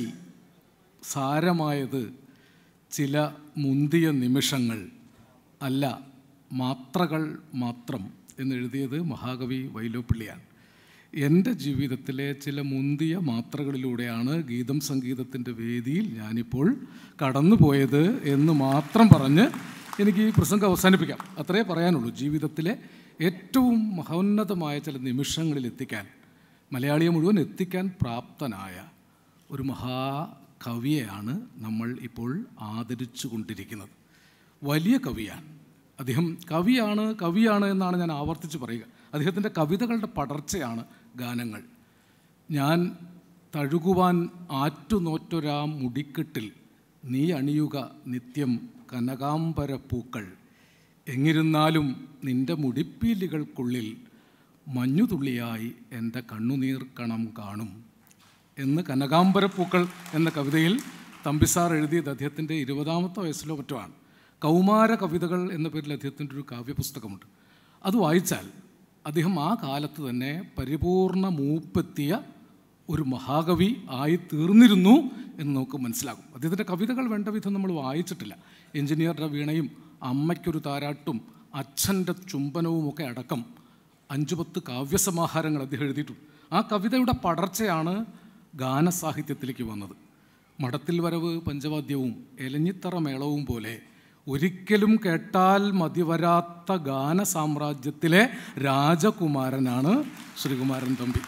സാരമായത് ചില മുന്തിയ നിമിഷങ്ങൾ അല്ല, മാത്രകൾ മാത്രം എന്നെഴുതിയത് മഹാകവി വൈലോപ്പിള്ളിയാണ്. എൻ്റെ ജീവിതത്തിലെ ചില മുന്തിയ മാത്രകളിലൂടെയാണ് ഗീതം സംഗീതത്തിൻ്റെ വേദിയിൽ ഞാനിപ്പോൾ കടന്നുപോയത് എന്ന് മാത്രം പറഞ്ഞ് എനിക്ക് ഈ പ്രസംഗം അവസാനിപ്പിക്കാം. അത്രേ പറയാനുള്ളൂ. ജീവിതത്തിലെ ഏറ്റവും മഹോന്നതമായ ചില നിമിഷങ്ങളിൽ എത്തിക്കാൻ, മലയാളിയെ മുഴുവൻ എത്തിക്കാൻ പ്രാപ്തനായ ഒരു മഹാകവിയെയാണ് നമ്മൾ ഇപ്പോൾ ആദരിച്ചു കൊണ്ടിരിക്കുന്നത്. വലിയ കവിയാണ് അദ്ദേഹം. കവിയാണ് കവിയാണ് എന്നാണ് ഞാൻ ആവർത്തിച്ച് പറയുക. അദ്ദേഹത്തിൻ്റെ കവിതകളുടെ പടർച്ചയാണ് ഗാനങ്ങൾ. ഞാൻ തഴുകുവാൻ ആറ്റുനോറ്റൊരാ മുടിക്കെട്ടിൽ നീ അണിയുക നിത്യം കനകാംബര പൂക്കൾ, എങ്ങിരുന്നാലും നിൻ്റെ മുടിപ്പീലികൾക്കുള്ളിൽ മഞ്ഞുതുള്ളിയായി എൻ്റെ കണ്ണുനീർ കണം കാണും എന്ന് കനകാംബരപ്പൂക്കൾ എന്ന കവിതയിൽ തമ്പിസാർ എഴുതിയത് അദ്ദേഹത്തിൻ്റെ ഇരുപതാമത്തെ വയസ്സിലോ മറ്റോ ആണ്. കൗമാര കവിതകൾ എന്ന പേരിൽ അദ്ദേഹത്തിൻ്റെ ഒരു കാവ്യപുസ്തകമുണ്ട്. അത് വായിച്ചാൽ അദ്ദേഹം ആ കാലത്ത് തന്നെ പരിപൂർണ മൂപ്പെത്തിയ ഒരു മഹാകവി ആയി തീർന്നിരുന്നു എന്ന് നമുക്ക് മനസ്സിലാകും. അദ്ദേഹത്തിൻ്റെ കവിതകൾ വേണ്ട വിധം നമ്മൾ വായിച്ചിട്ടില്ല. എഞ്ചിനീയറുടെ വീണയും അമ്മയ്ക്കൊരു താരാട്ടും അച്ഛൻ്റെ ചുംബനവുമൊക്കെ അടക്കം അഞ്ചു പത്ത് കാവ്യസമാഹാരങ്ങൾ അദ്ദേഹം എഴുതിയിട്ടുണ്ട്. ആ കവിതയുടെ പടർച്ചയാണ് ഗാനസാഹിത്യത്തിലേക്ക് വന്നത്. മഠത്തിൽ വരവ് പഞ്ചവാദ്യവും എലഞ്ഞിത്തറ മേളവും പോലെ ഒരിക്കലും കേട്ടാൽ മതിവരാത്ത ഗാന സാമ്രാജ്യത്തിലെ രാജകുമാരനാണ് ശ്രീകുമാരൻ തമ്പി.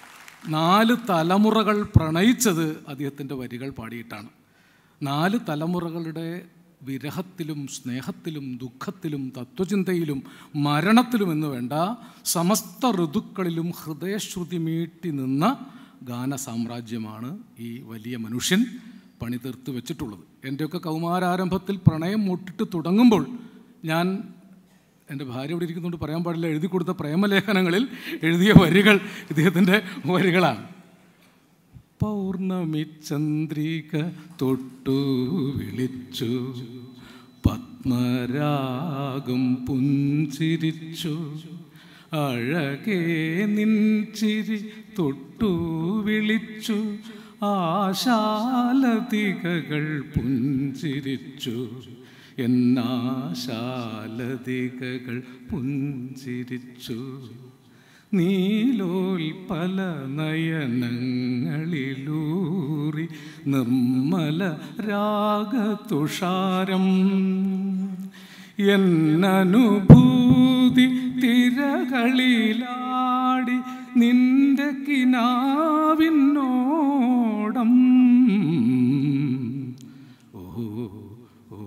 നാല് തലമുറകൾ പ്രണയിച്ചത് അദ്ദേഹത്തിൻ്റെ വരികൾ പാടിയിട്ടാണ്. നാല് തലമുറകളുടെ വിരഹത്തിലും സ്നേഹത്തിലും ദുഃഖത്തിലും തത്വചിന്തയിലും മരണത്തിലും എന്ന് വേണ്ട സമസ്ത ഋതുക്കളിലും ഹൃദയശ്രുതി മീട്ടി നിന്ന ഗാന സാമ്രാജ്യമാണ് ഈ വലിയ മനുഷ്യൻ പണിതീർത്ത് വെച്ചിട്ടുള്ളത്. എൻ്റെയൊക്കെ കൗമാരാരംഭത്തിൽ പ്രണയം മുട്ടിട്ട് തുടങ്ങുമ്പോൾ ഞാൻ, എൻ്റെ ഭാര്യ ഇവിടെ ഇരിക്കുന്നതുകൊണ്ട് പറയാൻ പാടില്ല, എഴുതി കൊടുത്ത പ്രേമലേഖനങ്ങളിൽ എഴുതിയ വരികൾ ഇദ്ദേഹത്തിൻ്റെ വരികളാണ്. പൗർണമി ചന്ദ്രിക തൊട്ടു വിളിച്ചു, പത്മരാഗം പുഞ്ചിരിച്ചു, അഴകേ നിൻചിരി തൊട്ടു വിളിച്ചു, ആശാലതികകൾ പുഞ്ചിരിച്ചു, എന്നാശാലതികകൾ പുഞ്ചിരിച്ചു, നീലോൽപല നയനങ്ങളിലൂറി നിർമ്മല രാഗതുഷാരം, എന്നനുഭൂതി തിരകളിലാടി നിന്റെ കിനാവിനോടം. ഓ ഓ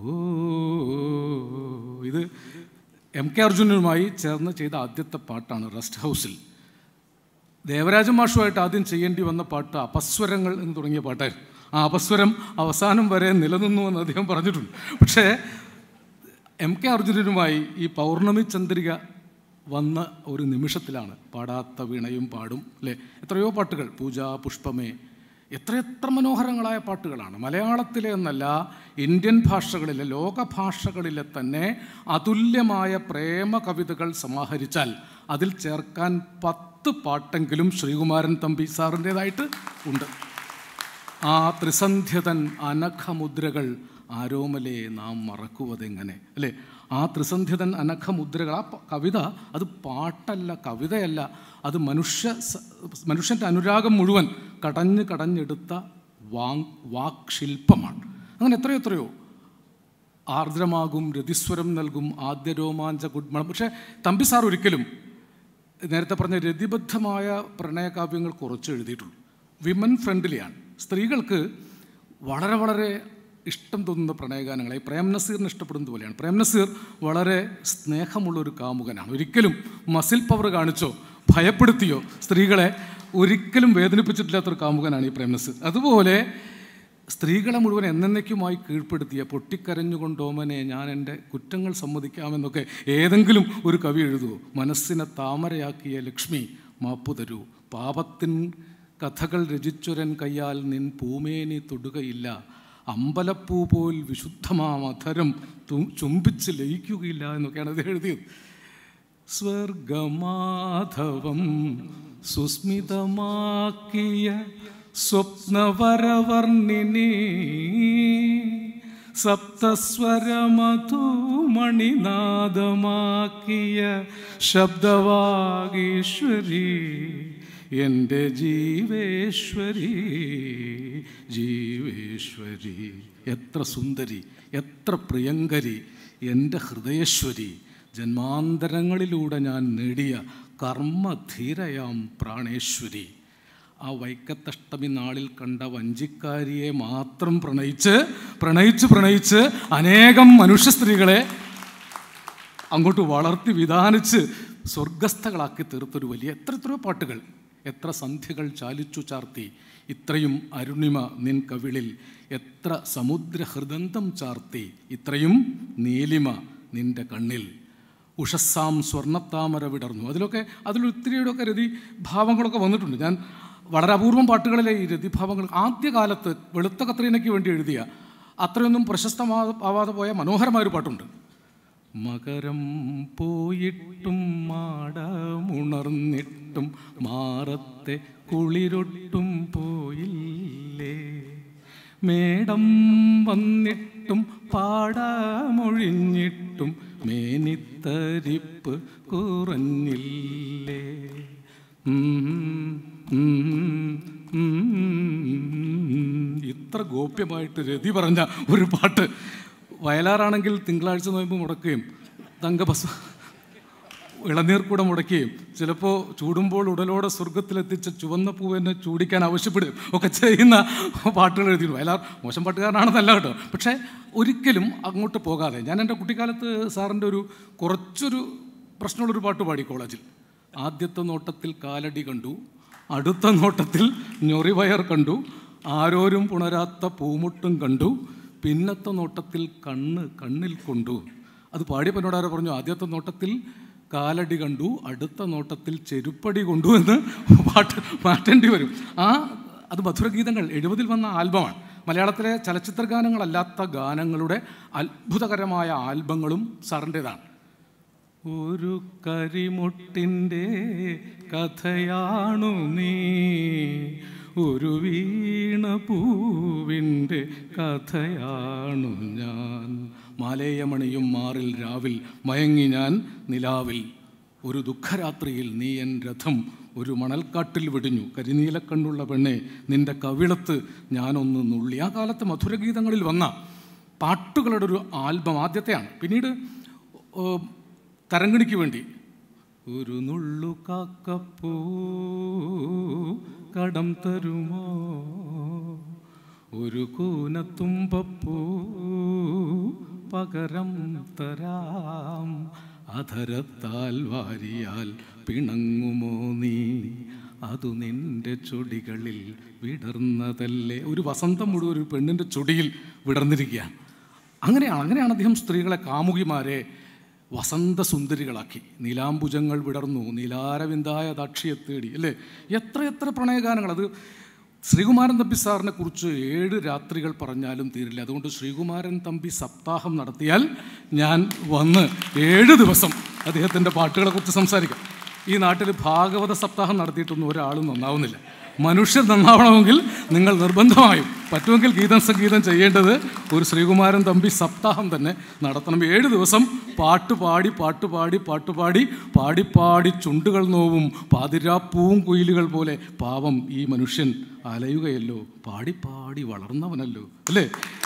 ഇത് എം കെ അർജുനനുമായി ചേർന്ന് ചെയ്ത ആദ്യത്തെ പാട്ടാണ്. റെസ്റ്റ് ഹൗസിൽ ദേവരാജ മാഷുമായിട്ട് ആദ്യം ചെയ്യേണ്ടി വന്ന പാട്ട് അപസ്വരങ്ങൾ എന്ന് തുടങ്ങിയ പാട്ടായിരുന്നു. ആ അപസ്വരം അവസാനം വരെ നിലനിന്നു എന്ന് അദ്ദേഹം പറഞ്ഞിട്ടുണ്ട്. പക്ഷേ എം കെ അർജുനനുമായി ഈ പൗർണമി ചന്ദ്രിക വന്ന ഒരു നിമിഷത്തിലാണ് പാടാത്ത വീണയും പാടും അല്ലേ, എത്രയോ പാട്ടുകൾ, പൂജ പുഷ്പമേ, എത്രയെത്ര മനോഹരങ്ങളായ പാട്ടുകളാണ്. മലയാളത്തിലെ എന്നല്ല, ഇന്ത്യൻ ഭാഷകളിലെ, ലോകഭാഷകളിലെ തന്നെ അതുല്യമായ പ്രേമ കവിതകൾ സമാഹരിച്ചാൽ അതിൽ ചേർക്കാൻ പത്ത് പാട്ടെങ്കിലും ശ്രീകുമാരൻ തമ്പി സാറിൻ്റേതായിട്ട് ഉണ്ട്. ആ ത്രിസന്ധ്യതൻ അനഘമുദ്രകൾ ആരോമലേ നാം മറക്കുവതെങ്ങനെ അല്ലേ. ആ ത്രിസന്ധ്യതൻ അനഘമുദ്രകൾ, ആ കവിത അത് പാട്ടല്ല, കവിതയല്ല, അത് മനുഷ്യ മനുഷ്യൻ്റെ അനുരാഗം മുഴുവൻ കടഞ്ഞ് കടഞ്ഞെടുത്ത വാങ് വാക്ശില്പമാണ്. അങ്ങനെ എത്രയോ എത്രയോ ആർദ്രമാകും രതിസ്വരം നൽകും ആദ്യ രോമാഞ്ച ഗുഡ്മണം. പക്ഷേ തമ്പി സാർ ഒരിക്കലും നേരത്തെ പറഞ്ഞ രതിബദ്ധമായ പ്രണയകാവ്യങ്ങൾ കുറച്ച് എഴുതിയിട്ടുള്ളൂ. വിമൻ ഫ്രണ്ട്ലിയാണ്. സ്ത്രീകൾക്ക് വളരെ വളരെ ഇഷ്ടം തോന്നുന്ന പ്രണയഗാനങ്ങളെ പ്രേം നസീറിന് ഇഷ്ടപ്പെടുന്നത് പോലെയാണ്. പ്രേം നസീർ വളരെ സ്നേഹമുള്ളൊരു കാമുകനാണ്. ഒരിക്കലും മസിൽ പവർ കാണിച്ചോ ഭയപ്പെടുത്തിയോ സ്ത്രീകളെ ഒരിക്കലും വേദനിപ്പിച്ചിട്ടില്ലാത്തൊരു കാമുകനാണ് ഈ പ്രേം നസീർ. അതുപോലെ സ്ത്രീകളെ മുഴുവൻ എന്നേക്കുമായി കീഴ്പ്പെടുത്തിയ പൊട്ടിക്കരഞ്ഞുകൊണ്ടോമനെ ഞാൻ എൻ്റെ കുറ്റങ്ങൾ സമ്മതിക്കാമെന്നൊക്കെ ഏതെങ്കിലും ഒരു കവി എഴുതുമോ? മനസ്സിനെ താമരയാക്കിയ ലക്ഷ്മി മാപ്പു തരൂ, പാപത്തിൻ കഥകൾ രചിച്ചൊരൻ കയ്യാൽ നിൻ പൂമേനി തൊടുകയില്ല, അമ്പലപ്പൂ പോൽ വിശുദ്ധമാം അധരം ചുംബിച്ച് ലയിക്കുകയില്ല എന്നൊക്കെയാണ് ഇത് എഴുതിയത്. സ്വർഗമാധവം സുസ്മിതമാക്കിയ സ്വപ്നവരവർണിനി സപ്തസ്വരമധുമണിനാദമാക്കിയ ശബ്ദവാഗീശ്വരി എൻ്റെ ജീവേശ്വരി ജീവേശ്വരി. എത്ര സുന്ദരി, എത്ര പ്രിയങ്കരി, എൻ്റെ ഹൃദയേശ്വരി, ജന്മാന്തരങ്ങളിലൂടെ ഞാൻ നേടിയ കർമ്മധീരയാം പ്രാണേശ്വരി. ആ വൈക്കത്തഷ്ടമി നാളിൽ കണ്ട വഞ്ചിക്കാരിയെ മാത്രം പ്രണയിച്ച് പ്രണയിച്ച് പ്രണയിച്ച് അനേകം മനുഷ്യ സ്ത്രീകളെ അങ്ങോട്ട് വളർത്തി വിധാനിച്ച് സ്വർഗസ്ഥകളാക്കി തീർത്തൊരു വലിയ എത്ര എത്രയോ പാട്ടുകൾ, എത്ര സന്ധ്യകൾ ചാലിച്ചു ചാർത്തി, ഇത്രയും അരുണിമ നിൻ കവിളിൽ, എത്ര സമുദ്രഹൃദന്തം ചാർത്തി, ഇത്രയും നീലിമ നിൻ്റെ കണ്ണിൽ, ഉഷസ്സാം സ്വർണ്ണത്താമര വിടർന്നു. അതിലൊക്കെ അതിലൊത്തിരിയുടെയൊക്കെ രതി ഭാവങ്ങളൊക്കെ വന്നിട്ടുണ്ട്. ഞാൻ വളരെ അപൂർവം പാട്ടുകളിലെ ഈ രതിഭാവങ്ങൾ ആദ്യകാലത്ത് വെളുത്ത കത്രീനയ്ക്ക് വേണ്ടി എഴുതിയ അത്രയൊന്നും പ്രശസ്തമാവാതെ പോയ മനോഹരമായൊരു പാട്ടുണ്ട്. മകരം പോയിട്ടും മാടമുണർന്നിട്ടും മാറത്തെ കുളിരൊട്ടും പോയില്ലേ, മേടം വന്നിട്ടും പാടമൊഴിഞ്ഞിട്ടും മേനിത്തരിപ്പ് കുറഞ്ഞില്ലേ. ഇത്ര ഗോപ്യമായിട്ട് രതി പറഞ്ഞ ഒരു പാട്ട്. വയലാറാണെങ്കിൽ തിങ്കളാഴ്ച നോയമ്പ് മുടക്കുകയും തങ്കബസ് ഇളനീർ കൂടെ മുടക്കുകയും ചിലപ്പോൾ ചൂടുമ്പോൾ ഉടലോടെ സ്വർഗത്തിലെത്തിച്ച ചുവന്ന പൂവിനെ ചൂടിക്കാൻ ആവശ്യപ്പെടുകയും ഒക്കെ ചെയ്യുന്ന പാട്ടുകൾ എഴുതിയിരുന്നു. വയലാർ മോശം പാട്ടുകാരനാണെന്നല്ല കേട്ടോ, പക്ഷേ ഒരിക്കലും അങ്ങോട്ട് പോകാതെ. ഞാൻ എൻ്റെ കുട്ടിക്കാലത്ത് സാറിൻ്റെ ഒരു കുറച്ചൊരു പ്രശ്നമുള്ളൊരു പാട്ട് പാടി കോളേജിൽ. ആദ്യത്തെ നോട്ടത്തിൽ കാലടി കണ്ടു, അടുത്ത നോട്ടത്തിൽ ഞൊറിവയർ കണ്ടു, ആരോരും പുണരാത്ത പൂമുട്ടും കണ്ടു, പിന്നത്തെ നോട്ടത്തിൽ കണ്ണ് കണ്ണിൽ കൊണ്ടു. അത് പാടിയപ്പോൾ എന്നോട് ആരോ പറഞ്ഞു, ആദ്യത്തെ നോട്ടത്തിൽ കാലടി കണ്ടു, അടുത്ത നോട്ടത്തിൽ ചെരുപ്പടി കൊണ്ടു എന്ന് പാട്ട് മാറ്റേണ്ടി വരും. ആ അത് മധുരഗീതങ്ങൾ എഴുപതിൽ വന്ന ആൽബമാണ്. മലയാളത്തിലെ ചലച്ചിത്ര ഗാനങ്ങളല്ലാത്ത ഗാനങ്ങളുടെ അത്ഭുതകരമായ ആൽബങ്ങളും സാറിൻ്റേതാണ്. ഒരു കരിമുട്ടിൻ്റെ കഥയാണു നീ, ഒരു വീണ പൂവിൻ്റെ കഥയാണു ഞാൻ, മാലേയമണിയും മാറിൽ രാവിൽ മയങ്ങി ഞാൻ നിലാവിൽ, ഒരു ദുഃഖരാത്രിയിൽ നീ എൻ രഥം ഒരു മണൽക്കാട്ടിൽ വെടിഞ്ഞു, കരിനീലക്കണ്ണുള്ള പെണ്ണെ നിൻ്റെ കവിളത്ത് ഞാനൊന്ന് നുള്ളി. ആ കാലത്ത് മധുരഗീതങ്ങളിൽ വന്ന പാട്ടുകളുടെ ഒരു ആൽബം ആദ്യത്തെയാണ്. പിന്നീട് തരംഗിണിക്ക് വേണ്ടി ഒരു നുള്ളു കാക്കപ്പൂ കടം തരുമോ, ഒരു കൂനത്തുമ്പപ്പൂ പകരം തരാം, അധരത്താൽ വാരിയാൽ പിണങ്ങുമോ നീ, അതു നിൻ്റെ ചൊടികളിൽ വിടർന്നതല്ലേ. ഒരു വസന്തം മുഴുവൻ ഒരു പെണ്ണിൻ്റെ ചൊടിയിൽ വിടർന്നിരിക്കുകയാണ്. അങ്ങനെയാണ് അങ്ങനെയാണ് അദ്ദേഹം സ്ത്രീകളെ കാമുകിമാരെ വസന്തസുന്ദരികളാക്കി. നീലാംബുജങ്ങൾ വിടർന്നു, നീലാരവിന്ദായ ദാക്ഷിയെ തേടി, അല്ലേ? എത്ര എത്ര പ്രണയഗാനങ്ങൾ. അത് ശ്രീകുമാരൻ തമ്പി സാറിനെ കുറിച്ച് ഏഴ് രാത്രികൾ പറഞ്ഞാലും തീരില്ല. അതുകൊണ്ട് ശ്രീകുമാരൻ തമ്പി സപ്താഹം നടത്തിയാൽ ഞാൻ വന്ന് ഏഴ് ദിവസം അദ്ദേഹത്തിൻ്റെ പാട്ടുകളെക്കുറിച്ച് സംസാരിക്കാം. ഈ നാട്ടിൽ ഭാഗവത സപ്താഹം നടത്തിയിട്ടൊന്നും ഒരാളും നന്നാവുന്നില്ല. മനുഷ്യർ നന്നാവണമെങ്കിൽ നിങ്ങൾ നിർബന്ധമായും പറ്റുമെങ്കിൽ ഗീതം സംഗീതം ചെയ്യേണ്ടത് ഒരു ശ്രീകുമാരൻ തമ്പി സപ്താഹം തന്നെ നടത്തണം. ഏഴ് ദിവസം പാട്ടുപാടി പാട്ടുപാടി പാട്ടുപാടി പാടിപ്പാടി ചുണ്ടുകൾ നോവും പാതിരാപ്പൂവും കുയിലുകൾ പോലെ പാവം ഈ മനുഷ്യൻ അലയുകയല്ലോ, പാടിപ്പാടി വളർന്നവനല്ലോ, അല്ലേ?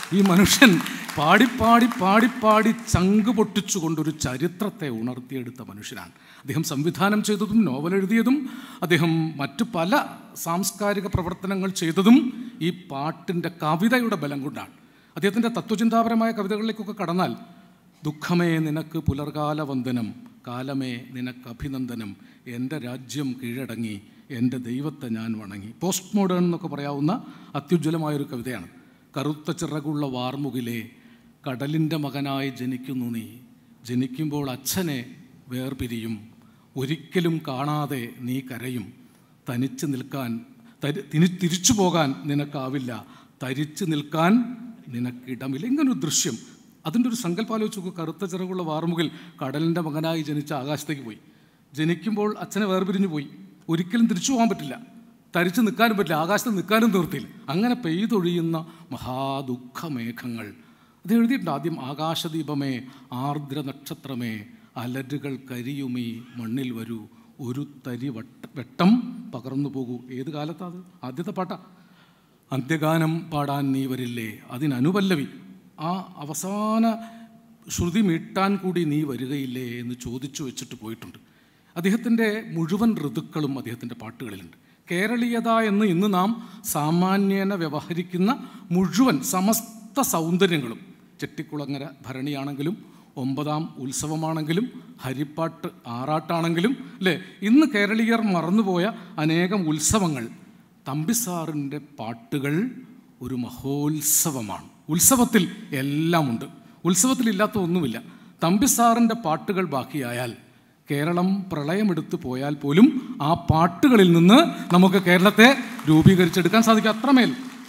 ഈ മനുഷ്യൻ പാടിപ്പാടി പാടിപ്പാടി ചങ്ക് പൊട്ടിച്ചുകൊണ്ടൊരു ചരിത്രത്തെ ഉണർത്തിയെടുത്ത മനുഷ്യനാണ്. അദ്ദേഹം സംവിധാനം ചെയ്തതും നോവൽ എഴുതിയതും അദ്ദേഹം മറ്റു പല സാംസ്കാരിക പ്രവർത്തനങ്ങൾ ചെയ്തതും ഈ പാട്ടിൻ്റെ കവിതയുടെ ബലം കൊണ്ടാണ്. അദ്ദേഹത്തിൻ്റെ തത്വചിന്താപരമായ കവിതകളിലേക്കൊക്കെ കടന്നാൽ ദുഃഖമേ നിനക്ക് പുലർകാല വന്ദനം, കാലമേ നിനക്ക് അഭിനന്ദനം, എൻ്റെ രാജ്യം കീഴടങ്ങി എൻ്റെ ദൈവത്തെ ഞാൻ വണങ്ങി. പോസ്റ്റ് മോഡേൺ എന്നൊക്കെ പറയാവുന്ന അത്യുജ്വലമായൊരു കവിതയാണ്. കറുത്ത ചിറകുള്ള വാർമുകിലെ കടലിൻ്റെ മകനായി ജനിക്കുന്നു നീ, ജനിക്കുമ്പോൾ അച്ഛനെ വേർപിരിയും, ഒരിക്കലും കാണാതെ നീ കരയും, തനിച്ച് നിൽക്കാൻ തരി തിരിച്ചു പോകാൻ നിനക്കാവില്ല, തരിച്ചു നിൽക്കാൻ നിനക്കിടമില്ല. ഇങ്ങനൊരു ദൃശ്യം, അതിൻ്റെ ഒരു സങ്കല്പം ആലോചിച്ച് നോക്കുക. കറുത്ത ചിറകുള്ള വാർമുകിൽ കടലിൻ്റെ മകനായി ജനിച്ച ആകാശത്തേക്ക് പോയി, ജനിക്കുമ്പോൾ അച്ഛനെ വേർപിരിഞ്ഞു പോയി, ഒരിക്കലും തിരിച്ചു പോകാൻ പറ്റില്ല, തരിച്ചു നിൽക്കാനും പറ്റില്ല, ആകാശത്ത് നിൽക്കാനും തീർത്തില്ല. അങ്ങനെ പെയ്തൊഴിയുന്ന മഹാദുഃഖമേഘങ്ങൾ അത് എഴുതിയിട്ടുണ്ട്. ആദ്യം ആകാശദീപമേ ആർദ്ര നക്ഷത്രമേ അലരുകൾ കരിയുമീ മണ്ണിൽ വരൂ, ഒരു തരി വട്ട വെട്ടം പകർന്നു പോകൂ. ഏത് കാലത്താ അത്? ആദ്യത്തെ പാട്ടാ. അന്ത്യഗാനം പാടാൻ നീ വരില്ലേ, അതിനനുപല്ലവി. ആ അവസാന ശ്രുതി മീട്ടാൻ കൂടി നീ വരികയില്ലേ എന്ന് ചോദിച്ചു വെച്ചിട്ട് പോയിട്ടുണ്ട്. അദ്ദേഹത്തിൻ്റെ മുഴുവൻ ഋതുക്കളും അദ്ദേഹത്തിൻ്റെ പാട്ടുകളിലുണ്ട്. കേരളീയത എന്ന് ഇന്ന് നാം സാമാന്യേന വ്യവഹരിക്കുന്ന മുഴുവൻ സമസ്ത സൗന്ദര്യങ്ങളും, ചെട്ടിക്കുളങ്ങര ഭരണിയാണെങ്കിലും ഒമ്പതാം ഉത്സവമാണെങ്കിലും ഹരിപ്പാട്ട് ആറാട്ടാണെങ്കിലും അല്ലേ, ഇന്ന് കേരളീയർ മറന്നുപോയ അനേകം ഉത്സവങ്ങൾ, തമ്പിസാറിൻ്റെ പാട്ടുകൾ ഒരു മഹോത്സവമാണ്. ഉത്സവത്തിൽ എല്ലാമുണ്ട്, ഉത്സവത്തിലില്ലാത്ത ഒന്നുമില്ല. തമ്പിസാറിൻ്റെ പാട്ടുകൾ ബാക്കിയായാൽ കേരളം പ്രളയമെടുത്ത് പോയാൽ പോലും ആ പാട്ടുകളിൽ നിന്ന് നമുക്ക് കേരളത്തെ രൂപീകരിച്ചെടുക്കാൻ സാധിക്കും. അത്രമേൽ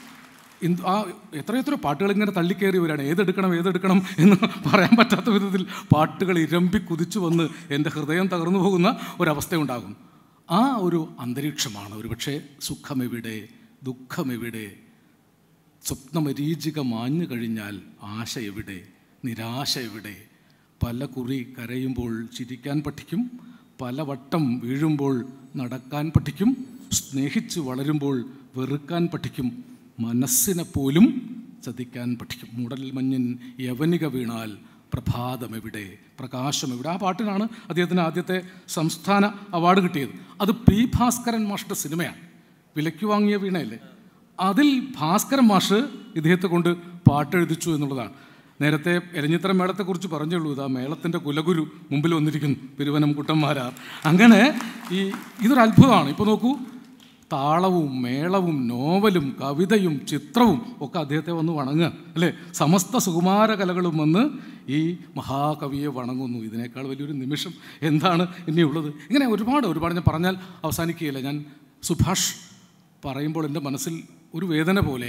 ആ എത്രയെത്ര പാട്ടുകൾ ഇങ്ങനെ തള്ളിക്കയറി വരികയാണ്. ഏതെടുക്കണം ഏതെടുക്കണം എന്ന് പറയാൻ പറ്റാത്ത വിധത്തിൽ പാട്ടുകൾ ഇരമ്പി കുതിച്ചു വന്ന് എൻ്റെ ഹൃദയം തകർന്നു പോകുന്ന ഒരവസ്ഥയുണ്ടാകും. ആ ഒരു അന്തരീക്ഷമാണ് ഒരുപക്ഷെ സുഖമെവിടെ ദുഃഖമെവിടെ, സ്വപ്നമരീചിക മാഞ്ഞു കഴിഞ്ഞാൽ ആശ എവിടെ, നിരാശ എവിടെ. പല കുറി കരയുമ്പോൾ ചിരിക്കാൻ പഠിക്കും, പല വട്ടം വീഴുമ്പോൾ നടക്കാൻ പഠിക്കും, സ്നേഹിച്ച് വളരുമ്പോൾ വെറുക്കാൻ പഠിക്കും, മനസ്സിനെ പോലും ചതിക്കാൻ പഠിക്കും. മൂടൽ മഞ്ഞിൻ യവനിക വീണാൽ പ്രഭാതമെവിടെ, പ്രകാശമെവിടെ. ആ പാട്ടിനാണ് അദ്ദേഹത്തിന് ആദ്യത്തെ സംസ്ഥാന അവാർഡ് കിട്ടിയത്. അത് പി ഭാസ്കരൻ മാഷിൻ്റെ സിനിമയാണ്, വിലയ്ക്ക് വാങ്ങിയ വീണയല്ലേ. അതിൽ ഭാസ്കരൻ മാഷ് ഇദ്ദേഹത്തെ കൊണ്ട് പാട്ടെഴുതിച്ചു എന്നുള്ളതാണ്. നേരത്തെ എരഞ്ഞിത്തറ മേളത്തെക്കുറിച്ച് പറഞ്ഞുള്ളൂ. ഇതാ മേളത്തിൻ്റെ കുലഗുരു മുമ്പിൽ വന്നിരിക്കുന്നു, പെരുവനം കുട്ടന്മാരാർ. അങ്ങനെ ഈ ഇതൊരു അത്ഭുതമാണ്. ഇപ്പോൾ നോക്കൂ, താളവും മേളവും നോവലും കവിതയും ചിത്രവും ഒക്കെ അദ്ദേഹത്തെ വന്ന് വണങ്ങുക അല്ലേ. സമസ്ത സുകുമാര കലകളും വന്ന് ഈ മഹാകവിയെ വണങ്ങുന്നു. ഇതിനേക്കാൾ വലിയൊരു നിമിഷം എന്താണ് ഇനിയുള്ളത്? ഇങ്ങനെ ഒരുപാട് ഒരുപാട് ഞാൻ പറഞ്ഞാൽ അവസാനിക്കുകയില്ല. ഞാൻ സുഭാഷ് പറയുമ്പോൾ എൻ്റെ മനസ്സിൽ ഒരു വേദന പോലെ,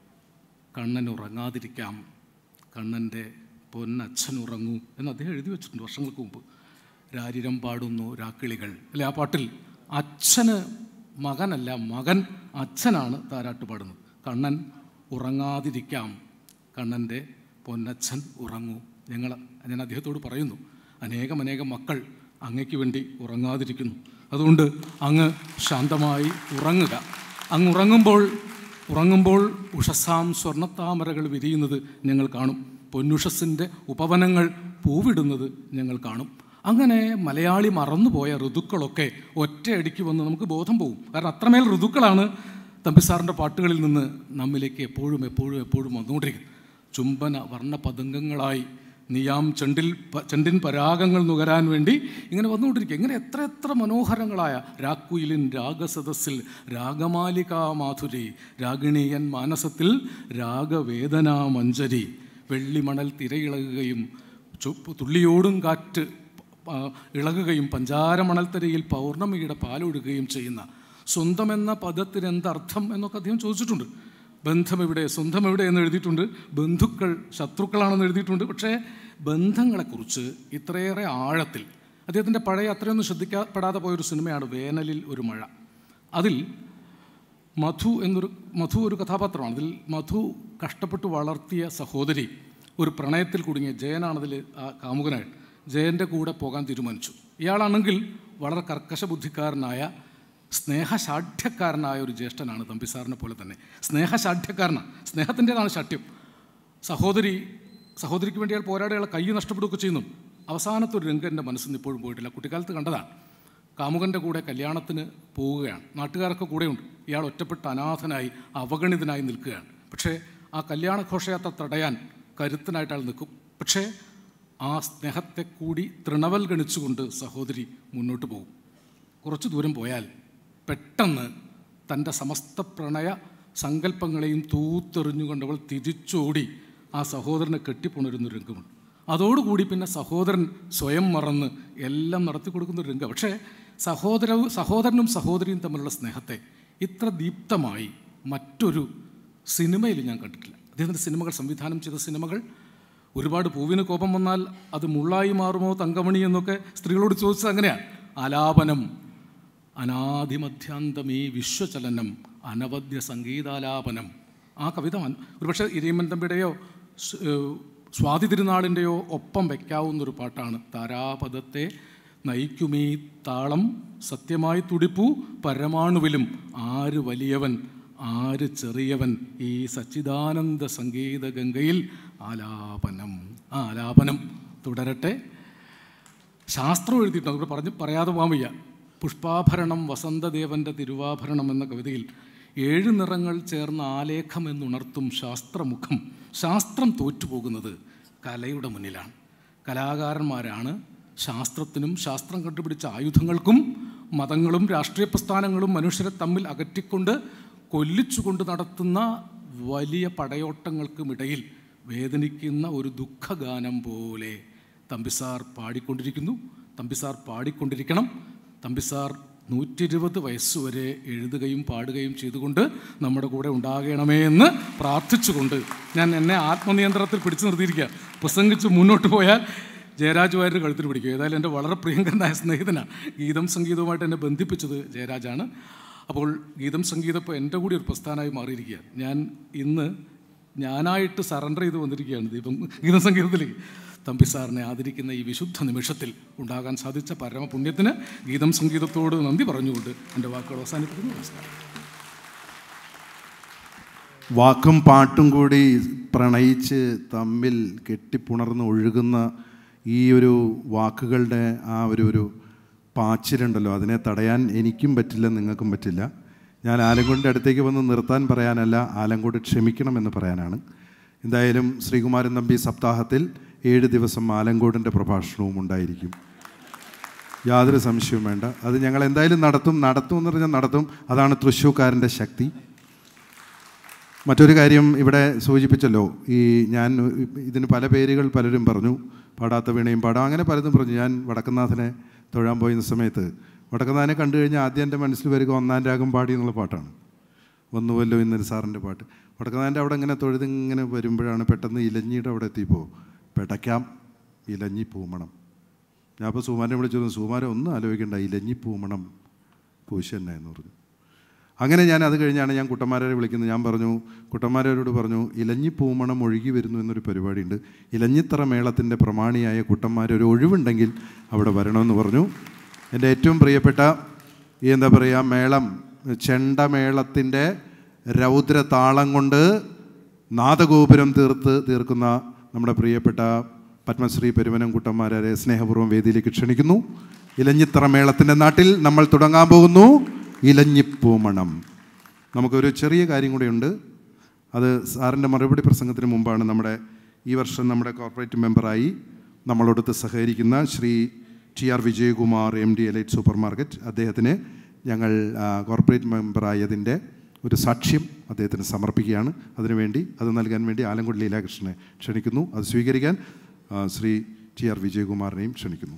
കണ്ണൻ ഉറങ്ങാതിരിക്കാം, കണ്ണൻ്റെ പൊന്നച്ഛൻ ഉറങ്ങൂ എന്ന് അദ്ദേഹം എഴുതി വെച്ചിട്ടുണ്ട് വർഷങ്ങൾക്ക് മുമ്പ്. രാരിരം പാടുന്നു രാക്കിളികൾ അല്ലെ. ആ പാട്ടിൽ അച്ഛന് മകനല്ല, മകൻ അച്ഛനാണ് താരാട്ട് പാടുന്നത്. കണ്ണൻ ഉറങ്ങാതിരിക്കാം, കണ്ണൻ്റെ പൊന്നച്ഛൻ ഉറങ്ങൂ. ഞങ്ങൾ ഞാൻ അദ്ദേഹത്തോട് പറയുന്നു, അനേകം അനേകം മക്കൾ അങ്ങയ്ക്ക് വേണ്ടി ഉറങ്ങാതിരിക്കുന്നു. അതുകൊണ്ട് അങ്ങ് ശാന്തമായി ഉറങ്ങുക. അങ്ങ് ഉറങ്ങുമ്പോൾ ഉറങ്ങുമ്പോൾ ഉഷസാം സ്വർണ്ണത്താമരകൾ വിരിയുന്നത് ഞങ്ങൾ കാണും, പൊന്നുഷസിൻ്റെ ഉപവനങ്ങൾ പൂവിടുന്നത് ഞങ്ങൾ കാണും. അങ്ങനെ മലയാളി മറന്നുപോയ ഋതുക്കളൊക്കെ ഒറ്റയടിക്ക് വന്ന് നമുക്ക് ബോധം പോകും. കാരണം അത്രമേൽ ഋതുക്കളാണ് തമ്പിസാറിൻ്റെ പാട്ടുകളിൽ നിന്ന് നമ്മിലേക്ക് എപ്പോഴും എപ്പോഴും എപ്പോഴും വന്നുകൊണ്ടിരിക്കുന്നത്. ചുംബന വർണ്ണ പതംഗങ്ങളായി നീയാം ചെണ്ടിൽ ചെണ്ടിൻ പരാഗങ്ങൾ നുകരാൻ വേണ്ടി ഇങ്ങനെ വന്നുകൊണ്ടിരിക്കുക. ഇങ്ങനെ എത്ര എത്ര മനോഹരങ്ങളായ രാക്കുയിലിൻ രാഗസദസ്സിൽ രാഗമാലികാ മാധുരി, രാഗിണീയൻ മാനസത്തിൽ രാഗവേദനാ മഞ്ജരി, വെള്ളിമണൽ തിരയിളകുകയും തുള്ളിയോടും കാറ്റ് ഇളകുകയും പഞ്ചാരമണൽത്തരയിൽ പൗർണമിയുടെ പാലൊഴുകുകയും ചെയ്യുന്ന സ്വന്തമെന്ന പദത്തിന് എന്തർത്ഥം എന്നൊക്കെ അദ്ദേഹം ചോദിച്ചിട്ടുണ്ട്. ബന്ധമെവിടെ സ്വന്തം എവിടെ എന്ന് എഴുതിയിട്ടുണ്ട്. ബന്ധുക്കൾ ശത്രുക്കളാണെന്ന് എഴുതിയിട്ടുണ്ട്. പക്ഷേ ബന്ധങ്ങളെക്കുറിച്ച് ഇത്രയേറെ ആഴത്തിൽ അദ്ദേഹത്തിൻ്റെ പഴയ അത്രയൊന്നും ശ്രദ്ധിക്കപ്പെടാതെ പോയൊരു സിനിമയാണ് വേനലിൽ ഒരു മഴ. അതിൽ മധു എന്നൊരു മധു ഒരു കഥാപാത്രമാണ്. അതിൽ മധു കഷ്ടപ്പെട്ട് വളർത്തിയ സഹോദരി ഒരു പ്രണയത്തിൽ കുടുങ്ങിയ ജയനാണതിൽ ആ കാമുകനായിട്ട് ജയൻ്റെ കൂടെ പോകാൻ തീരുമാനിച്ചു. ഇയാളാണെങ്കിൽ വളരെ കർക്കശ ബുദ്ധിക്കാരനായ സ്നേഹശാഠ്യക്കാരനായ ഒരു ജ്യേഷ്ഠനാണ്. തമ്പിസാറിനെ പോലെ തന്നെ സ്നേഹശാഠ്യക്കാരനാണ്. സ്നേഹത്തിൻ്റെതാണ് ശാഠ്യം. സഹോദരി സഹോദരിക്ക് വേണ്ടി അയാൾ പോരാടി അയാളെ കൈ നഷ്ടപ്പെടുകയൊക്കെ ചെയ്യുന്നു. അവസാനത്തെ ഒരു രംഗം എൻ്റെ മനസ്സിൽ നിന്ന് ഇപ്പോഴും പോയിട്ടില്ല. കുട്ടിക്കാലത്ത് കണ്ടതാണ്. കാമുകൻ്റെ കൂടെ കല്യാണത്തിന് പോവുകയാണ്. നാട്ടുകാരൊക്കെ കൂടെയുണ്ട്. ഇയാൾ ഒറ്റപ്പെട്ട് അനാഥനായി അവഗണിതനായി നിൽക്കുകയാണ്. പക്ഷേ ആ കല്യാണ ഘോഷയാത്ര തടയാൻ കരുത്തനായിട്ട് അയാൾ നിൽക്കും. പക്ഷേ ആ സ്നേഹത്തെ കൂടി തൃണവൽഗണിച്ചുകൊണ്ട് സഹോദരി മുന്നോട്ട് പോകും. കുറച്ച് ദൂരം പോയാൽ പെട്ടെന്ന് തൻ്റെ സമസ്ത പ്രണയ സങ്കല്പങ്ങളെയും തൂത്തെറിഞ്ഞുകൊണ്ടവൾ തിരിച്ചോടി ആ സഹോദരനെ കെട്ടിപ്പുണരുന്നൊരു രംഗമുണ്ട്. അതോടുകൂടി പിന്നെ സഹോദരൻ സ്വയം മറന്ന് എല്ലാം നടത്തി കൊടുക്കുന്നൊരു രംഗം. പക്ഷേ സഹോദരവും സഹോദരനും സഹോദരിയും തമ്മിലുള്ള സ്നേഹത്തെ ഇത്ര ദീപ്തമായി മറ്റൊരു സിനിമയിൽ ഞാൻ കണ്ടിട്ടില്ല. അദ്ദേഹത്തിൻ്റെ സിനിമകൾ, സംവിധാനം ചെയ്ത സിനിമകൾ, ഒരുപാട് പൂവിന് കോപം വന്നാൽ അത് മുള്ളായി മാറുമോ തങ്കമണി എന്നൊക്കെ സ്ത്രീകളോട് ചോദിച്ചത് അങ്ങനെയാണ്. ആലാപനം, അനാദിമധ്യാന്തമീ വിശ്വചലനം, അനവദ്യ സംഗീതാലാപനം. ആ കവിത ഒരുപക്ഷെ ഇരയിമ്മൻ തമ്പിയുടെയോ സ്വാതി തിരുനാളിൻ്റെയോ ഒപ്പം വയ്ക്കാവുന്നൊരു പാട്ടാണ്. താരാപദത്തെ നയിക്കുമീ താളം സത്യമായി തുടിപ്പു പരമാണുവിലും, ആര് വലിയവൻ ആര് ചെറിയവൻ ഈ സച്ചിദാനന്ദ സംഗീത ഗംഗയിൽ ആലാപനം. ആ ആലാപനം തുടരട്ടെ. ശാസ്ത്രം എഴുതിയിട്ടുണ്ട്, അതുകൊണ്ട് പറഞ്ഞ് പറയാതെ പോകാൻ വയ്യ. പുഷ്പാഭരണം വസന്തദേവൻ്റെ തിരുവാഭരണം എന്ന കവിതയിൽ ഏഴ് നിറങ്ങൾ ചേർന്ന ആലേഖം എന്നുണർത്തും ശാസ്ത്രമുഖം. ശാസ്ത്രം തോറ്റുപോകുന്നത് കലയുടെ മുന്നിലാണ്. കലാകാരന്മാരാണ് ശാസ്ത്രത്തിനും ശാസ്ത്രം കണ്ടുപിടിച്ച ആയുധങ്ങൾക്കും മതങ്ങളും രാഷ്ട്രീയ പ്രസ്ഥാനങ്ങളും മനുഷ്യരെ തമ്മിൽ അകറ്റിക്കൊണ്ട് കൊല്ലിച്ചുകൊണ്ട് നടത്തുന്ന വലിയ പടയോട്ടങ്ങൾക്കുമിടയിൽ വേദനിക്കുന്ന ഒരു ദുഃഖഗാനം പോലെ തമ്പിസാർ പാടിക്കൊണ്ടിരിക്കുന്നു. തമ്പിസാർ പാടിക്കൊണ്ടിരിക്കണം. തമ്പിസാർ നൂറ്റി ഇരുപത് വയസ്സുവരെ എഴുതുകയും പാടുകയും ചെയ്തുകൊണ്ട് നമ്മുടെ കൂടെ ഉണ്ടാകണമേ എന്ന് പ്രാർത്ഥിച്ചുകൊണ്ട് ഞാൻ എന്നെ ആത്മനിയന്ത്രണത്തിൽ പിടിച്ചു നിർത്തിയിരിക്കുക. പ്രസംഗിച്ച് മുന്നോട്ട് പോയാൽ ജയരാജ് വാര്യർ കഴുത്തിൽ പിടിക്കും. ഏതായാലും എൻ്റെ വളരെ പ്രിയങ്കരനായ സ്നേഹിതനാണ്. ഗീതം സംഗീതവുമായിട്ട് എന്നെ ബന്ധിപ്പിച്ചത് ജയരാജാണ്. അപ്പോൾ ഗീതം സംഗീതം ഇപ്പോൾ എൻ്റെ കൂടി ഒരു പ്രസ്ഥാനമായി മാറിയിരിക്കുകയാണ്. ഞാൻ ഇന്ന് ഞാനായിട്ട് സറണ്ടർ ചെയ്ത് വന്നിരിക്കുകയാണ് ദീപം ഗീതം സംഗീതത്തിലേക്ക്. തമ്പി സാറിനെ ആദരിക്കുന്ന ഈ വിശുദ്ധ നിമിഷത്തിൽ ഉണ്ടാകാൻ സാധിച്ച പരമപുണ്യത്തിന് ഗീതം സംഗീതത്തോട് നന്ദി പറഞ്ഞുകൊണ്ട് എൻ്റെ വാക്കുകൾ അവസാനിപ്പിക്കുന്നു. നമസ്കാരം. വാക്കും പാട്ടും കൂടി പ്രണയിച്ച് തമ്മിൽ കെട്ടിപ്പുണർന്ന് ഒഴുകുന്ന ഈ ഒരു വാക്കുകളുടെ ആ ഒരു ഒരു പാച്ചിലുണ്ടല്ലോ, അതിനെ തടയാൻ എനിക്കും പറ്റില്ല, നിങ്ങൾക്കും പറ്റില്ല. ഞാൻ ആലങ്കോടിൻ്റെ അടുത്തേക്ക് വന്ന് നിർത്താൻ പറയാനല്ല, ആലങ്കോട് ക്ഷമിക്കണമെന്ന് പറയാനാണ്. എന്തായാലും ശ്രീകുമാരൻ തമ്പി സപ്താഹത്തിൽ ഏഴ് ദിവസം ആലങ്കോടിൻ്റെ പ്രഭാഷണവും ഉണ്ടായിരിക്കും, യാതൊരു സംശയവും വേണ്ട. അത് ഞങ്ങൾ എന്തായാലും നടത്തും. നടത്തും എന്ന് പറഞ്ഞാൽ നടത്തും. അതാണ് തൃശ്ശൂർക്കാരൻ്റെ ശക്തി. മറ്റൊരു കാര്യം ഇവിടെ സൂചിപ്പിച്ചല്ലോ, ഈ ഞാൻ ഇതിന് പല പേരുകൾ പലരും പറഞ്ഞു, പാടാത്ത വീണയും പാടാം, അങ്ങനെ പലതും പറഞ്ഞു. ഞാൻ വടക്കനാഥനെ തൊഴാൻ പോയിരുന്ന സമയത്ത് വടക്കനാഥനെ കണ്ടു കഴിഞ്ഞാൽ ആദ്യം എൻ്റെ മനസ്സിൽ വരിക ഒന്നാം രാഗം പാടി എന്നുള്ള പാട്ടാണ്. വന്നുവല്ലോ ഇന്നൊരു സാറിൻ്റെ പാട്ട്. വടക്കനാഥൻ്റെ അവിടെ ഇങ്ങനെ തൊഴുതിങ്ങനെ വരുമ്പോഴാണ് പെട്ടെന്ന് ഇലഞ്ഞിയുടെ അവിടെ എത്തിയപ്പോൾ പെടയ്ക്കാം ഇലഞ്ഞി പൂമണം. ഞാൻ അപ്പോൾ സുമാരനെ വിളിച്ചു, സുമാരൻ ഒന്നും ആലോചിക്കേണ്ട, ഇലഞ്ഞി പൂമണം പൂശ തന്നെ എന്ന് പറഞ്ഞു. അങ്ങനെ ഞാൻ അത് കഴിഞ്ഞാണ് ഞാൻ കുട്ടന്മാരെ വിളിക്കുന്നത്. ഞാൻ പറഞ്ഞു, കുട്ടന്മാരോട് പറഞ്ഞു, ഇലഞ്ഞി പൂമണം ഒഴുകി വരുന്നു എന്നൊരു പരിപാടിയുണ്ട്, ഇലഞ്ഞിത്തറ മേളത്തിൻ്റെ പ്രമാണിയായ കുട്ടന്മാർ ഒരു ഒഴിവുണ്ടെങ്കിൽ അവിടെ വരണമെന്ന് പറഞ്ഞു. എൻ്റെ ഏറ്റവും പ്രിയപ്പെട്ട ഈ എന്താ പറയുക മേളം, ചെണ്ടമേളത്തിൻ്റെ രൗദ്ര താളം കൊണ്ട് നാദഗോപുരം തീർത്ത് തീർക്കുന്ന നമ്മുടെ പ്രിയപ്പെട്ട പത്മശ്രീ പെരുവനം കുട്ടന്മാരെ സ്നേഹപൂർവ്വം വേദിയിലേക്ക് ക്ഷണിക്കുന്നു. ഇലഞ്ഞിത്തറ മേളത്തിൻ്റെ നാട്ടിൽ നമ്മൾ തുടങ്ങാൻ പോകുന്നു ഇലഞ്ഞിപ്പൂമണം. നമുക്കൊരു ചെറിയ കാര്യം കൂടെയുണ്ട്. അത് സാറിൻ്റെ മറുപടി പ്രസംഗത്തിന് മുമ്പാണ്. നമ്മുടെ ഈ വർഷം നമ്മുടെ കോർപ്പറേറ്റ് മെമ്പറായി നമ്മളോടൊത്ത് സഹകരിക്കുന്ന Shri T R Vijayakumar M D elite super market, അദ്ദേഹത്തിന് ഞങ്ങൾ കോർപ്പറേറ്റ് മെമ്പറായതിൻ്റെ ഒരു സാക്ഷ്യം അദ്ദേഹത്തിന് സമർപ്പിക്കുകയാണ്. അതിനുവേണ്ടി അത് നൽകാൻ വേണ്ടി ആലങ്കോട് ലീലാകൃഷ്ണനെ ക്ഷണിക്കുന്നു. അത് സ്വീകരിക്കാൻ ശ്രീ ടി ആർ വിജയകുമാറിനെയും ക്ഷണിക്കുന്നു.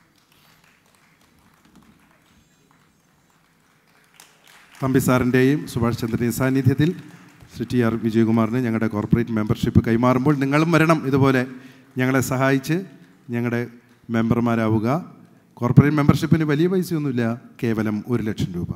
തമ്പി സാറിൻ്റെയും സുഭാഷ് ചന്ദ്രൻ്റെയും സാന്നിധ്യത്തിൽ ശ്രീ ടി ആർ വിജയകുമാറിന് ഞങ്ങളുടെ കോർപ്പറേറ്റ് മെമ്പർഷിപ്പ് കൈമാറുമ്പോൾ നിങ്ങളും വരണം, ഇതുപോലെ ഞങ്ങളെ സഹായിച്ച് ഞങ്ങളുടെ മെമ്പർമാരാവുക. കോർപ്പറേറ്റ് മെമ്പർഷിപ്പിന് വലിയ പൈസയൊന്നുമില്ല, കേവലം ഒരു ലക്ഷം രൂപ.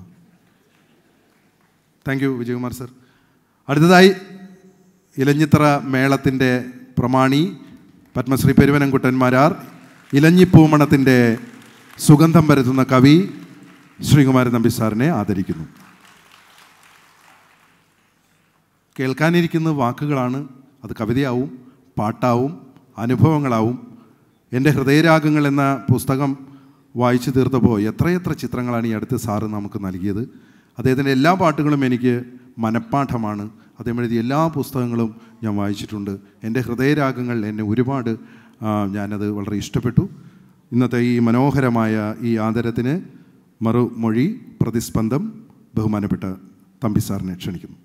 Thank you Vijayakumar sir. അടുത്തതായി ഇലഞ്ഞിത്തറ മേളത്തിൻ്റെ പ്രമാണി പത്മശ്രീ പെരുവനംകുട്ടന്മാരാർ, ഇലഞ്ഞിപ്പൂമണത്തിൻ്റെ സുഗന്ധം പരത്തുന്ന കവി ശ്രീകുമാരൻ തമ്പി സാറിനെ ആദരിക്കുന്നു. കേൾക്കാനിരിക്കുന്ന വാക്കുകളാണ്, അത് കവിതയാവും, പാട്ടാവും, അനുഭവങ്ങളാവും. എൻ്റെ ഹൃദയരാഗങ്ങൾ എന്ന പുസ്തകം വായിച്ചു തീർത്തപ്പോൾ എത്രയെത്ര ചിത്രങ്ങളാണ് ഈ അടുത്ത് സാറ് നമുക്ക് നൽകിയത്. അദ്ദേഹത്തിൻ്റെ എല്ലാ പാട്ടുകളും എനിക്ക് മനഃപ്പാഠമാണ്. അദ്ദേഹം എഴുതിയ എല്ലാ പുസ്തകങ്ങളും ഞാൻ വായിച്ചിട്ടുണ്ട്. എൻ്റെ ഹൃദയരാഗങ്ങൾ എന്നെ ഒരുപാട് ഞാനത് വളരെ ഇഷ്ടപ്പെട്ടു. ഇന്നത്തെ ഈ മനോഹരമായ ഈ ആദരത്തിന് മറുമൊഴി പ്രതിസ്പന്ദം ബഹുമാനപ്പെട്ട തമ്പി സാറിനെ ക്ഷണിക്കുന്നു.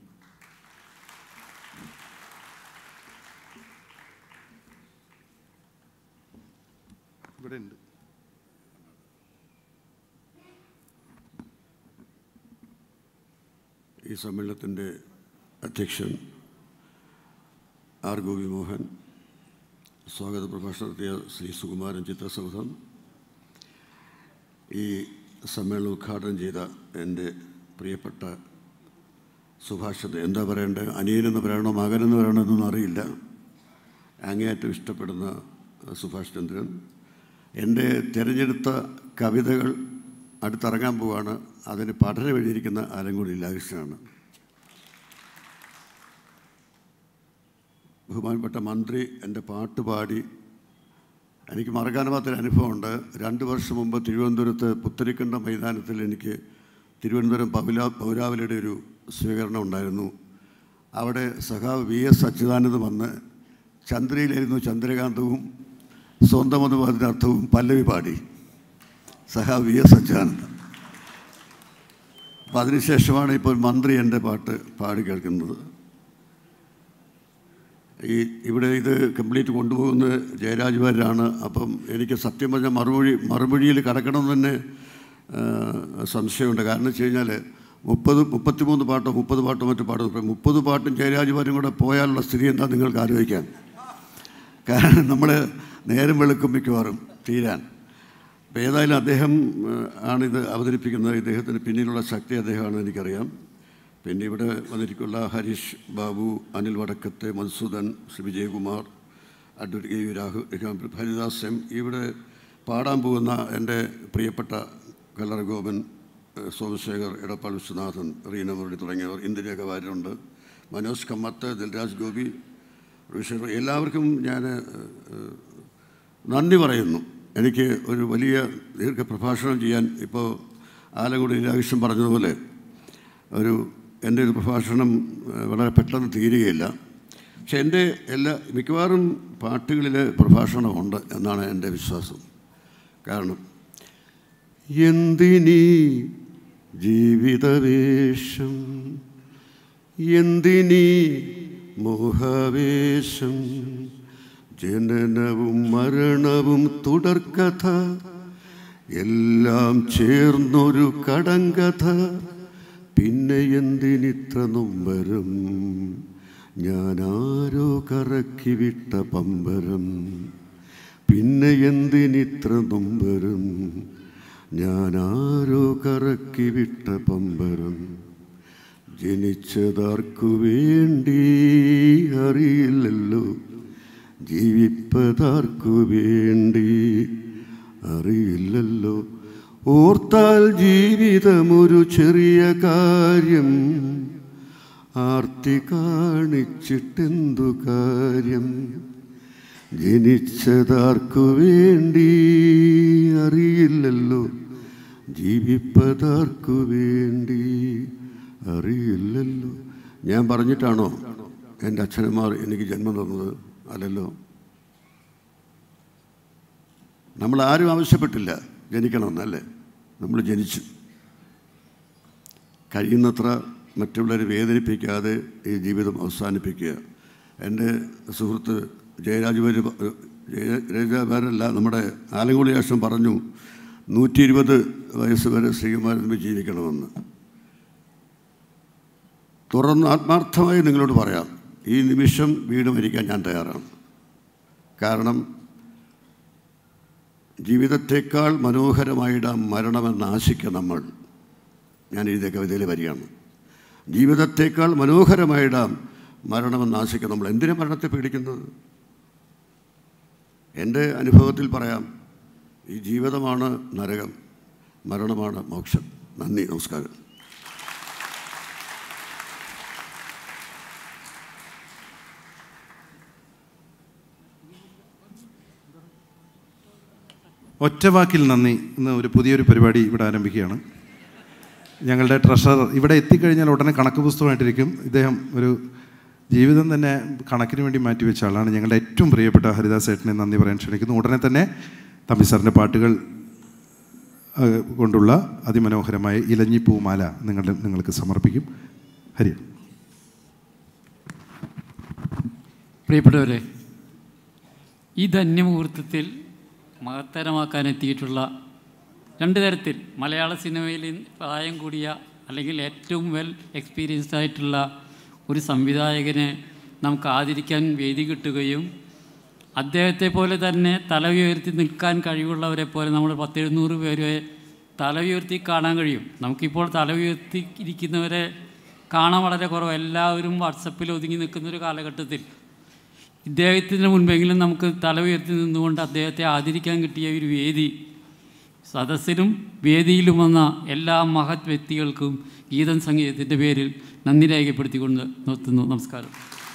ഇവിടെ ഉണ്ട്. ഈ സമ്മേളനത്തിൻ്റെ അധ്യക്ഷൻ ആർ ഗോപിമോഹൻ, സ്വാഗത പ്രഭാഷണം നടത്തിയ ശ്രീ സുകുമാരൻ ചിത്രസൗധം, ഈ സമ്മേളനം ഉദ്ഘാടനം ചെയ്ത എൻ്റെ പ്രിയപ്പെട്ട സുഭാഷ്, എന്താ പറയേണ്ടത്, അനിയനെന്ന് പറയണോ മകനെന്ന് പറയണോ എന്നൊന്നും അറിയില്ല, അങ്ങേയറ്റം ഇഷ്ടപ്പെടുന്ന സുഭാഷ് ചന്ദ്രൻ, എൻ്റെ തിരഞ്ഞെടുത്ത കവിതകൾ അടുത്തിറങ്ങാൻ പോവാണ്, അതിന് പഠനം എഴുതിയിരിക്കുന്ന ആലങ്കുടി ലീലാകൃഷ്ണനാണ്. ബഹുമാനപ്പെട്ട മന്ത്രി എൻ്റെ പാട്ട് പാടി എനിക്ക് മറക്കാനാവാത്തൊരു അനുഭവമുണ്ട്. രണ്ട് വർഷം മുമ്പ് തിരുവനന്തപുരത്ത് പുത്തരിക്കണ്ട മൈതാനത്തിൽ എനിക്ക് തിരുവനന്തപുരം പൗരാ പൗരാവലിയുടെ ഒരു സ്വീകരണം ഉണ്ടായിരുന്നു. അവിടെ സഖാവ് വി എസ് അച്യുതാനന്ദൻ വന്ന് ചന്ദ്രയിലായിരുന്നു ചന്ദ്രകാന്തവും സ്വന്തമെന്ന് പറഞ്ഞ അർത്ഥവും പല്ലവി പാടി, സഖാവ് വി എസ് അച്യുതാനന്ദൻ. അപ്പം അതിനുശേഷമാണ് ഇപ്പോൾ മന്ത്രി എൻ്റെ പാട്ട് പാടി കേൾക്കുന്നത്. ഈ ഇവിടെ ഇത് കംപ്ലീറ്റ് കൊണ്ടുപോകുന്നത് ജയരാജ് വാര്യരാണ്. അപ്പം എനിക്ക് സത്യം പറഞ്ഞാൽ മറുമൊഴി മറുമൊഴിയിൽ കടക്കണമെന്ന് തന്നെ സംശയമുണ്ട്. കാരണം വെച്ച് കഴിഞ്ഞാൽ മുപ്പത് മുപ്പത്തിമൂന്ന് പാട്ടോ മുപ്പത് പാട്ടോ മറ്റു പാടും മുപ്പത് പാട്ടും ജയരാജ് വാര്യരും കൂടെ പോയാലുള്ള സ്ഥിതി എന്താ നിങ്ങൾക്ക് ആലോചിക്കാൻ. കാരണം നമ്മൾ നേരം വെളുക്കും മിക്കവാറും തീരാൻ. അപ്പോൾ ഏതായാലും അദ്ദേഹം ആണിത് അവതരിപ്പിക്കുന്നത്. ഇദ്ദേഹത്തിന് പിന്നിലുള്ള ശക്തി അദ്ദേഹമാണ് എനിക്കറിയാം. പിന്നെ ഇവിടെ വന്നിരിക്കുന്ന ഹരീഷ് ബാബു, അനിൽ വടക്കത്തെ, മൻസൂദൻ, ശ്രീ വിജയകുമാർ, അഡ്വക്കേറ്റ് രാഹുൽ, ഹരിദാസ് എം, ഇവിടെ പാടാൻ പോകുന്ന എൻ്റെ പ്രിയപ്പെട്ട കല്ലറ ഗോപൻ, സോമശേഖർ, എടപ്പാൾ വിശ്വനാഥൻ, റീന മുരളി തുടങ്ങിയവർ, ഇന്ദിരേഖ വാര്യരുണ്ട്, മനോജ് കമ്മത്ത്, ദിൽരാജ് ഗോപി, ഋഷി, എല്ലാവർക്കും ഞാൻ നന്ദി പറയുന്നു. എനിക്ക് ഒരു വലിയ ദീർഘപ്രഭാഷണം ചെയ്യാൻ ഇപ്പോൾ ആലങ്കുടി ലീലാകൃഷ്ണൻ പറഞ്ഞതുപോലെ ഒരു എൻ്റെ ഒരു പ്രഭാഷണം വളരെ പെട്ടെന്ന് തീരുകയില്ല. പക്ഷെ എൻ്റെ എല്ലാ മിക്കവാറും പാട്ടുകളിൽ പ്രഭാഷണമുണ്ട് എന്നാണ് എൻ്റെ വിശ്വാസം. കാരണം എന്തിനീ ജീവിതവേഷം, എന്തിനീ മോഹവേശം, ജനനവും മരണവും തുടർക്കഥ, എല്ലാം ചേർന്നൊരു കടങ്കഥ, പിന്നെ എന്തിനിത്ര നൊമ്പരം, ഞാനാരോ കറക്കി വിട്ട പമ്പരം, പിന്നെ എന്തിനിത്ര നൊമ്പരം, ഞാനാരോ കറക്കി വിട്ട പമ്പരം, ജനിച്ചതാർക്കു വേണ്ടി അറിയില്ലല്ലോ, ജീവിപ്പതാർക്കു വേണ്ടി അറിയില്ലല്ലോ, ഓർത്താൽ ജീവിതമൊരു ചെറിയ കാര്യം, ആർത്തി കാണിച്ചിട്ടെന്തു കാര്യം, ജനിച്ചതാർക്കു വേണ്ടി അറിയില്ലല്ലോ, ജീവിപ്പതാർക്കു വേണ്ടി അറിയില്ലല്ലോ. ഞാൻ പറഞ്ഞിട്ടാണോ എൻ്റെ അച്ഛനമ്മമാർ എനിക്ക് ജന്മം തന്നത്? അല്ലല്ലോ. നമ്മളാരും ആവശ്യപ്പെട്ടില്ല ജനിക്കണമെന്നല്ലേ, നമ്മൾ ജനിച്ചു. കഴിയുന്നത്ര മറ്റുള്ളവരെ വേദനിപ്പിക്കാതെ ഈ ജീവിതം അവസാനിപ്പിക്കുക. എൻ്റെ സുഹൃത്ത് ജയരാജ് വാര്യർ, ജയരാജ് വാര്യരല്ല, നമ്മുടെ ആലങ്കുടി ലീലാകൃഷ്ണൻ പറഞ്ഞു നൂറ്റി ഇരുപത് വയസ്സ് വരെ ശ്രീകുമാരൻ ജീവിക്കണമെന്ന്. തുറന്ന് ആത്മാർത്ഥമായി നിങ്ങളോട് പറയാം, ഈ നിമിഷം വീട് മരിക്കാൻ ഞാൻ തയ്യാറാണ്. കാരണം ജീവിതത്തേക്കാൾ മനോഹരമായിടാം മരണമെന്ന് ആശിക്കുക നമ്മൾ. ഞാൻ എഴുതിയ കവിതയിൽ വരികയാണ്. ജീവിതത്തേക്കാൾ മനോഹരമായിടാം മരണമെന്ന് ആശിക്കുക നമ്മൾ. എന്തിനാ മരണത്തെ പേടിക്കുന്നത്? എൻ്റെ അനുഭവത്തിൽ പറയാം, ഈ ജീവിതമാണ് നരകം, മരണമാണ് മോക്ഷം. നന്ദി, നമസ്കാരം. ഒറ്റവാക്കിൽ നന്ദി എന്ന ഒരു പുതിയൊരു പരിപാടി ഇവിടെ ആരംഭിക്കുകയാണ്. ഞങ്ങളുടെ ട്രഷറർ ഇവിടെ എത്തിക്കഴിഞ്ഞാൽ ഉടനെ കണക്ക് പുസ്തകമായിട്ടിരിക്കും. ഇദ്ദേഹം ഒരു ജീവിതം തന്നെ കണക്കിന് വേണ്ടി മാറ്റിവെച്ച ആളാണ്. ഞങ്ങളുടെ ഏറ്റവും പ്രിയപ്പെട്ട ഹരിദാസ് ഏട്ടനെ നന്ദി പറയാൻ ക്ഷണിക്കുന്നു. ഉടനെ തന്നെ തമ്പി സാറിൻ്റെ പാട്ടുകൾ കൊണ്ടുള്ള അതിമനോഹരമായ ഇലഞ്ഞിപ്പൂമാല നിങ്ങളുടെ നിങ്ങൾക്ക് സമർപ്പിക്കും. ഹരി. പ്രിയപ്പെട്ടവരെ, ഈ ധന്യമുഹൂർത്തത്തിൽ മഹത്തരമാക്കാൻ എത്തിയിട്ടുള്ള രണ്ട് തരത്തിൽ മലയാള സിനിമയിൽ പ്രായം കൂടിയ അല്ലെങ്കിൽ ഏറ്റവും വെൽ എക്സ്പീരിയൻസ്ഡ് ആയിട്ടുള്ള ഒരു സംവിധായകനെ നമുക്ക് ആദരിക്കാൻ വേദി കിട്ടുകയും അദ്ദേഹത്തെ പോലെ തന്നെ തല ഉയർത്തി നിൽക്കാൻ കഴിവുള്ളവരെ പോലെ നമ്മൾ പത്തെഴുന്നൂറ് പേരെ തല ഉയർത്തി കാണാൻ കഴിയും. നമുക്കിപ്പോൾ തല ഉയർത്തി ഇരിക്കുന്നവരെ കാണാൻ വളരെ കുറവ്. എല്ലാവരും വാട്സപ്പിൽ ഒതുങ്ങി നിൽക്കുന്നൊരു കാലഘട്ടത്തിൽ ഇദ്ദേഹത്തിന് മുൻപെങ്കിലും നമുക്ക് തല ഉയർത്തി നിന്നുകൊണ്ട് അദ്ദേഹത്തെ ആദരിക്കാൻ കിട്ടിയ ഒരു വേദി, സദസ്സിലും വേദിയിലും വന്ന എല്ലാ മഹത് വ്യക്തികൾക്കും ഗീതം സംഗീതത്തിൻ്റെ പേരിൽ നന്ദി രേഖപ്പെടുത്തിക്കൊണ്ട് നിർത്തുന്നു. നമസ്കാരം.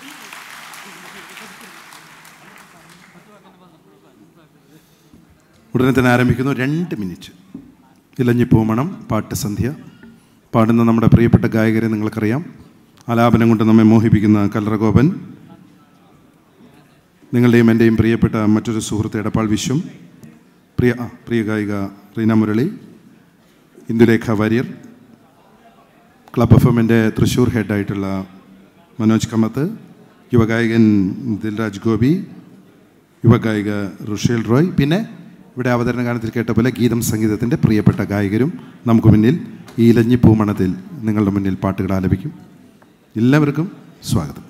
ഉടനെ തന്നെ ആരംഭിക്കുന്നു. രണ്ട് മിനിറ്റ്. ഇലഞ്ഞിപ്പൂമണം പാട്ട് സന്ധ്യ. പാടുന്ന നമ്മുടെ പ്രിയപ്പെട്ട ഗായകരെ നിങ്ങൾക്കറിയാം. ആലാപനം കൊണ്ട് നമ്മെ മോഹിപ്പിക്കുന്ന കല്ലറഗോപൻ, നിങ്ങളുടെയും എൻ്റെയും പ്രിയപ്പെട്ട മറ്റൊരു സുഹൃത്ത് എടപ്പാൾ വിശ്വം, പ്രിയ ആ പ്രിയ ഗായിക റീന മുരളി, ഇന്ദുലേഖ വാര്യർ, ക്ലബ് എഫ് എമ്മിൻ്റെ തൃശ്ശൂർ ഹെഡായിട്ടുള്ള മനോജ് കമ്മത്ത്, യുവഗായകൻ ദിൽരാജ് ഗോപി, യുവഗായിക റുഷേൽ റോയ്, പിന്നെ ഇവിടെ അവതരണ ഗാനത്തിൽ കേട്ട പോലെ ഗീതം സംഗീതത്തിൻ്റെ പ്രിയപ്പെട്ട ഗായകരും നമുക്ക് മുന്നിൽ ഈ ഇലഞ്ഞിപ്പൂമണത്തിൽ നിങ്ങളുടെ മുന്നിൽ പാട്ടുകൾ ആലപിക്കും. എല്ലാവർക്കും സ്വാഗതം.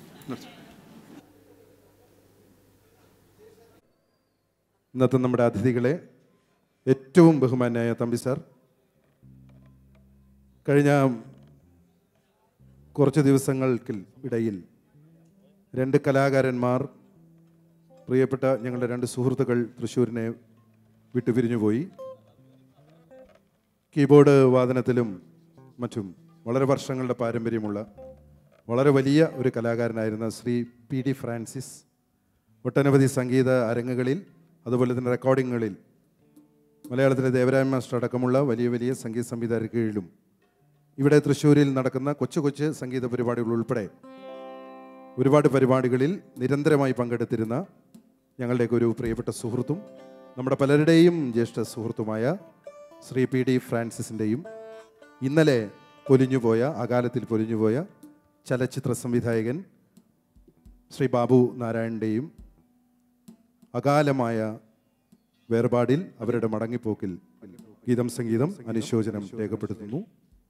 ഇന്നത്തെ നമ്മുടെ അതിഥികളെ ഏറ്റവും ബഹുമാന്യായ തമ്പി സാർ, കഴിഞ്ഞ കുറച്ച് ദിവസങ്ങൾക്ക് ഇടയിൽ രണ്ട് കലാകാരന്മാർ, പ്രിയപ്പെട്ട ഞങ്ങളുടെ രണ്ട് സുഹൃത്തുക്കൾ തൃശ്ശൂരിനെ വിട്ടുപിരിഞ്ഞുപോയി. കീബോർഡ് വാദനത്തിലും മറ്റും വളരെ വർഷങ്ങളുടെ പാരമ്പര്യമുള്ള വളരെ വലിയ ഒരു കലാകാരനായിരുന്ന ശ്രീ പി ഡി ഫ്രാൻസിസ് ഒട്ടനവധി സംഗീത അരങ്ങുകളിൽ അതുപോലെ തന്നെ റെക്കോർഡിങ്ങുകളിൽ മലയാളത്തിലെ ദേവരായ മാസ്റ്റർ അടക്കമുള്ള വലിയ വലിയ സംഗീത സംവിധായകരുടെ കീഴിലും ഇവിടെ തൃശ്ശൂരിൽ നടക്കുന്ന കൊച്ചു കൊച്ചു സംഗീത പരിപാടികൾ ഉൾപ്പെടെ ഒരുപാട് പരിപാടികളിൽ നിരന്തരമായി പങ്കെടുത്തിരുന്ന ഞങ്ങളുടെയൊക്കെ ഒരു പ്രിയപ്പെട്ട സുഹൃത്തും നമ്മുടെ പലരുടെയും ജ്യേഷ്ഠ സുഹൃത്തുമായ ശ്രീ പി ഡി ഫ്രാൻസിസിൻ്റെയും ഇന്നലെ പൊലിഞ്ഞുപോയ അകാലത്തിൽ പൊലിഞ്ഞുപോയ ചലച്ചിത്ര സംവിധായകൻ ശ്രീ ബാബു നാരായണൻ്റെയും അകാലമായ വേർപാടിൽ അവരുടെ മടങ്ങിപ്പോക്കിൽ ഗീതം സംഗീതം അനുശോചനം രേഖപ്പെടുത്തുന്നു.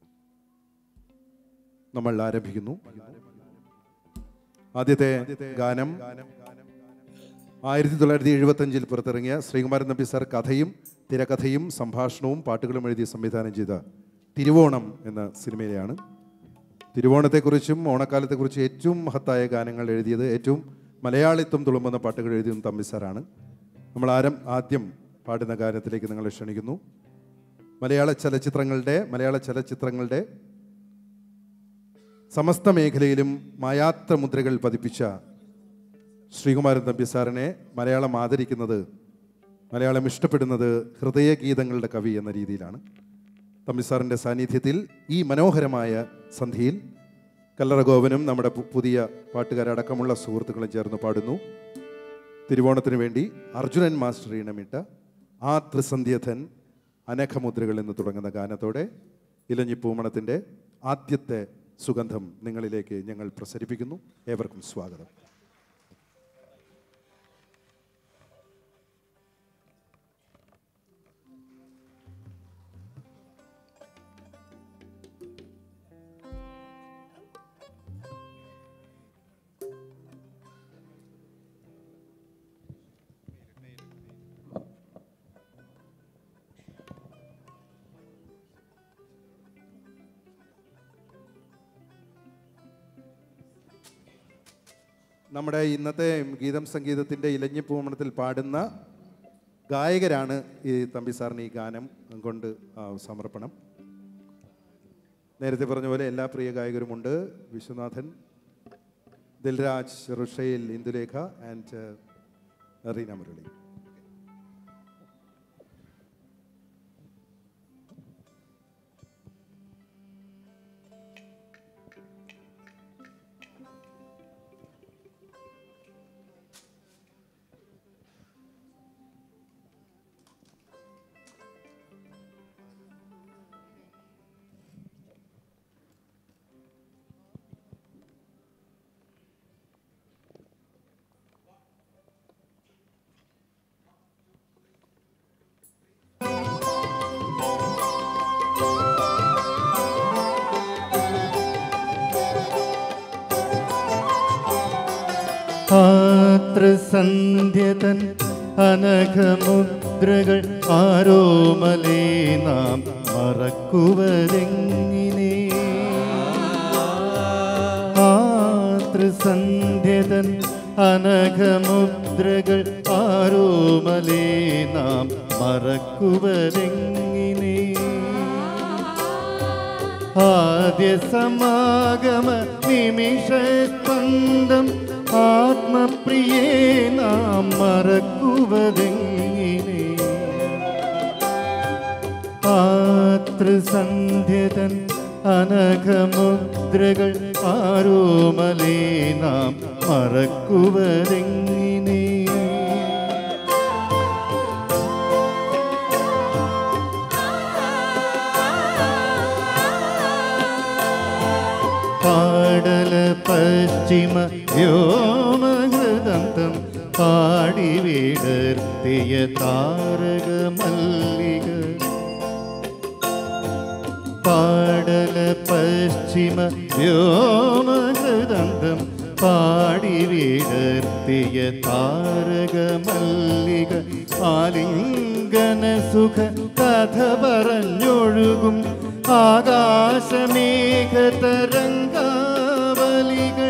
നമ്മൾ ആരംഭിക്കുന്നു. ആദ്യത്തെ ഗാനം ആയിരത്തി തൊള്ളായിരത്തി എഴുപത്തി അഞ്ചിൽ പുറത്തിറങ്ങിയ ശ്രീകുമാരൻ നമ്പി സാർ കഥയും തിരക്കഥയും സംഭാഷണവും പാട്ടുകളും എഴുതി സംവിധാനം ചെയ്ത തിരുവോണം എന്ന സിനിമയിലെയാണ്. തിരുവോണത്തെക്കുറിച്ചും ഓണക്കാലത്തെക്കുറിച്ചും ഏറ്റവും മഹത്തായ ഗാനങ്ങൾ എഴുതിയത്, ഏറ്റവും മലയാളിത്വം തുളുമ്പുന്ന പാട്ടുകൾ എഴുതിയതും തമ്പി സാറാണ്. നമ്മൾ ആരം ആദ്യം പാടുന്ന ഗാനത്തിലേക്ക് നിങ്ങളെ ക്ഷണിക്കുന്നു. മലയാള ചലച്ചിത്രങ്ങളുടെ മലയാള ചലച്ചിത്രങ്ങളുടെ സമസ്ത മേഖലയിലും മായാത്ത മുദ്രകൾ പതിപ്പിച്ച ശ്രീകുമാരൻ തമ്പി സാറിനെ മലയാളം ആദരിക്കുന്നത്, മലയാളം ഇഷ്ടപ്പെടുന്നത് ഹൃദയഗീതങ്ങളുടെ കവി എന്ന രീതിയിലാണ്. തമ്പി സാറിൻ്റെ സാന്നിധ്യത്തിൽ ഈ മനോഹരമായ സന്ധിയിൽ കല്ലറഗോപനും നമ്മുടെ പുതിയ പാട്ടുകാരടക്കമുള്ള സുഹൃത്തുക്കളും ചേർന്ന് പാടുന്നു. തിരുവോണത്തിന് വേണ്ടി അർജുനൻ മാസ്റ്റർ ഈണമിട്ട ആ ത്രിസന്ധ്യധൻ അനഘമുദ്രകൾ എന്ന് തുടങ്ങുന്ന ഗാനത്തോടെ ഇലഞ്ഞിപ്പൂമണത്തിൻ്റെ ആദ്യത്തെ സുഗന്ധം നിങ്ങളിലേക്ക് ഞങ്ങൾ പ്രസരിപ്പിക്കുന്നു. ഏവർക്കും സ്വാഗതം. നമ്മുടെ ഇന്നത്തെ ഗീതം സംഗീതത്തിൻ്റെ ഇലഞ്ഞിപ്പൂമണത്തിൽ പാടുന്ന ഗായകരാണ് ഈ തമ്പി സാറിന് ഈ ഗാനം കൊണ്ട് സമർപ്പണം. നേരത്തെ പറഞ്ഞ പോലെ എല്ലാ പ്രിയ ഗായകരുമുണ്ട്. വിശ്വനാഥൻ, ദിൽരാജ്, റുഷൈൽ, ഇന്ദുലേഖ ആൻഡ് റീന മുരളി. ആതൃസന്ധ്യതൻ അനഘമുദ്രകൾ ആരോമലേ നാം മറക്കുവതെങ്ങിനെ. ആതൃസന്ധ്യതൻ അനഘമുദ്രകൾ ആരോമലേ നാം മറക്കുവതെങ്ങിനെ. ആദ്യ സമാഗമ നിമിഷസ്പന്ദം ആത്മപ്രിയേ നാം മറക്കുവതെങ്ങിനെ. ആതൃസന്ധ്യതൻ അനഘമുദ്രകൾ ആരോമലേ നാം മറക്കുവതെങ്ങിനെ. പാടല പശ്ചിമ വ്യോമഹൃദന്തം പാടി വിടർത്തിയ താരകമല്ലിക. പാടല പശ്ചിമ വ്യോമഹൃദന്തം പാടി വിടർത്തിയ താരകമല്ലിക. ആലിംഗന സുഖ കഥ പറഞ്ഞൊഴുകും ആകാശമേഘ തരംഗാവലികൾ.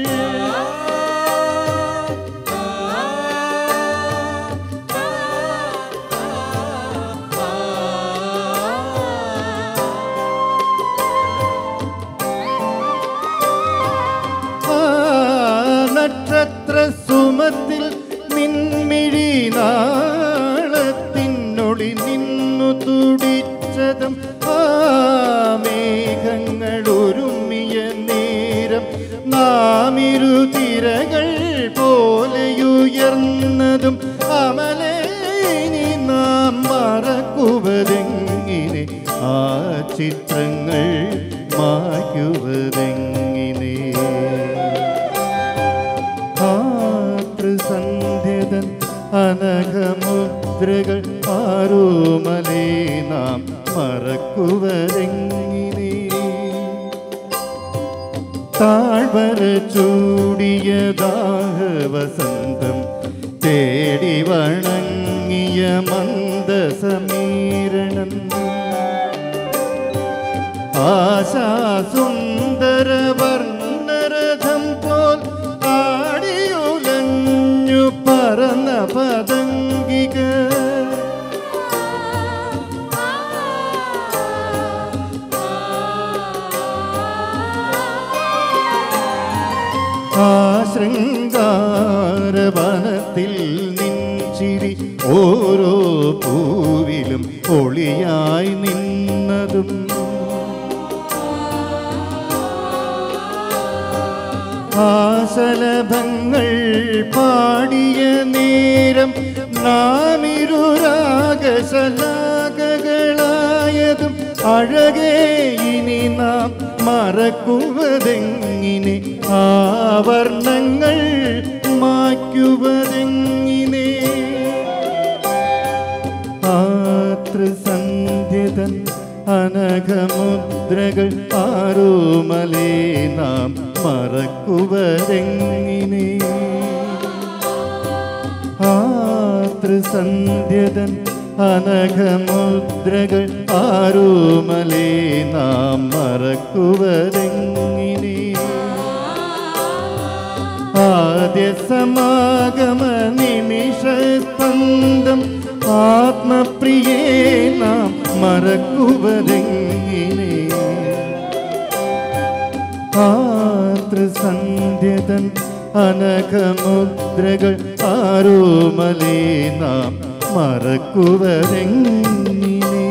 നക്ഷത്ര സുമത്തിൽ നിൻമിഴി നാളത്തിനൊളി നിന്നു തുടിച്ചതും ആ മേഘങ്ങൾ ഒരുമിയ നേരം നാമിരുതിരകൾ പോലെയുയർന്നതും അമലേ ഇനി നാം മറക്കുവതെങ്ങിനെ. ആ ചിത്രങ്ങൾ മായ്ക്കുവതെങ്ങിനെ. ആതൃസന്ധ്യതൻ അനഘമുദ്രകൾ ആരോമലേ നാം മറക്കുവതെങ്ങിനെ. താഴ്വര ചൂടിയ ദാഹവസന്തം തേടി വണങ്ങിയ മന്ദസമീരണം. ആശാസുന്ദര വർണ്ണരഥം പോൽ ആടിയുലഞ്ഞു പറന്ന പതംഗിക. ആ ശൃംഗാരവനത്തിൽ നിൻചിരി ഓരോ പൂവിലും ഒളിയായി നിന്നതും ആശലഭങ്ങൾ പാടിയ നേരം നാമിരുരാഗശലാകകളായതും അഴകേ ഇനി നാം മറക്കുവതെങ്ങിനെ. ആവർണ്ണങ്ങൾ മായ്ക്കുവതെങ്ങിനെ. ആതൃസന്ധ്യതൻ അനഘമുദ്രകൾ ആരോമലേ നാം മറക്കുവതെങ്ങിനെ. ആതൃസന്ധ്യതൻ അനഘമുദ്രകൾ ആരോമലേ നാം മറക്കുവതെങ്ങിനെ. ആദ്യ സമാഗമ നിമിഷസ്പന്ദം ആത്മപ്രിയേ നാം മറക്കുവതെങ്ങിനെ. ആതൃസന്ധ്യതൻ അനഘമുദ്രകൾ ആരോമലേ നാം മറക്കുവതെങ്ങിനെ.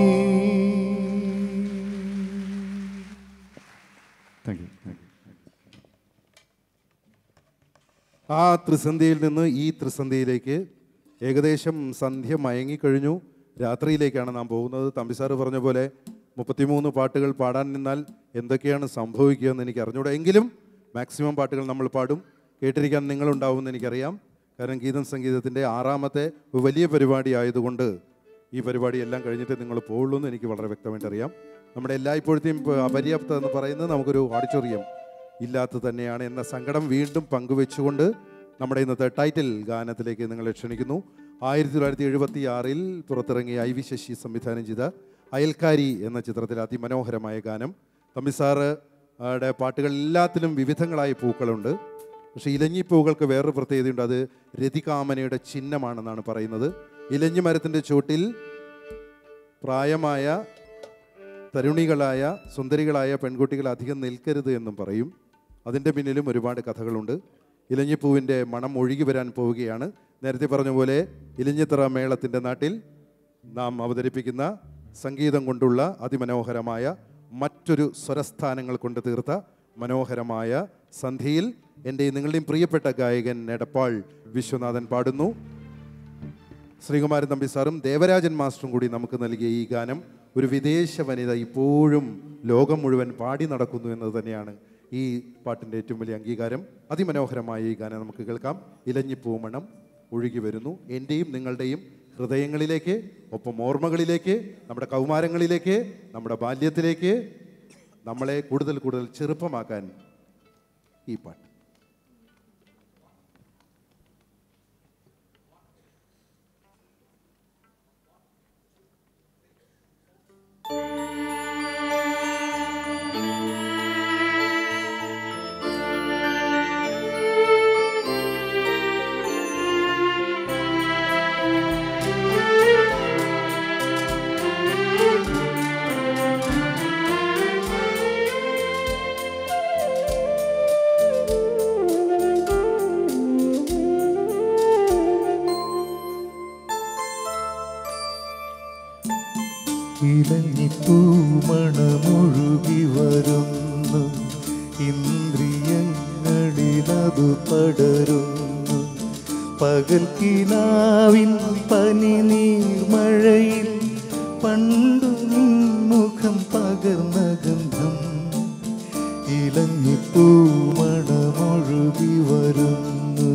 ആ ത്രിസന്ധിയിൽ നിന്ന് ഈ ത്രിസന്ധിയിലേക്ക് ഏകദേശം സന്ധ്യ മയങ്ങിക്കഴിഞ്ഞു. രാത്രിയിലേക്കാണ് നാം പോകുന്നത്. തമ്പിസാറ് പറഞ്ഞ പോലെ മുപ്പത്തിമൂന്ന് പാട്ടുകൾ പാടാൻ നിന്നാൽ എന്തൊക്കെയാണ് സംഭവിക്കുക എന്ന് എനിക്ക് അറിഞ്ഞൂടാ. എങ്കിലും മാക്സിമം പാട്ടുകൾ നമ്മൾ പാടും. കേട്ടിരിക്കാൻ നിങ്ങളുണ്ടാവുമെന്ന് എനിക്കറിയാം. കാരണം ഗീതം സംഗീതത്തിൻ്റെ ആറാമത്തെ വലിയ പരിപാടി ആയതുകൊണ്ട് ഈ പരിപാടി എല്ലാം കഴിഞ്ഞിട്ട് നിങ്ങൾ പോകുള്ളൂ എന്ന് എനിക്ക് വളരെ വ്യക്തമായിട്ട് അറിയാം. നമ്മുടെ എല്ലായ്പ്പോഴത്തെയും അപര്യാപ്തത എന്ന് പറയുന്നത് നമുക്കൊരു ഓഡിറ്റോറിയം ഇല്ലാത്തത് തന്നെയാണ് എന്ന സങ്കടം വീണ്ടും പങ്കുവെച്ചുകൊണ്ട് നമ്മുടെ ഇന്നത്തെ ടൈറ്റിൽ ഗാനത്തിലേക്ക് നിങ്ങളെ ക്ഷണിക്കുന്നു. ആയിരത്തി തൊള്ളായിരത്തി എഴുപത്തി ആറിൽ പുറത്തിറങ്ങിയ ഐ വി ശശി സംവിധാനം ചെയ്ത അയൽക്കാരി എന്ന ചിത്രത്തിലെ അതിമനോഹരമായ ഗാനം. തമ്പി സാറുടെ പാട്ടുകൾ എല്ലാത്തിലും വിവിധങ്ങളായ പൂക്കളുണ്ട്. പക്ഷേ ഇലഞ്ഞിപ്പൂക്കൾക്ക് വേറൊരു പ്രത്യേകതയുണ്ട്. അത് രതികാമനയുടെ ചിഹ്നമാണെന്നാണ് പറയുന്നത്. ഇലഞ്ഞി മരത്തിൻ്റെ ചുവട്ടിൽ പ്രായമായ തരുണികളായ സുന്ദരികളായ പെൺകുട്ടികൾ അധികം നിൽക്കരുത് എന്നും പറയും. അതിൻ്റെ പിന്നിലും ഒരുപാട് കഥകളുണ്ട്. ഇലഞ്ഞിപ്പൂവിൻ്റെ മണം ഒഴുകി വരാൻ പോവുകയാണ്. നേരത്തെ പറഞ്ഞ പോലെ ഇലഞ്ഞിത്തറ മേളത്തിൻ്റെ നാട്ടിൽ നാം അവതരിപ്പിക്കുന്ന സംഗീതം കൊണ്ടുള്ള അതിമനോഹരമായ മറ്റൊരു സ്വരസ്ഥാനങ്ങൾ കൊണ്ട് തീർത്ത മനോഹരമായ സന്ധ്യയിൽ എൻ്റെയും നിങ്ങളുടെയും പ്രിയപ്പെട്ട ഗായകൻ എടപ്പാൾ വിശ്വനാഥൻ പാടുന്നു. ശ്രീകുമാരൻ തമ്പി സാറും ദേവരാജൻ മാസ്റ്ററും കൂടി നമുക്ക് നൽകിയ ഈ ഗാനം ഒരു വിദേശ വനിത ഇപ്പോഴും ലോകം മുഴുവൻ പാടി നടക്കുന്നു എന്നത് തന്നെയാണ് ഈ പാട്ടിൻ്റെ ഏറ്റവും വലിയ അംഗീകാരം. അതിമനോഹരമായ ഈ ഗാനം നമുക്ക് കേൾക്കാം. ഇലഞ്ഞിപ്പൂമണം ഒഴുകി വരുന്നു എൻ്റെയും നിങ്ങളുടെയും ഹൃദയങ്ങളിലേക്ക്, ഒപ്പം ഓർമ്മകളിലേക്ക്, നമ്മുടെ കൗമാരങ്ങളിലേക്ക്, നമ്മുടെ ബാല്യത്തിലേക്ക്, നമ്മളെ കൂടുതൽ കൂടുതൽ ചെറുപ്പമാക്കാൻ ഈ പാട്ട്. ഇലഞ്ഞിപ്പൂമണമൊഴുകി വരുന്നു, ഇന്ദ്രിയങ്ങളിലതു പടരുന്നു. പകൽ കിനാവിൻ പനി നീർമഴയിൽ പണ്ടു നിൻമുഖം പകർന്ന ഗന്ധം. ഇലഞ്ഞിപ്പൂമണമൊഴുകി വരുന്നു.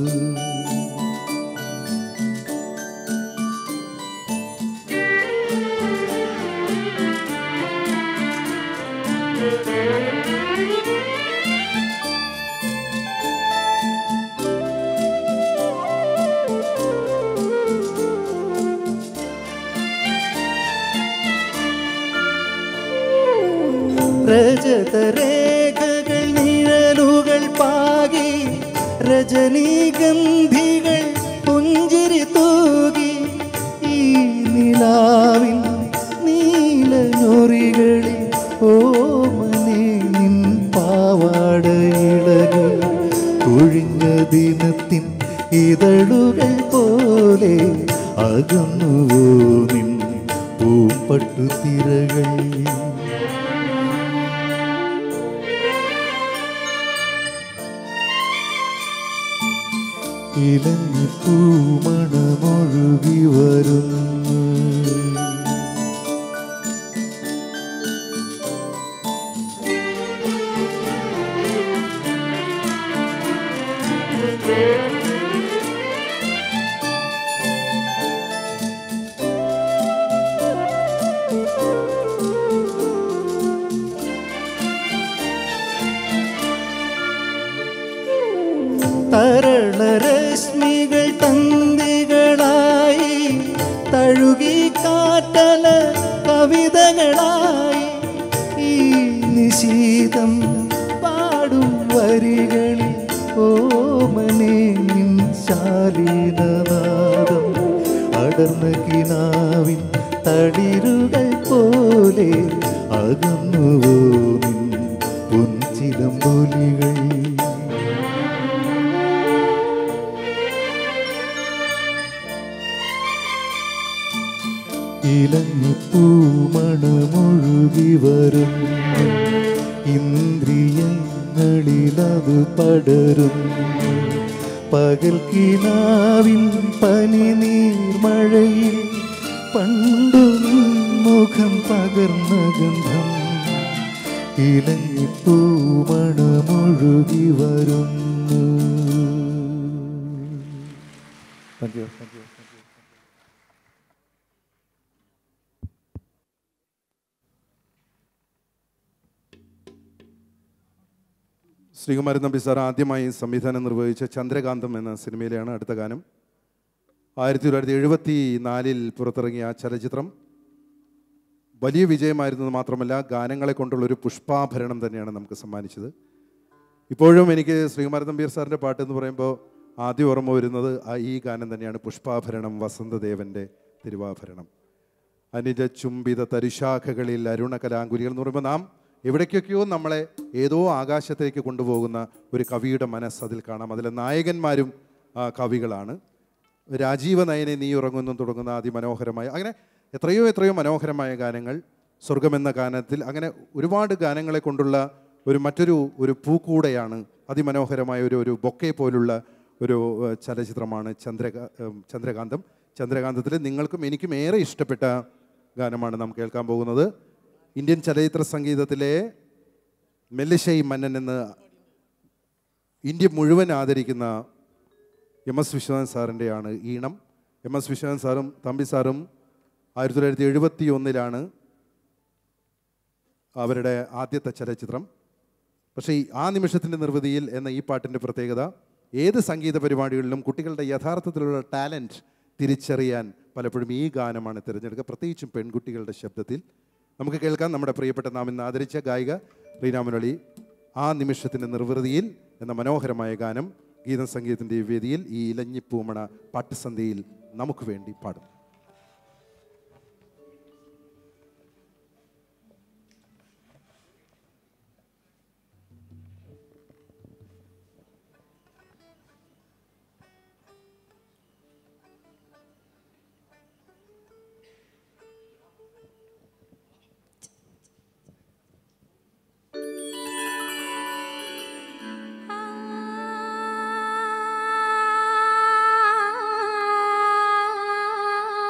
രജതരേഖകൾ നിഴലുകൾ പാകി, രജനീഗന്ധികൾ പുഞ്ചിരി തൂകി, ഈ നിലാവിൻ നീലഞ്ഞൊറികളിൽ ഓമനേ നിൻ പാവാടയിളകൾ കൊഴിഞ്ഞ ദിനത്തിൻ ഇതളുകൾ പോലെ അകന്നുവോ നിൻ പൂപ്പട്ടുതിരകൾ. ഇലഞ്ഞിപ്പൂമണമൊഴുകി വരുന്നു. തരളരശ്മികൾ തന്തികളായി തഴുകി കാറ്റല കവിതകളായി, ഈ നിശീതം പാടും വരികളിൽ ഓമനേ നിൻ ശാലീനനാദം. അടർന്ന കിനാവിൻ തളിരുകൾ പോലെ അകന്നുവോ നിൻ പൊൻചിലമ്പൊലികൾ. ഇലഞ്ഞിപ്പൂമണമൊഴുകി വരുന്നു, ഇന്ദ്രിയങ്ങളിലതു പടരുന്നു. പകൽ കിനാവിൻ പനി നീർമഴയിൽ പണ്ടു മുഖം പകർന്ന ഗന്ധം. ഇലഞ്ഞിപ്പൂമണമൊഴുകി വരുന്നു. Thank you. Thank you. Sreekumaran Thampi sir ആദ്യമായി സംവിധാനം നിർവഹിച്ച ചന്ദ്രകാന്തം എന്ന സിനിമയിലെയാണ് അടുത്ത ഗാനം. ആയിരത്തി തൊള്ളായിരത്തി എഴുപത്തി നാലിൽ പുറത്തിറങ്ങിയ ആ ചലച്ചിത്രം വലിയ വിജയമായിരുന്നത് മാത്രമല്ല ഗാനങ്ങളെ കൊണ്ടുള്ളൊരു പുഷ്പാഭരണം തന്നെയാണ് നമുക്ക് സമ്മാനിച്ചത്. ഇപ്പോഴും എനിക്ക് ശ്രീകുമാരൻ തമ്പിയർ സാറിൻ്റെ പാട്ട് എന്ന് പറയുമ്പോൾ ആദ്യം ഓർമ്മ വരുന്നത് ആ ഈ ഗാനം തന്നെയാണ്, പുഷ്പാഭരണം വസന്തദേവൻ്റെ തിരുവാഭരണം. അനിജ ചുംബിത തരുശാഖകളിൽ അരുണകലാങ്കുലികൾ എന്ന് പറയുമ്പോൾ നാം എവിടേക്കൊക്കെയോ നമ്മളെ ഏതോ ആകാശത്തേക്ക് കൊണ്ടുപോകുന്ന ഒരു കവിയുടെ മനസ്സ് അതിൽ കാണാം. അതിലെ നായകന്മാരും കവികളാണ്. രാജീവ നയനെ നീ ഉറങ്ങുന്നു തുടങ്ങുന്ന അതിമനോഹരമായ, അങ്ങനെ എത്രയോ എത്രയോ മനോഹരമായ ഗാനങ്ങൾ. സ്വർഗമെന്ന ഗാനത്തിൽ അങ്ങനെ ഒരുപാട് ഗാനങ്ങളെ കൊണ്ടുള്ള ഒരു മറ്റൊരു ഒരു പൂക്കൂടെയാണ്, അതിമനോഹരമായ ഒരു ഒരു ബൊക്കെ പോലുള്ള ഒരു ചലച്ചിത്രമാണ് ചന്ദ്രകാ ചന്ദ്രകാന്തം. ചന്ദ്രകാന്തത്തിൽ നിങ്ങൾക്കും എനിക്കും ഏറെ ഇഷ്ടപ്പെട്ട ഗാനമാണ് നാം കേൾക്കാൻ പോകുന്നത്. ഇന്ത്യൻ ചലച്ചിത്ര സംഗീതത്തിലെ മെല്ലിശൈ മന്നൻ എന്ന് ഇന്ത്യ മുഴുവൻ ആദരിക്കുന്ന എം എസ് വിശ്വനാഥൻ സാറിൻ്റെയാണ് ഈണം. എം എസ് വിശ്വനാഥൻ സാറും തമ്പി സാറും ആയിരത്തി തൊള്ളായിരത്തി എഴുപത്തി ഒന്നിലാണ് അവരുടെ ആദ്യത്തെ ചലച്ചിത്രം. പക്ഷേ ആ നിമിഷത്തിൻ്റെ നിർവൃതിയിൽ എന്ന ഈ പാട്ടിൻ്റെ പ്രത്യേകത, ഏത് സംഗീത പരിപാടികളിലും കുട്ടികളുടെ യഥാർത്ഥത്തിലുള്ള ടാലൻറ്റ് തിരിച്ചറിയാൻ പലപ്പോഴും ഈ ഗാനമാണ് തിരഞ്ഞെടുക്കുക, പ്രത്യേകിച്ചും പെൺകുട്ടികളുടെ ശബ്ദത്തിൽ. നമുക്ക് കേൾക്കാം നമ്മുടെ പ്രിയപ്പെട്ട നാം ഇന്ന് ആദരിച്ച ഗായിക റീന മുരളി ആ നിമിഷത്തിൻ്റെ നിർവൃതിയിൽ എന്ന മനോഹരമായ ഗാനം ഗീതം സംഗീതത്തിൻ്റെ വേദിയിൽ ഈ ഇലഞ്ഞിപ്പൂമണ പാട്ടുസന്ധ്യയിൽ നമുക്ക് വേണ്ടി പാടും. ആ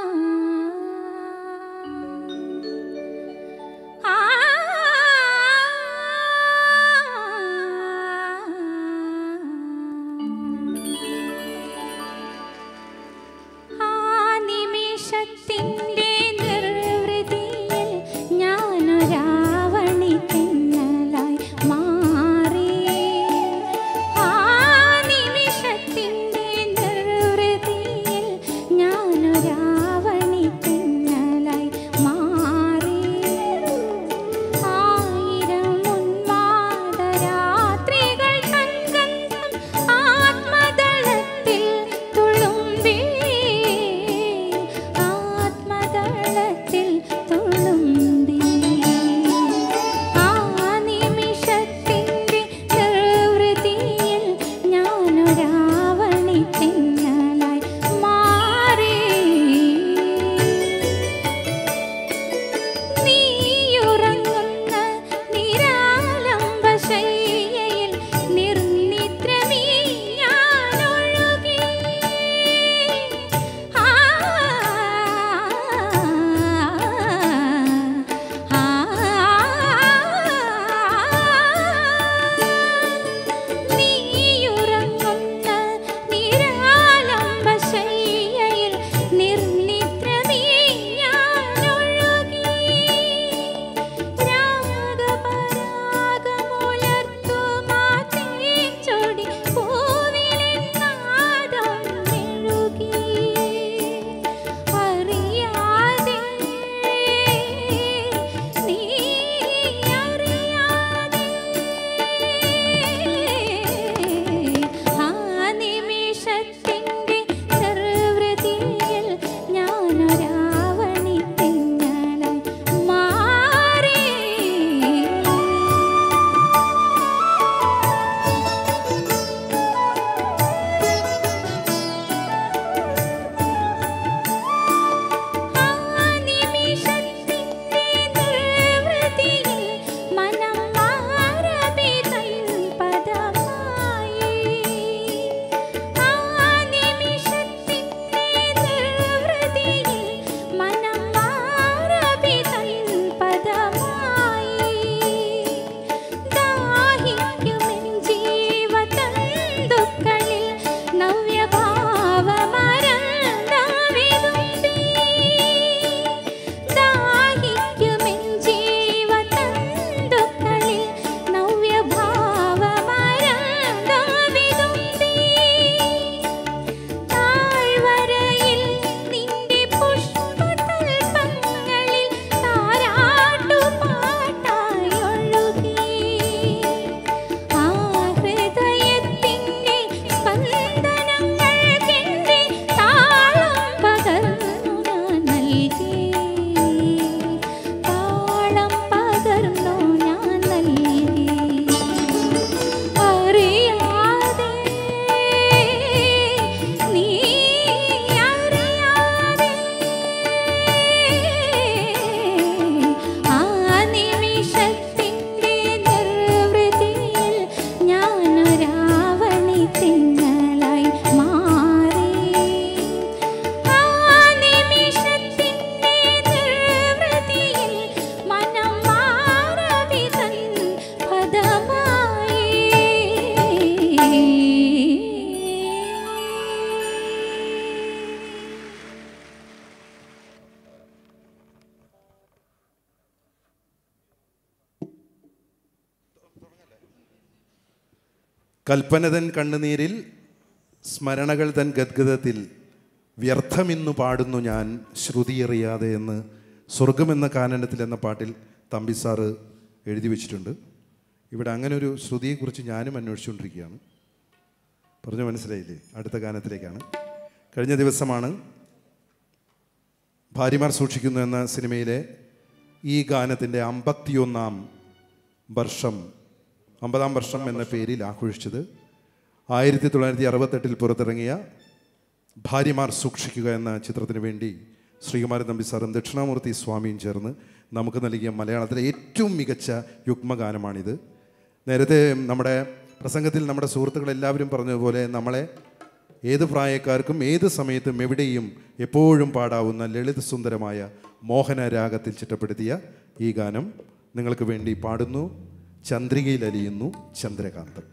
കൽപ്പന തൻ കണ്ണുനീരിൽ സ്മരണകൾ തൻ ഗദ്ഗതത്തിൽ വ്യർത്ഥമിന്നു പാടുന്നു ഞാൻ ശ്രുതിയറിയാതെ എന്ന് സ്വർഗമെന്ന കാനനത്തിൽ എന്ന പാട്ടിൽ തമ്പി സാറ് എഴുതി വച്ചിട്ടുണ്ട്. ഇവിടെ അങ്ങനെ ഒരു ശ്രുതിയെക്കുറിച്ച് ഞാനും അന്വേഷിച്ചുകൊണ്ടിരിക്കുകയാണ്. പറഞ്ഞു മനസ്സിലായില്ലേ? അടുത്ത ഗാനത്തിലേക്കാണ്. കഴിഞ്ഞ ദിവസമാണ് ഭാര്യമാർ സൂക്ഷിക്കുന്നു എന്ന സിനിമയിലെ ഈ ഗാനത്തിൻ്റെ അമ്പത്തിയൊന്നാം വർഷം അമ്പതാം വർഷം എന്ന പേരിൽ ആഘോഷിച്ചത്. ആയിരത്തി തൊള്ളായിരത്തി അറുപത്തെട്ടിൽ പുറത്തിറങ്ങിയ ഭാര്യമാർ സൂക്ഷിക്കുക എന്ന ചിത്രത്തിന് വേണ്ടി ശ്രീകുമാരൻ തമ്പി സാറും ദക്ഷിണാമൂർത്തി സ്വാമിയും ചേർന്ന് നമുക്ക് നൽകിയ മലയാളത്തിലെ ഏറ്റവും മികച്ച യുഗ്മഗാനമാണിത്. നേരത്തെ നമ്മുടെ പ്രസംഗത്തിൽ നമ്മുടെ സുഹൃത്തുക്കളെല്ലാവരും പറഞ്ഞതുപോലെ നമ്മളെ ഏത് പ്രായക്കാർക്കും ഏത് സമയത്തും എവിടെയും എപ്പോഴും പാടാവുന്ന ലളിത സുന്ദരമായ മോഹന രാഗത്തിൽ ചിട്ടപ്പെടുത്തിയ ഈ ഗാനം നിങ്ങൾക്ക് വേണ്ടി പാടുന്നു ചന്ദ്രികയിൽ അലിയുന്നു ചന്ദ്രകാന്തം.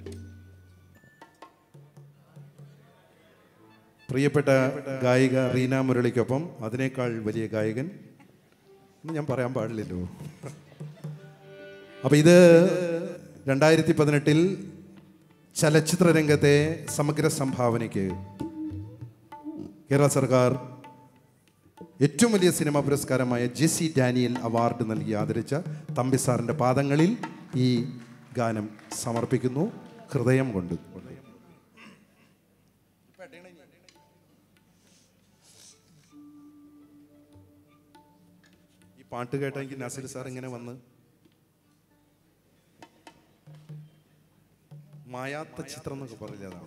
പ്രിയപ്പെട്ട ഗായിക റീന മുരളിക്കൊപ്പം അതിനേക്കാൾ വലിയ ഗായകൻ എന്ന് ഞാൻ പറയാൻ പാടില്ലല്ലോ. അപ്പം ഇത് രണ്ടായിരത്തി പതിനെട്ടിൽ ചലച്ചിത്ര രംഗത്തെ സമഗ്ര സംഭാവനയ്ക്ക് കേരള സർക്കാർ ഏറ്റവും വലിയ സിനിമാ പുരസ്കാരമായ ജെസി ഡാനിയൽ അവാർഡ് നൽകി ആദരിച്ച തമ്പി സാറിൻ്റെ പാദങ്ങളിൽ ഈ ഗാനം സമർപ്പിക്കുന്നു ഹൃദയം കൊണ്ട്. ഈ പാട്ട് കേട്ടെങ്കിൽ നസീർ സാർ ഇങ്ങനെ വന്ന് മായാത്ത ചിത്രം എന്നൊക്കെ പറയില്ല, അതാണ്.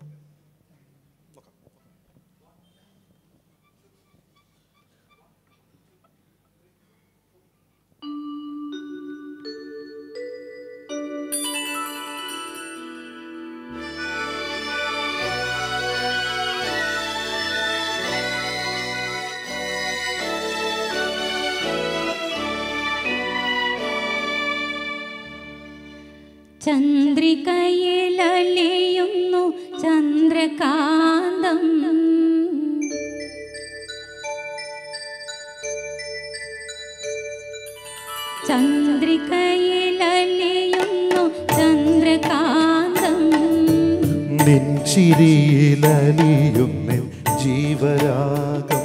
ചന്ദ്രികയിലലിയുന്നു ചന്ദ്രകാന്തം, ചന്ദ്രികയിലലിയുന്നു ചന്ദ്രകാന്തം, നെഞ്ചിരിയിലലിയുന്ന ജീവരാഗം,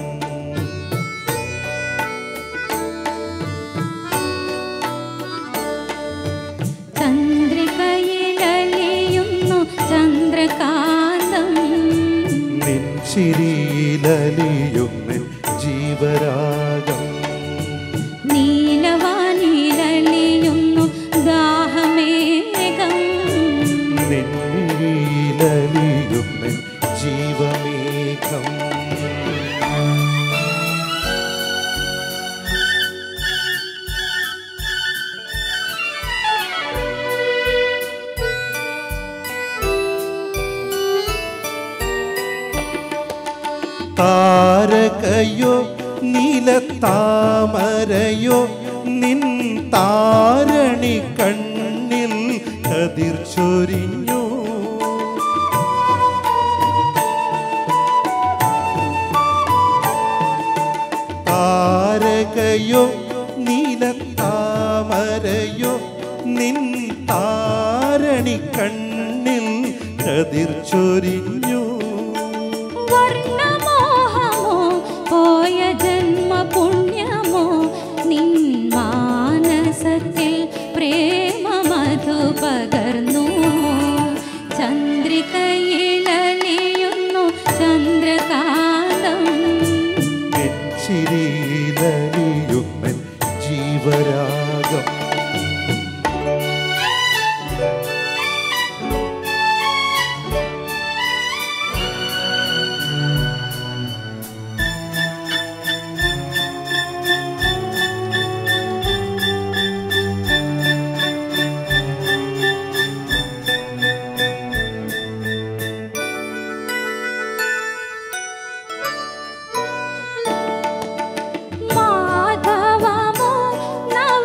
ചന്ദ്രികയിലലിയുന്നു ചന്ദ്രകാന്തം, നെഞ്ചിരിയിലലിയുന്ന ജീവരാഗം, നീലവാനിലലിയുന്നു ദാഹമേഘം, നെഞ്ചിരിയിലലിയുന്ന ജീവമേഘം, താരകയോ നീലത്താമരയോ നിൻ താരണി കണ്ണിൽ കതിർ ചൊരിഞ്ഞു, താരകയോ നീലത്താമരയോ നിൻ താരണി കണ്ണിൽ കതിർ ചൊരിഞ്ഞു, വർണ്ണമോഹമോ പോയ ജന്മപുണ്യമോ നിൻ മാനസത്തിൽ പ്രേമമധു പകർന്നു, ചന്ദ്രികയിലലിയുന്നു ചന്ദ്രകാന്തം, നെഞ്ചിരിയിലലിയുന്ന ജീവരാഗം, മാധവമോ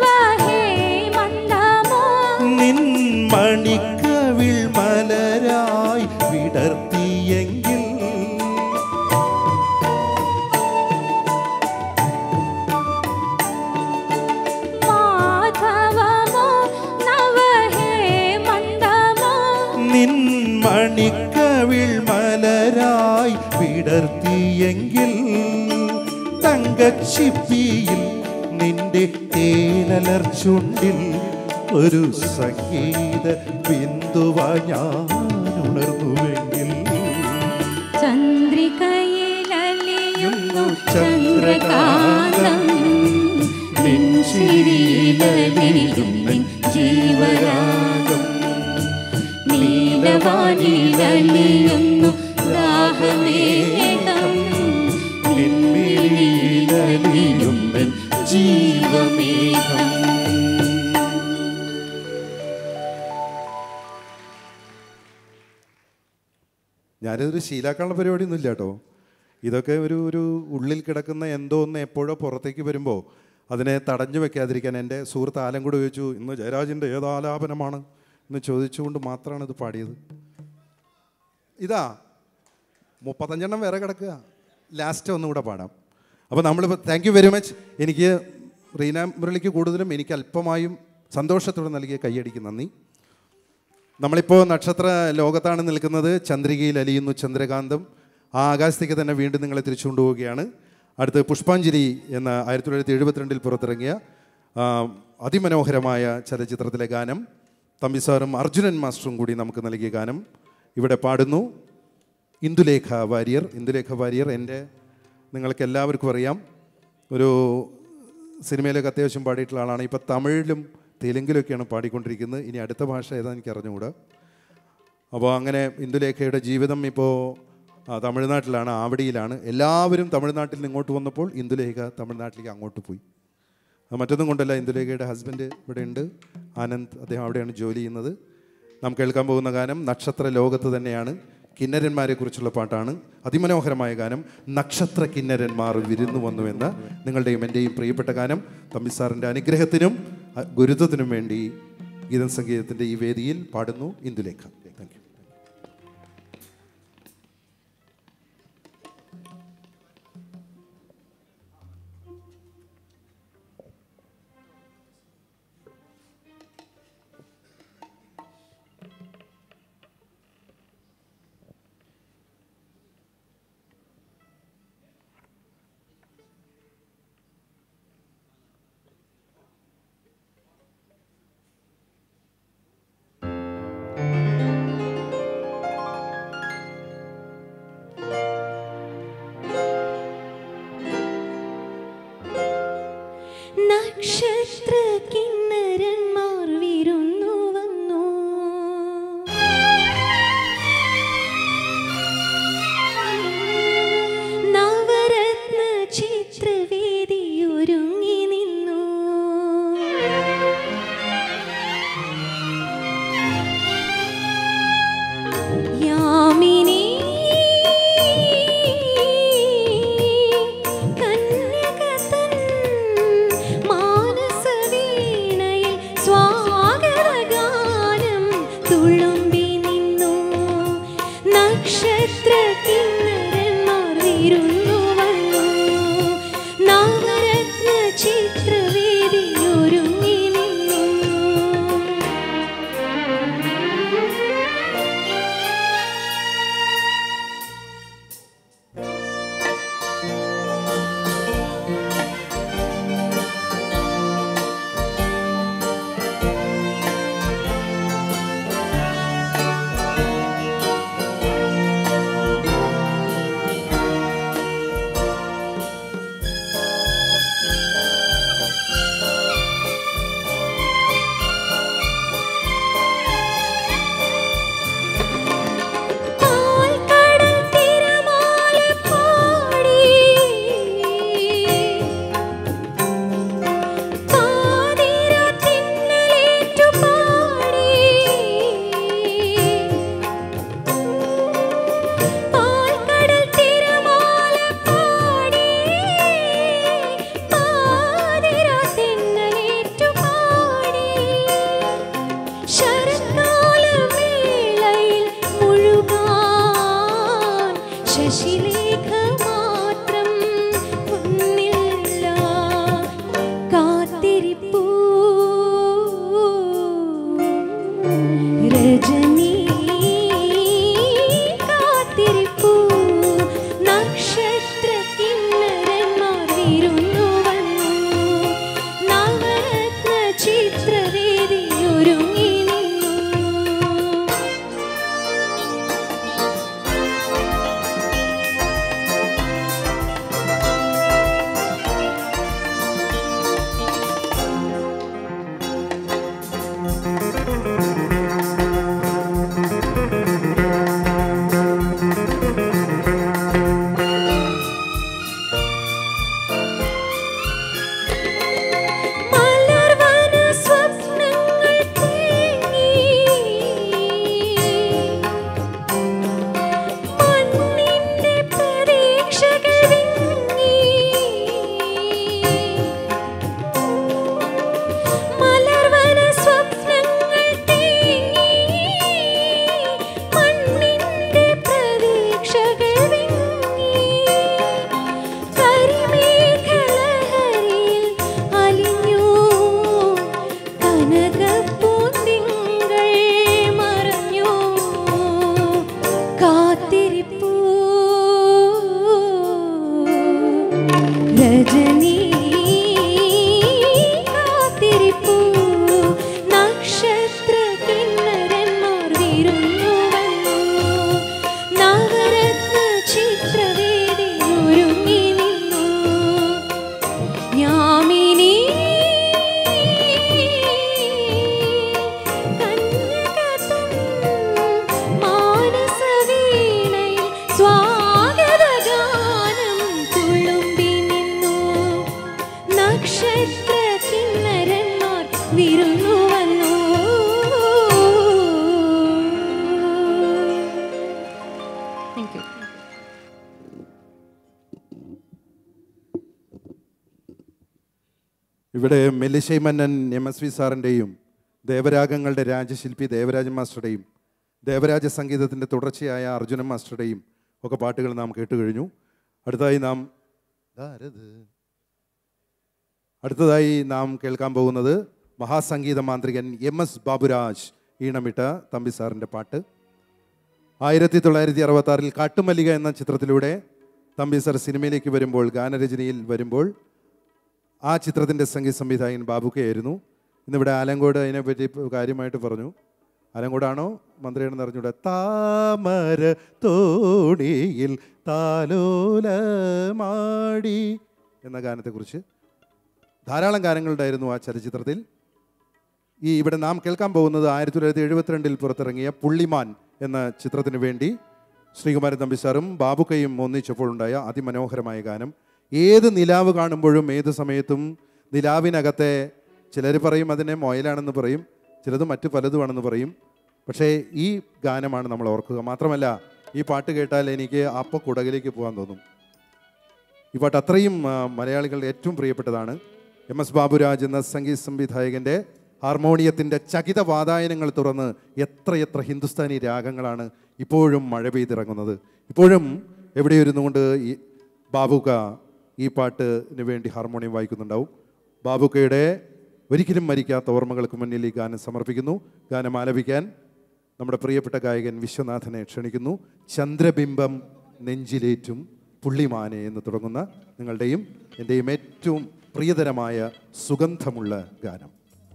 തങ്കച്ചിപ്പിയിൽ നിന്റെ തേനലർച്ചുണ്ടിൽ ഒരു സംഗീത ബിന്ദുവാ ഞാൻ ഉണർന്നുവെങ്കിൽ ചന്ദ്രികയിലലിയുന്നു ചന്ദ്രകാന്തം നെഞ്ചിരിയിലലിയും നിൻ ജീവരാഗം നീലവാനിലലിയുന്നു ദാഹമേഘം നിൻമിഴിയിലലിയും നിൻ ജീവമേഘം. ഞാനിതൊരു ശീലാക്കാനുള്ള പരിപാടിയൊന്നും ഇല്ല കേട്ടോ. ഇതൊക്കെ ഒരു ഒരു ഉള്ളിൽ കിടക്കുന്ന എന്തോ ഒന്ന് എപ്പോഴോ പുറത്തേക്ക് വരുമ്പോൾ അതിനെ തടഞ്ഞു വെക്കാതിരിക്കാൻ എൻ്റെ സുഹൃത്ത് ആലങ്കൂടെ ചോദിച്ചു, ഇന്ന് ജയരാജിൻ്റെ ഏതാലാപനമാണ് എന്ന് ചോദിച്ചുകൊണ്ട് മാത്രമാണ് ഇത് പാടിയത്. ഇതാ മുപ്പത്തഞ്ചെണ്ണം വേറെ കിടക്കുക, ലാസ്റ്റ് ഒന്നും കൂടെ പാടാം. അപ്പോൾ നമ്മളിപ്പോൾ താങ്ക് യു വെരി മച്ച്. എനിക്ക് റീന മുരളിക്ക് കൂടുതലും എനിക്ക് അല്പമായും സന്തോഷത്തോടെ നൽകിയ കൈയടിക്ക് നന്ദി. നമ്മളിപ്പോൾ നക്ഷത്ര ലോകത്താണ് നിൽക്കുന്നത്. ചന്ദ്രികയിൽ അലിയുന്നു ചന്ദ്രകാന്തം. ആ ആകാശത്തേക്ക് തന്നെ വീണ്ടും നിങ്ങളെ തിരിച്ചു കൊണ്ടുപോവുകയാണ്. അടുത്ത് പുഷ്പാഞ്ജലി എന്ന ആയിരത്തി തൊള്ളായിരത്തി എഴുപത്തിരണ്ടിൽ പുറത്തിറങ്ങിയ അതിമനോഹരമായ ചലച്ചിത്രത്തിലെ ഗാനം തമ്പിസാറും അർജുനൻ മാസ്റ്ററും കൂടി നമുക്ക് നൽകിയ ഗാനം ഇവിടെ പാടുന്നു ഇന്ദുലേഖ വാര്യർ. ഇന്ദുലേഖ വാര്യർ എൻ്റെ നിങ്ങൾക്ക് എല്ലാവർക്കും അറിയാം, ഒരു സിനിമയിലൊക്കെ അത്യാവശ്യം പാടിയിട്ടുള്ള ആളാണ്. ഇപ്പോൾ തമിഴിലും തെലുങ്കിലൊക്കെയാണ് പാടിക്കൊണ്ടിരിക്കുന്നത്. ഇനി അടുത്ത ഭാഷ ഏതാണെന്ന് എനിക്ക് അറിഞ്ഞുകൂടാ. അപ്പോൾ അങ്ങനെ ഇന്ദുലേഖയുടെ ജീവിതം ഇപ്പോൾ തമിഴ്നാട്ടിലാണ്, ആവടിയിലാണ്. എല്ലാവരും തമിഴ്നാട്ടിൽ നിന്ന് ഇങ്ങോട്ട് വന്നപ്പോൾ ഇന്ദുലേഖ തമിഴ്നാട്ടിലേക്ക് അങ്ങോട്ട് പോയി. മറ്റൊന്നും കൊണ്ടല്ല, ഇന്ദുലേഖയുടെ ഹസ്ബൻഡ് ഇവിടെ ഉണ്ട്, ആനന്ദ്. അദ്ദേഹം അവിടെയാണ് ജോലി ചെയ്യുന്നത്. നാം കേൾക്കാൻ പോകുന്ന ഗാനം നക്ഷത്ര ലോകത്ത് തന്നെയാണ്. കിന്നരന്മാരെ കുറിച്ചുള്ള പാട്ടാണ്. അതിമനോഹരമായ ഗാനം നക്ഷത്ര കിന്നരന്മാർ വിരുന്നു വന്നു എന്ന നിങ്ങളുടെയും എൻ്റെയും പ്രിയപ്പെട്ട ഗാനം. തമ്പിസാറിൻ്റെ അനുഗ്രഹത്തിനും ഗുരുത്വത്തിനും വേണ്ടി ഗീതം സംഗീതത്തിൻ്റെ ഈ വേദിയിൽ പാടുന്നു ഇന്ദുലേഖ. Thank you. നക്ഷത്ര കിന്നരന്മാർ വിരുന്നു വന്നു, നവരത്ന ചിത്രവേദി ഒരുങ്ങി നിന്നു. യാമിനി കന്യകതൻ മാനസവീ വിരുന്നു വന്നു നവരത്ന ചിത്രവേദി ഒരുങ്ങി നിന്നു മലർവന സ്വപ്നങ്ങൾ തേങ്ങി മണ്ണിന്റെ പ്രതീക്ഷകൾ വിങ്ങി മലർവന സ്വപ്നങ്ങൾ തേങ്ങി മണ്ണിന്റെ പ്രതീക്ഷകൾ വിങ്ങി കരിമേഘലഹരിയിൽ അലിഞ്ഞു കനകപ്പൂന്തിങ്കൾ മറഞ്ഞു കാത്തിരിപ്പൂ രജനി കാത്തിരിപ്പൂ നക്ഷത്ര കിന്നരന്മാർ വിരുന്നു വന്നു നവരത്ന ചിത്രവേദി ഒരുങ്ങി നിന്നു യാമിനി കന്യകതൻ മാനസവീണയിൽ സ്വാഗതഗാനം തുളുമ്പി നിന്നു നക്ഷത്ര കിന്നരന്മാർ വിരുന്നു വന്നു താങ്ക് യു ഇവിടെ മെല്ലിശ്ശേരി മന്നൻ എം എസ് വി സാറിൻ്റെയും ദേവരാഗങ്ങളുടെ രാജശില്പി ദേവരാജ മാസ്റ്ററുടെയും ദേവരാജ സംഗീതത്തിൻ്റെ തുടർച്ചയായ അർജുനൻ മാസ്റ്ററുടെയും ഒക്കെ പാട്ടുകൾ നാം കേട്ടു കഴിഞ്ഞു. അടുത്തതായി നാം ഇതാരത്? അടുത്തതായി നാം കേൾക്കാൻ പോകുന്നത് മഹാസംഗീത മാന്ത്രികൻ എം എസ് ബാബുരാജ് ഈണമിട്ട തമ്പി സാറിൻ്റെ പാട്ട്. ആയിരത്തി തൊള്ളായിരത്തി അറുപത്തി ആറിൽ കാട്ടുമല്ലിക എന്ന ചിത്രത്തിലൂടെ തമ്പി സാർ സിനിമയിലേക്ക് വരുമ്പോൾ, ഗാനരചനയിൽ വരുമ്പോൾ ആ ചിത്രത്തിൻ്റെ സംഗീത സംവിധായകൻ ബാബുക്കയായിരുന്നു. ഇന്നിവിടെ ആലങ്കോട് അതിനെപ്പറ്റി കാര്യമായിട്ട് പറഞ്ഞു. ആലങ്കോടാണോ മന്ത്രിയാണെന്ന് അറിഞ്ഞൂടെ. താമര തോണിയിൽ താലോലമാടി എന്ന ഗാനത്തെക്കുറിച്ച് ധാരാളം ഗാനങ്ങളുണ്ടായിരുന്നു ആ ചലച്ചിത്രത്തിൽ. ഈ ഇവിടെ നാം കേൾക്കാൻ പോകുന്നത് ആയിരത്തി തൊള്ളായിരത്തി എഴുപത്തിരണ്ടിൽ പുറത്തിറങ്ങിയ പുള്ളിമാൻ എന്ന ചിത്രത്തിന് വേണ്ടി ശ്രീകുമാരൻ തമ്പി സാറും ബാബുക്കയും ഒന്നിച്ചപ്പോൾ ഉണ്ടായ അതിമനോഹരമായ ഗാനം. ഏത് നിലാവ് കാണുമ്പോഴും ഏത് സമയത്തും നിലാവിനകത്തെ ചിലർ പറയും അതിനെ മൊയലാണെന്ന് പറയും, ചിലത് മറ്റു പലതുമാണെന്ന് പറയും. പക്ഷേ ഈ ഗാനമാണ് നമ്മൾ ഓർക്കുക. മാത്രമല്ല ഈ പാട്ട് കേട്ടാൽ എനിക്ക് അപ്പം കുടകിലേക്ക് പോകാൻ തോന്നും. ഈ പാട്ട് അത്രയും മലയാളികളുടെ ഏറ്റവും പ്രിയപ്പെട്ടതാണ്. എം എസ് ബാബുരാജ് എന്ന സംഗീത സംവിധായകൻ്റെ ഹാർമോണിയത്തിൻ്റെ ചകിത വാതായനങ്ങൾ തുറന്ന് എത്രയെത്ര ഹിന്ദുസ്ഥാനി രാഗങ്ങളാണ് ഇപ്പോഴും മഴ പെയ്തിറങ്ങുന്നത്. ഇപ്പോഴും എവിടെ ഇരുന്നുകൊണ്ട് ഈ ബാബുക്ക ഈ പാട്ടിന് വേണ്ടി ഹാർമോണിയം വായിക്കുന്നുണ്ടാവും. ബാബുക്കയുടെ ഒരിക്കലും മരിക്കാത്ത ഓർമ്മകൾക്ക് മുന്നിൽ ഈ ഗാനം സമർപ്പിക്കുന്നു. ഗാനം ആലപിക്കാൻ നമ്മുടെ പ്രിയപ്പെട്ട ഗായകൻ വിശ്വനാഥനെ ക്ഷണിക്കുന്നു. ചന്ദ്രബിംബം നെഞ്ചിലേറ്റും പുള്ളിമാനെ എന്ന് തുടങ്ങുന്ന നിങ്ങളുടെയും എൻ്റെയും ഏറ്റവും പ്രിയതരമായ സുഗന്ധമുള്ള ഗാനം.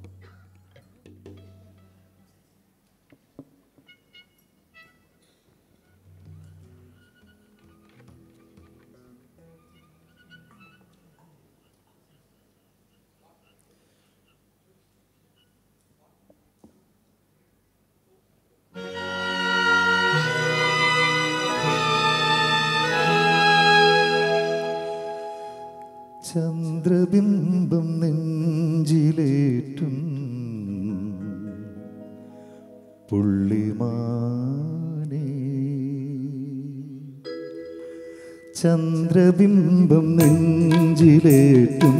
ചന്ദ്രബിംബം നെഞ്ചിലേറ്റും പുള്ളിമാനേ, ചന്ദ്രബിംബം നെഞ്ചിലേറ്റും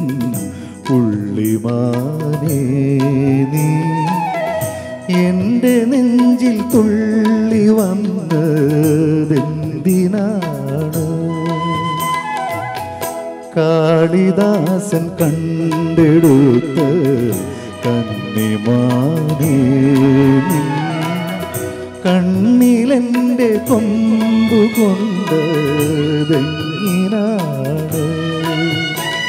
പുള്ളിമാനേ, നീ എൻ്റെ നെഞ്ചിൽ തുള്ളി വന്നതെന്തിനാണ്? കാളിദാസൻ കണ്ടെടുത്ത കന്നിമാനേ, കണ്ണിലെൻ്റെ കൊമ്പു കൊണ്ടതെങ്ങിനാണ്?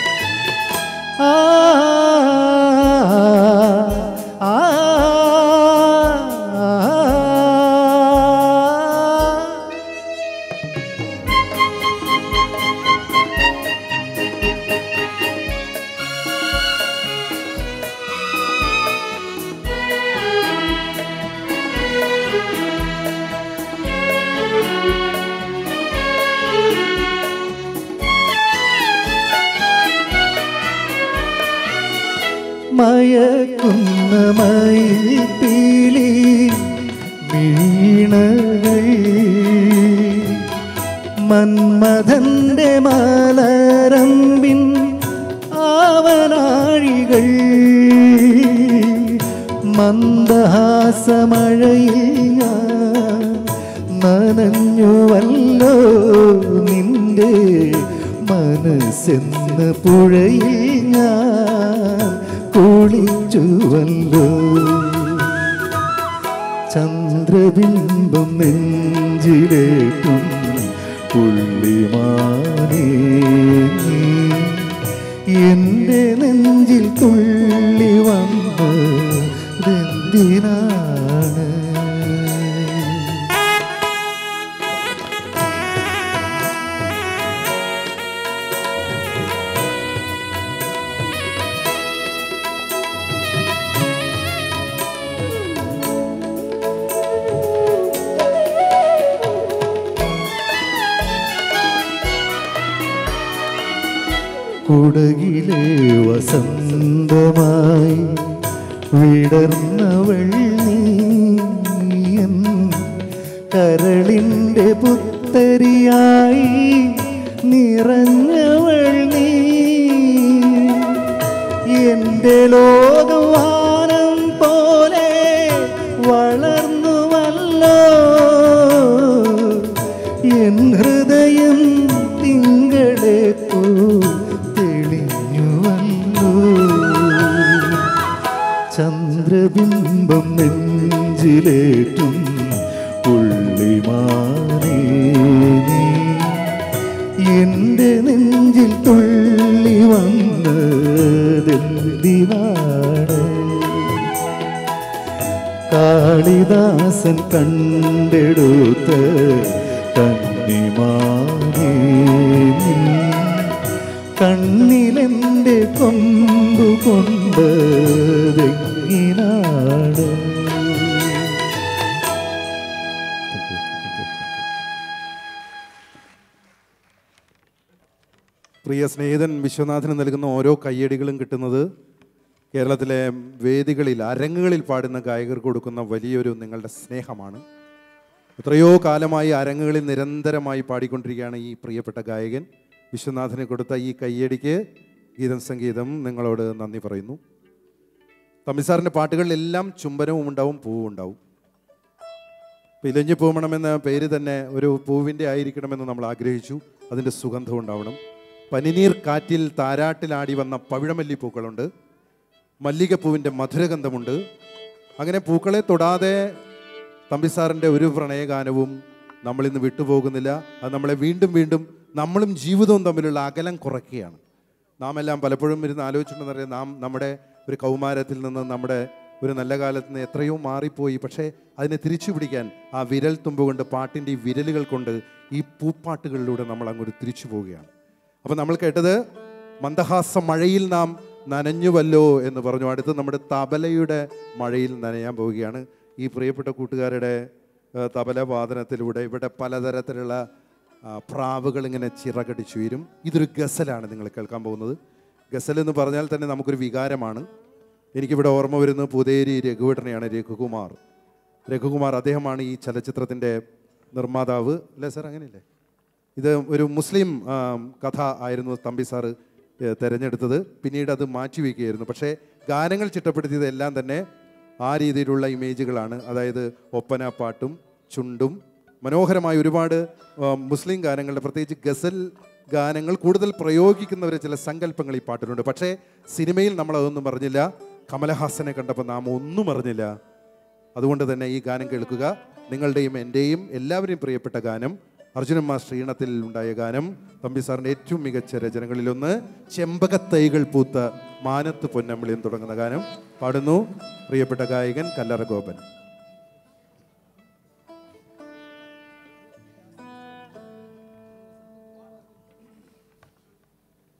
മയക്കുന്ന മയിൽപ്പീലി വീണകൾ മന്മഥന്റെ മലരമ്പിൻ ആവനാഴികൾ മന്ദഹാസമഴയിൽ ഞാൻ നനഞ്ഞുവല്ലോ നിന്റെ മനസ്സെന്ന പുഴയിൽ ഞാൻ കുളിച്ചുവല്ലോ ചന്ദ്രബിംബം നെഞ്ചിലേറ്റും പുള്ളിമാനേ എൻ്റെ നെഞ്ചിൽ തുള്ളി വന്നതെന്തിനാണ് കുടകിലെ വസന്തമായി വിടർന്നവൾ നീയൻ കരളിൻ്റെ പുത്തരിയായി നിറഞ്ഞവൾ നീ എൻ്റെ ലോകം വാനം പോലെ വളർന്നുവല്ലോ എൻ ഹൃദയം തിങ്കളെ പോ ചന്ദ്രബിംബം നെഞ്ചിലേറ്റും പുള്ളിമാനേ എൻ്റെ നെഞ്ചിൽ തുള്ളി വന്നതെന്തിനാണ് കാളിദാസൻ കണ്ടെടുത്ത കന്നിമാനേ കണ്ണിലെൻ്റെ കൊമ്പു കൊണ്ടതെങ്ങിനാണ് പ്രിയ സ്നേഹിതൻ വിശ്വനാഥന് നൽകുന്ന ഓരോ കയ്യടികളും കിട്ടുന്നത് കേരളത്തിലെ വേദികളിൽ അരങ്ങുകളിൽ പാടുന്ന ഗായകർക്ക് കൊടുക്കുന്ന വലിയൊരു നിങ്ങളുടെ സ്നേഹമാണ്. എത്രയോ കാലമായി അരങ്ങുകളിൽ നിരന്തരമായി പാടിക്കൊണ്ടിരിക്കുകയാണ് ഈ പ്രിയപ്പെട്ട ഗായകൻ. വിശ്വനാഥന് കൊടുത്ത ഈ കയ്യടിക്ക് ഗീതം സംഗീതം നിങ്ങളോട് നന്ദി പറയുന്നു. തമ്പിസാറിൻ്റെ പാട്ടുകളിലെല്ലാം ചുംബനവും ഉണ്ടാവും, പൂവും ഉണ്ടാവും. ഇലഞ്ഞി പൂമണമെന്ന പേര് തന്നെ ഒരു പൂവിൻ്റെ ആയിരിക്കണമെന്ന് നമ്മൾ ആഗ്രഹിച്ചു. അതിൻ്റെ സുഗന്ധം ഉണ്ടാവണം. പനിനീർ കാറ്റിൽ താരാട്ടിലാടി വന്ന പവിഴമല്ലി പൂക്കളുണ്ട്, മല്ലികപ്പൂവിൻ്റെ മധുരഗന്ധമുണ്ട്. അങ്ങനെ പൂക്കളെ തൊടാതെ തമ്പിസാറിൻ്റെ ഒരു പ്രണയഗാനവും നമ്മളിന്ന് വിട്ടുപോകുന്നില്ല. അത് നമ്മളെ വീണ്ടും വീണ്ടും നമ്മളും ജീവിതവും തമ്മിലുള്ള അകലം കുറയ്ക്കുകയാണ്. നാം എല്ലാം പലപ്പോഴും ഇരുന്ന് ആലോചിച്ചിട്ടുണ്ടെന്നറിയാം, നാം നമ്മുടെ ഒരു കൗമാരത്തിൽ നിന്ന് നമ്മുടെ ഒരു നല്ല കാലത്ത് നിന്ന് എത്രയോ മാറിപ്പോയി. പക്ഷേ അതിനെ തിരിച്ചു പിടിക്കാൻ ആ വിരൽ തുമ്പ് കൊണ്ട്, പാട്ടിൻ്റെ ഈ വിരലുകൾ കൊണ്ട് ഈ പൂപ്പാട്ടുകളിലൂടെ നമ്മൾ അങ്ങോട്ട് തിരിച്ചു പോവുകയാണ്. അപ്പോൾ നമ്മൾ കേട്ടത് മന്ദഹാസ മഴയിൽ നാം നനഞ്ഞുവല്ലോ എന്ന് പറഞ്ഞു. അടുത്ത് നമ്മുടെ തബലയുടെ മഴയിൽ നനയാൻ പോവുകയാണ്. ഈ പ്രിയപ്പെട്ട കൂട്ടുകാരുടെ തബല വാദനത്തിലൂടെ ഇവിടെ പലതരത്തിലുള്ള പ്രാവുകൾ ഇങ്ങനെ ചിറകടിച്ചു വരും. ഇതൊരു ഗസലാണ് നിങ്ങൾ കേൾക്കാൻ പോകുന്നത്. ഗസൽ എന്ന് പറഞ്ഞാൽ തന്നെ നമുക്കൊരു വികാരമാണ്. എനിക്കിവിടെ ഓർമ്മ വരുന്നത് പൂതേരി രഘുവേട്ടനെയാണ്, രഘുകുമാർ. രഘുകുമാർ അദ്ദേഹമാണ് ഈ ചലച്ചിത്രത്തിൻ്റെ നിർമ്മാതാവ് അല്ലേ സാർ? അങ്ങനെയല്ലേ? ഇത് ഒരു മുസ്ലിം കഥ ആയിരുന്നു തമ്പി സാറ് തിരഞ്ഞെടുത്തത്. പിന്നീട് അത് മാറ്റിവെക്കുകയായിരുന്നു. പക്ഷേ ഗാനങ്ങൾ ചിട്ടപ്പെടുത്തിയത് എല്ലാം തന്നെ ആ രീതിയിലുള്ള ഇമേജുകളാണ്. അതായത് ഒപ്പന പാട്ടും ചുണ്ടും മനോഹരമായ ഒരുപാട് മുസ്ലിം ഗാനങ്ങളുടെ, പ്രത്യേകിച്ച് ഗസൽ ഗാനങ്ങൾ കൂടുതൽ പ്രയോഗിക്കുന്നവരെ ചില സങ്കല്പങ്ങൾ ഈ പാട്ടിലുണ്ട്. പക്ഷേ സിനിമയിൽ നമ്മളതൊന്നും പറഞ്ഞില്ല. കമലഹാസനെ കണ്ടപ്പോൾ നാം ഒന്നും അറിഞ്ഞില്ല. അതുകൊണ്ട് തന്നെ ഈ ഗാനം കേൾക്കുക. നിങ്ങളുടെയും എൻ്റെയും എല്ലാവരെയും പ്രിയപ്പെട്ട ഗാനം, അർജുനൻ മാസ്റ്റർ ഈണത്തിൽ ഉണ്ടായ ഗാനം, തമ്പി സാറിൻ്റെ ഏറ്റവും മികച്ച രചനകളിലൊന്ന്, ചെമ്പകത്തൈകൾ പൂത്ത മാനത്ത് പൊന്നമ്പിളിയും തുടങ്ങുന്ന ഗാനം പാടുന്നു പ്രിയപ്പെട്ട ഗായകൻ കല്ലറ ഗോപൻ.